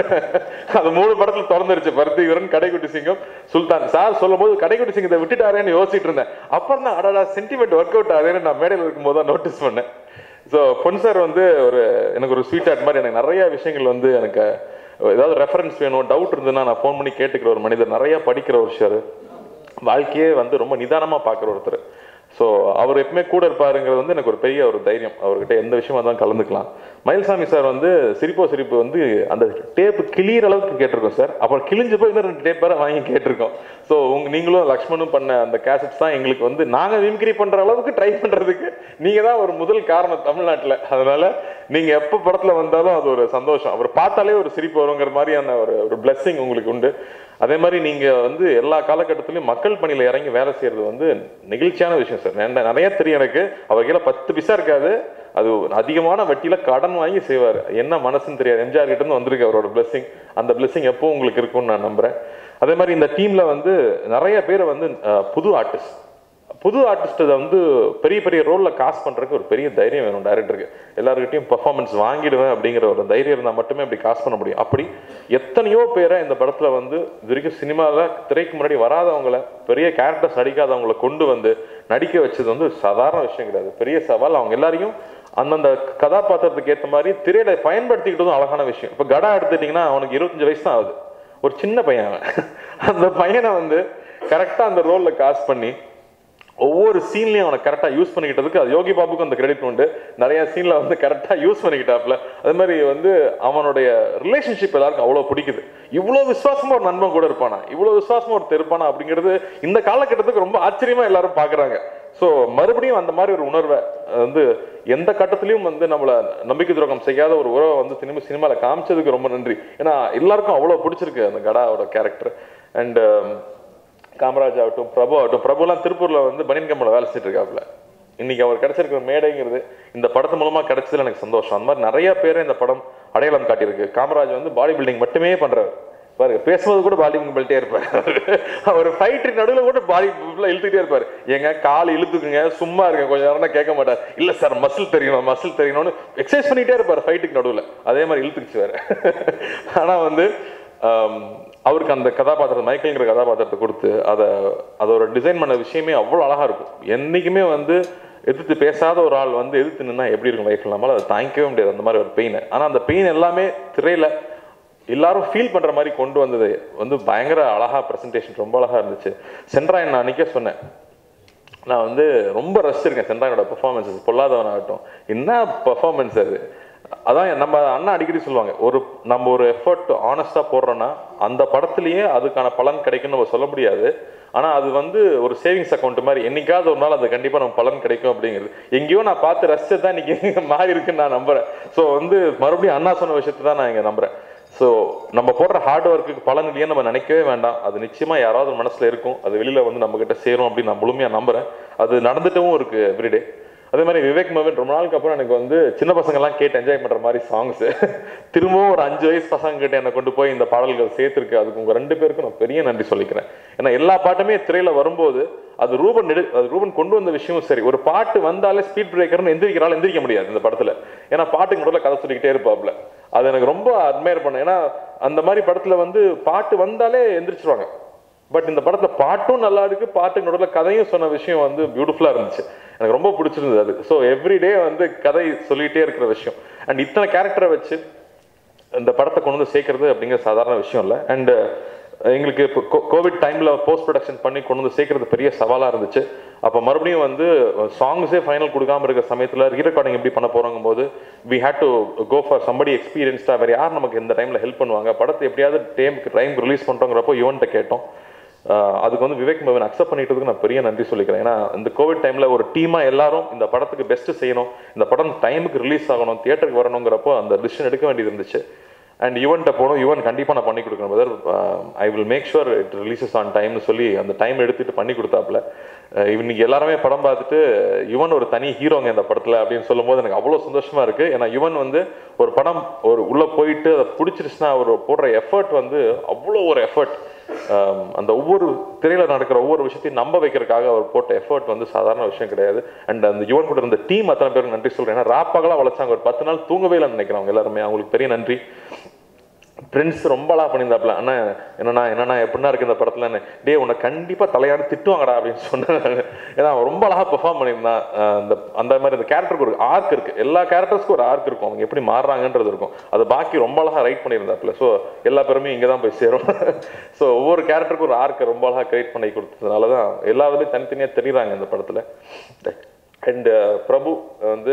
அது மூணு படத்தில் திறந்துருச்சு, பருத்திவீரன், கடைக்குட்டி சிங்கம், சுல்தான். சார் சொல்லும் போது கடைக்குட்டி சிங்கத்தை விட்டுட்டாரேன்னு யோசிச்சுட்டு இருந்தேன். அப்புறம் தான் அடடா சென்டிமெண்ட் ஒர்க் அவுட் ஆகுதுன்னு நான் மேடையில் இருக்கும்போது தான் நோட்டீஸ் பண்ணேன். ஸோ பொன் சார் வந்து ஒரு எனக்கு ஒரு ஸ்வீட் ஆர்ட் மாதிரி எனக்கு நிறைய விஷயங்கள் வந்து எனக்கு ஏதாவது ரெஃபரன்ஸ் வேணும், டவுட் இருந்ததுன்னா நான் ஃபோன் பண்ணி கேட்டுக்கிற ஒரு மனிதர், நிறையா படிக்கிற ஒரு ஷேர், வாழ்க்கையே வந்து ரொம்ப நிதானமாக பார்க்குற ஒருத்தர். ஸோ அவர் எப்பவுமே கூட இருப்பாருங்கிறது வந்து எனக்கு ஒரு பெரிய ஒரு தைரியம். அவர்கிட்ட எந்த விஷயமா தான் கலந்துக்கலாம். மயில்சாமி சார் வந்து சிரிப்போ சிரிப்பு வந்து அந்த டேப்பு கிளியிற அளவுக்கு கேட்டிருக்கோம் சார். அப்புறம் கிழிஞ்சு போய் இன்னும் ரெண்டு டேப் வேறு வாங்கி கேட்டிருக்கோம். ஸோ உங்க நீங்களும் லக்ஷ்மணும் பண்ண அந்த கேசட்ஸ் தான் எங்களுக்கு வந்து நாங்கள் மிமிக்ரி பண்ணுற அளவுக்கு ட்ரை பண்ணுறதுக்கு நீங்கள் தான் ஒரு முதல் காரணம் தமிழ்நாட்டில். அதனால நீங்கள் எப்போ படத்தில் வந்தாலும் அது ஒரு சந்தோஷம், அவர் பார்த்தாலே ஒரு சிரிப்பு வருங்கிற மாதிரியான ஒரு ஒரு பிளெஸ்ஸிங் உங்களுக்கு உண்டு. அதே மாதிரி நீங்கள் வந்து எல்லா காலகட்டத்திலையும் மக்கள் பணியில் இறங்கி வேலை செய்கிறது வந்து நெகிழ்ச்சியான விஷயம் சார். நிறைய தெரியும் எனக்கு. அவர் கீழே பத்து பிசா இருக்காது, அது அதிகமான வட்டியில் கடன் வாங்கி செய்வார். என்ன மனசுன்னு தெரியாது. எம்ஜிஆர் கிட்ட இருந்து வந்திருக்கு அவரோட பிளெஸிங். அந்த பிளெஸிங் எப்போ உங்களுக்கு இருக்கும்னு நான் நம்புகிறேன். அதே மாதிரி இந்த டீமில் வந்து நிறைய பேரை வந்து புது ஆர்டிஸ்ட் புது ஆர்டிஸ்ட்டை வந்து பெரிய பெரிய ரோலில் காஸ்ட் பண்ணுறதுக்கு ஒரு பெரிய தைரியம் வேணும் டைரக்டருக்கு. எல்லாருக்கிட்டையும் பர்ஃபார்மன்ஸ் வாங்கிடுவேன் அப்படிங்கிற ஒரு தைரியம் இருந்தால் மட்டுமே அப்படி காஸ்ட் பண்ண முடியும். அப்படி எத்தனையோ பேரை இந்த படத்தில் வந்து இது வரைக்கும் சினிமாவில் திரைக்கு முன்னாடி வராதவங்கள, பெரிய கேரக்டர்ஸ் நடிக்காதவங்களை கொண்டு வந்து நடிக்க வச்சது வந்து சாதாரண விஷயம் கிடையாது, பெரிய சவால். அவங்க எல்லாரையும் அந்தந்த கதாபாத்திரத்துக்கு ஏற்ற மாதிரி திரையில பயன்படுத்திக்கிட்டதும் அழகான விஷயம். இப்போ கடா எடுத்துட்டிங்கன்னா அவனுக்கு இருபத்தஞ்சு வயசு தான் ஆகுது, ஒரு சின்ன பையன். அந்த பையனை வந்து கரெக்டாக அந்த ரோலில் காஸ்ட் பண்ணி ஒவ்வொரு சீன்லையும் அவனை கரெக்டாக யூஸ் பண்ணிக்கிட்டதுக்கு அது யோகி பாபுக்கும் அந்த கிரெடிட் உண்டு. நிறைய சீனில் வந்து கரெக்டாக யூஸ் பண்ணிக்கிட்டாப்புல. அதே மாதிரி வந்து அவனுடைய ரிலேஷன்ஷிப் எல்லாருக்கும் அவ்வளோ பிடிக்குது. இவ்வளோ விசுவாசமாக ஒரு நண்பன் கூட இருப்பானா, இவ்வளோ விசுவாசமாக ஒரு இருப்பானா அப்படிங்கிறது இந்த காலகட்டத்துக்கு ரொம்ப ஆச்சரியமாக எல்லாரும் பார்க்குறாங்க. ஸோ மறுபடியும் அந்த மாதிரி ஒரு உணர்வை வந்து எந்த கட்டத்திலையும் வந்து நம்மளை நம்பிக்கை துரோகம் செய்யாத ஒரு உறவை வந்து சினிமா சினிமாவில் காமிச்சதுக்கு ரொம்ப நன்றி. ஏன்னா எல்லாருக்கும் அவ்வளோ பிடிச்சிருக்கு அந்த கடாவோட கேரக்டர். அண்டு காமராஜ் ஆகட்டும், பிரபு ஆகட்டும். பிரபுலாம் திருப்பூரில் வந்து பனியன் கம்பெனியில் வேலை செஞ்சுட்டு இருக்காப்புல. இன்னைக்கு அவர் கிடைச்சிருக்கிற மேடைங்கிறது இந்த படத்து மூலமாக கிடைச்சதுல எனக்கு சந்தோஷம். அந்த மாதிரி நிறைய பேரை இந்த படம் அடையாளம் காட்டியிருக்கு. காமராஜ் வந்து பாடி பில்டிங் மட்டுமே பண்ணுறாரு பாருங்க, பேசும்போது கூட பாடி பில்ட்டே இருப்பார். அவர் ஃபைட்டு நடுவில் கூட பாடி ஃபுல்லாக இழுத்துக்கிட்டே இருப்பார். எங்க கால் இழுத்துக்குங்க, சும்மா இருங்க கொஞ்சம் நேரம் கேட்க மாட்டார். இல்லை சார் மசில் தெரியணும் மசில் தெரியணும்னு எக்ஸசைஸ் பண்ணிகிட்டே இருப்பார் ஃபைட்டுக்கு நடுவில். அதே மாதிரி இழுத்துக்குச்சு வேறு. ஆனால் வந்து அவருக்கு அந்த கதாபாத்திரத்தை மைக்கேல்ங்கிற கதாபாத்திரத்தை கொடுத்து அதை அதோட டிசைன் பண்ண விஷயமே அவ்வளோ அழகாக இருக்கும். என்றைக்குமே வந்து எதிர்த்து பேசாத ஒரு ஆள் வந்து எதிர்த்து நின்னா எப்படி இருக்கும் லைஃப் இல்லாமல் அதை தாங்கிக்கவே முடியாது அந்த மாதிரி ஒரு பெயினை. ஆனால் அந்த பெயின் எல்லாமே திரையில் எல்லாரும் ஃபீல் பண்ணுற மாதிரி கொண்டு வந்தது வந்து பயங்கர அழகாக ப்ரெசன்டேஷன் ரொம்ப அழகாக இருந்துச்சு. சென்ட்ராயன் நான் அன்றைக்கே சொன்னேன், நான் வந்து ரொம்ப ரசிச்சிருக்கேன் சென்ட்ராயனோட பெர்ஃபார்மன்ஸஸ். பொல்லாதவன் ஆகட்டும், என்ன பெர்ஃபார்மன்ஸ் அது. அதான் நம்ம அண்ணா அடிக்கடி சொல்லுவாங்க, ஒரு நம்ம ஒரு எஃபர்ட் ஆனஸ்டாக போடுறோன்னா அந்த படத்துலேயே அதுக்கான பலன் கிடைக்கும்னு நம்ம சொல்ல முடியாது. ஆனால் அது வந்து ஒரு சேவிங்ஸ் அக்கௌண்ட் மாதிரி, என்னைக்காவது ஒரு நாள் அது கண்டிப்பாக நம்ம பலன் கிடைக்கும் அப்படிங்கிறது எங்கேயோ நான் பார்த்து ரசிச்சது தான் இன்றைக்கி மாறி இருக்குன்னு நான் நம்புகிறேன். ஸோ வந்து மறுபடியும் அண்ணா சொன்ன விஷயத்தை தான் நான் இங்கே நம்புகிறேன். ஸோ நம்ம போடுற ஹார்ட் ஒர்க்குக்கு பலன் இல்லையே நம்ம நினைக்கவே வேண்டாம். அது நிச்சயமாக யாராவது மனசில் இருக்கும், அது வெளியில் வந்து நம்மக்கிட்ட சேரும் அப்படின்னு நான் முழுமையாக நம்புகிறேன். அது நடந்துட்டும் இருக்குது எவ்ரிடே. அதே மாதிரி விவேக் மோகன் ரொம்ப நாளுக்கு அப்புறம் எனக்கு வந்து சின்ன பசங்கள்லாம் கேட்டு என்ஜாய் பண்ணுற மாதிரி சாங்ஸு திரும்பவும் ஒரு அஞ்சு வயசு பசங்க கிட்ட என்னை கொண்டு போய் இந்த பாடல்கள் சேர்த்துருக்கு. அதுக்கு உங்கள் ரெண்டு பேருக்கும் நான் பெரிய நன்றி சொல்லிக்கிறேன். ஏன்னா எல்லா பாட்டுமே திரையில் வரும்போது அது ரூபன் எடு அது ரூபன் கொண்டு வந்த விஷயமும் சரி. ஒரு பாட்டு வந்தாலே ஸ்பீட் பிரேக்கர்னு எந்திரிக்கிறாள் எந்திரிக்க முடியாது இந்த படத்தில். ஏன்னா பாட்டுக்கு நடுவில் கதை சொல்லிக்கிட்டே இருப்பாப்புல. அது எனக்கு ரொம்ப அட்மையர் பண்ணேன். ஏன்னா அந்த மாதிரி படத்தில் வந்து பாட்டு வந்தாலே எந்திரிச்சிருவாங்க. பட் இந்த படத்தில் பாட்டும் நல்லா இருக்கு, பாட்டுக்கு நடுவில் கதையும் சொன்ன விஷயம் வந்து பியூட்டிஃபுல்லாக இருந்துச்சு. எனக்கு ரொம்ப பிடிச்சிருந்தது அது. ஸோ எவ்ரிடே வந்து கதை சொல்லிகிட்டே இருக்கிற விஷயம். அண்ட் இத்தனை கேரக்டரை வச்சு இந்த படத்தை கொண்டு வந்து சேர்க்கறது அப்படிங்கிற சாதாரண விஷயம் இல்லை. அண்டு எங்களுக்கு இப்போ கோவிட் டைமில் போஸ்ட் ப்ரொடக்ஷன் பண்ணி கொண்டு வந்து சேர்க்கறது பெரிய சவாலாக இருந்துச்சு. அப்போ மறுபடியும் வந்து சாங்ஸே ஃபைனல் கொடுக்காமல் இருக்கிற சமயத்தில் ரீரெக்கார்டிங் எப்படி பண்ண போகிறாங்க போது we had to go for somebody எக்ஸ்பீரியன்ஸ்டாக. வேறு யார் நமக்கு இந்த டைமில் ஹெல்ப் பண்ணுவாங்க, படத்தை எப்படியாவது டைமுக்கு டைமுக்கு ரிலீஸ் பண்ணுறோங்கிறப்போ யுவன்கிட்ட கேட்டோம். அதுக்கு வந்து விவேக் மோகன் அக்செப்ட் பண்ணிட்டதுக்கு நான் பெரிய நன்றி சொல்லிக்கிறேன். ஏன்னா இந்த கோவிட் டைமில் ஒரு டீமாக எல்லாரும் இந்த படத்துக்கு பெஸ்ட்டு செய்யணும், இந்த படம் டைமுக்கு ரிலீஸ் ஆகணும், தியேட்டருக்கு வரணுங்கிறப்போ அந்த டிசிஷன் எடுக்க வேண்டியது இருந்துச்சு. அண்ட் யுவன்கிட்ட போகணும், யுவன் கண்டிப்பாக நான் பண்ணி கொடுக்கணும் brother, I will make sure it releases on டைம்னு சொல்லி அந்த டைம் எடுத்துகிட்டு பண்ணி கொடுத்தாப்புல. இன்னைக்கு எல்லாருமே படம் பார்த்துட்டு யுவன் ஒரு தனி ஹீரோங்க இந்த படத்தில் அப்படின்னு சொல்லும் போது எனக்கு அவ்வளோ சந்தோஷமாக இருக்குது. ஏன்னா யுவன் வந்து ஒரு படம் ஒரு உள்ளே போயிட்டு அதை பிடிச்சிருச்சுன்னா அவர் போடுற எஃபர்ட் வந்து அவ்வளோ ஒரு எஃபர்ட். அந்த ஒவ்வொரு திரையில் நடக்கிற ஒவ்வொரு விஷயத்தையும் நம்ப வைக்கிறதுக்காக அவர் போட்ட எஃபர்ட் வந்து சாதாரண விஷயம் கிடையாது. அண்ட் அந்த யுவன் கூட இருந்த டீம் அத்தனை பேருக்கு நன்றி சொல்கிறேன். ஏன்னா ராப்பாகலாம் வளைச்சாங்க, ஒரு பத்து நாள் தூங்கவே இல்லைன்னு நினைக்கிறவங்க எல்லாருமே, அவங்களுக்கு பெரிய நன்றி. பிரின்ஸ் ரொம்ப அழகா பண்ணியிருந்தாப்புல. அண்ணா என்னண்ணா என்னண்ணா எப்படின்னா இருக்குது இந்த படத்தில், டே உன்னை கண்டிப்பாக தலையாடு திட்டுவாங்கடா அப்படின்னு சொன்னேன். ஏன்னா அவன் ரொம்ப அழகாக பெர்ஃபார்ம் பண்ணியிருந்தான். அந்த அந்த மாதிரி அந்த கேரக்டருக்கு ஒரு ஆர்க் இருக்குது, எல்லா கேரக்டர்ஸ்க்கும் ஒரு ஆர்க் இருக்கும், அவங்க எப்படி மாறுறாங்கன்றது இருக்கும். அது பாக்கி ரொம்ப அழகாக ரைட் பண்ணியிருந்தாப்புல. ஸோ எல்லா பேருமே இங்கே தான் போய் சேரும். ஸோ ஒவ்வொரு கேரக்டருக்கும் ஒரு ஆர்க்கை ரொம்ப அழகாக கிரியேட் பண்ணி கொடுத்ததுனால தான் எல்லாருமே தனித்தனியாக தெரியுறாங்க இந்த படத்தில். அண்டு பிரபு வந்து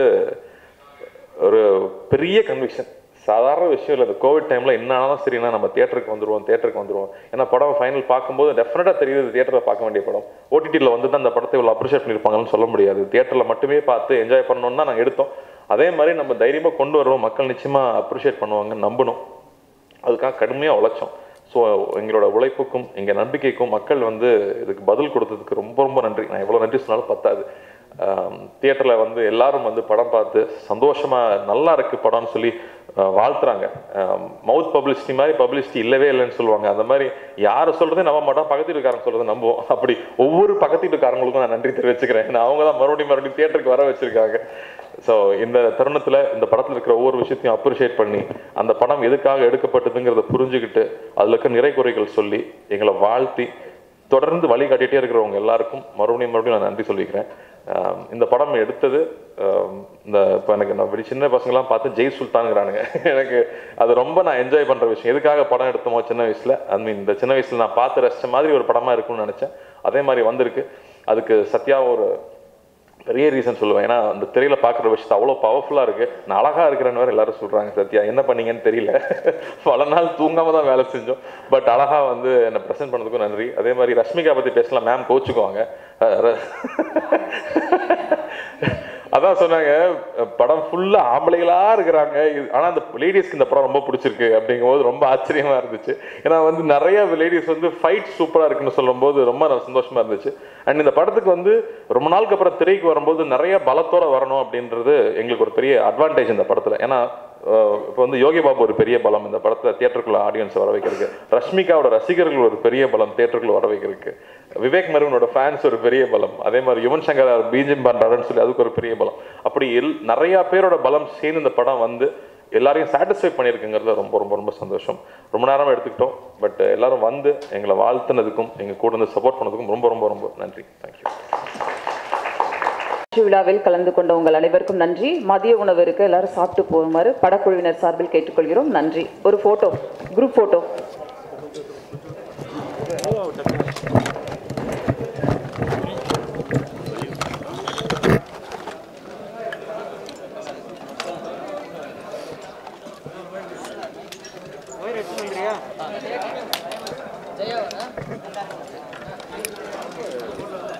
ஒரு பெரிய கன்விக்ஷன், சாதாரண விஷயம் இல்லை. இந்த கோவிட் டைமில் என்ன ஆனாலும் சரினா நம்ம தியேட்டருக்கு வந்துடுவோம் தியேட்டருக்கு வந்துடுவோம் ஏன்னா படம் ஃபைனல் பார்க்கும்போது டெஃபினட்டாக தெரியுது தியேட்டரில் பார்க்க வேண்டிய படம். ஓடிடியில் வந்து தான் அந்த படத்தை இவ்வளோ அப்ரிஷியேட் பண்ணியிருப்பாங்கன்னு சொல்ல முடியாது. தியேட்டரில் மட்டுமே பார்த்து என்ஜாய் பண்ணணும்னு தான் நாங்கள் எடுத்தோம். அதே மாதிரி நம்ம தைரியமாக கொண்டு வருவோம், மக்கள் நிச்சயமாக அப்ரிஷியேட் பண்ணுவாங்கன்னு நம்பணும். அதுக்காக கடுமையாக உழைச்சோம். ஸோ எங்களோட உழைப்புக்கும் எங்கள் நம்பிக்கைக்கும் மக்கள் வந்து இதுக்கு பதில் கொடுத்ததுக்கு ரொம்ப ரொம்ப நன்றி. நான் எவ்வளோ நன்றி சொன்னாலும் பத்தாது. தியேட்டரில் வந்து எல்லாரும் வந்து படம் பார்த்து சந்தோஷமாக நல்லா இருக்குது படம்னு சொல்லி வாழ்த்துறாங்க. மவுத் பப்ளிசிட்டி மாதிரி பப்ளிசிட்டி இல்லவே இல்லைன்னு சொல்லுவாங்க. அந்த மாதிரி யாரை சொல்கிறதே நம்ப மாட்டோம், பக்கத்து வீட்டுக்காரங்க சொல்கிறத நம்புவோம். அப்படி ஒவ்வொரு பக்கத்து வீட்டுக்காரங்களுக்கும் நான் நன்றி தெரிவிச்சுக்கிறேன். ஏன்னா அவங்க தான் மறுபடியும் மறுபடியும் தியேட்டருக்கு வர வச்சுருக்காங்க. ஸோ இந்த தருணத்தில் இந்த படத்தில் இருக்கிற ஒவ்வொரு விஷயத்தையும் அப்ரிஷியேட் பண்ணி அந்த படம் எதுக்காக எடுக்கப்பட்டதுங்கிறத புரிஞ்சுக்கிட்டு அதில் இருக்க நிறை குறைகள் சொல்லி எங்களை வாழ்த்தி தொடர்ந்து வழிகாட்டிகிட்டே இருக்கிறவங்க எல்லாருக்கும் மறுபடியும் மறுபடியும் நான் நன்றி சொல்லிக்கிறேன். இந்த படம் எடுத்தது இந்த இப்போ எனக்கு நான் இப்படி சின்ன பசங்களாம் பார்த்து ஜெய் சுல்தானுங்கிறானுங்க. எனக்கு அது ரொம்ப நான் என்ஜாய் பண்ணுற விஷயம். எதுக்காக படம் எடுத்தோமோ சின்ன வயசில், ஐ மீன் இந்த சின்ன வயசில் நான் பார்த்து ரசித்த மாதிரி ஒரு படமாக இருக்கும்னு நினச்சேன். அதே மாதிரி வந்திருக்கு. அதுக்கு சத்யா ஒரு பெரிய ரீசன் சொல்லுவேன். ஏன்னா அந்த திரையில் பார்க்குற விஷயத்தை அவ்வளோ பவர்ஃபுல்லாக இருக்குது. நான் அழகாக இருக்கிறேன்னு வேறு எல்லாரும் சொல்கிறாங்க. சத்யா என்ன பண்ணீங்கன்னு தெரியல, பல நாள் தூங்காமல் தான் வேலை செஞ்சோம். பட் அழகாக வந்து என்னை ப்ரெசென்ட் பண்ணதுக்கும் நன்றி. அதே மாதிரி ரஷ்மிகா பற்றி பேசலாம், மேம் கோச்சுக்குவாங்க. அதான் சொன்னாங்க, படம் ஃபுல்லாக ஆம்பளைகளாக இருக்கிறாங்க, ஆனால் அந்த லேடிஸ்க்கு இந்த படம் ரொம்ப பிடிச்சிருக்கு அப்படிங்கும்போது ரொம்ப ஆச்சரியமாக இருந்துச்சு. ஏன்னா வந்து நிறைய லேடிஸ் வந்து ஃபைட் சூப்பராக இருக்குன்னு சொல்லும்போது ரொம்ப சந்தோஷமாக இருந்துச்சு. அண்ட் இந்த படத்துக்கு வந்து ரொம்ப நாளுக்கு அப்புறம் திரைக்கு வரும்போது நிறைய பலத்தோடு வரணும் அப்படின்றது எங்களுக்கு ஒரு பெரிய அட்வான்டேஜ் இந்த படத்தில். ஏன்னா இப்போ வந்து யோகி பாபு ஒரு பெரிய பலம் இந்த படத்தில் தியேட்டருக்குள்ள ஆடியன்ஸை வர வைக்கிறதுக்கு, ரஷ்மிகாவோட ரசிகர்கள் ஒரு பெரிய பலம் தியேட்டருக்குள்ள வர வைக்கிறதுக்கு, விவேக் மருவனோட ஃபேன்ஸ் ஒரு பெரிய பலம், அதே மாதிரி யுவன் சங்கர் பிஜிஎம் பண்ணுறாருன்னு சொல்லி அதுக்கு ஒரு பெரிய பலம். அப்படி எல் நிறையா பேரோட பலம் சேர்ந்து இந்த படம் வந்து எல்லாரையும் சாட்டிஸ்ஃபை பண்ணியிருக்குங்கிறது ரொம்ப ரொம்ப ரொம்ப சந்தோஷம். ரொம்ப நேரமாக எடுத்துக்கிட்டோம். பட் எல்லாரும் வந்து எங்களை வாழ்த்துனதுக்கும் எங்கள் கூட வந்து சப்போர்ட் பண்ணதுக்கும் ரொம்ப ரொம்ப ரொம்ப நன்றி. தேங்க்யூ. விழாவில் கலந்து கொண்ட உங்கள் அனைவருக்கும் நன்றி. மதிய உணவு இருக்கு, எல்லாரும் சாப்பிட்டு போகுமாறு படக்குழுவினர் சார்பில் கேட்டுக்கொள்கிறோம். நன்றி. ஒரு போட்டோ, குரூப் போட்டோ. ஜெயா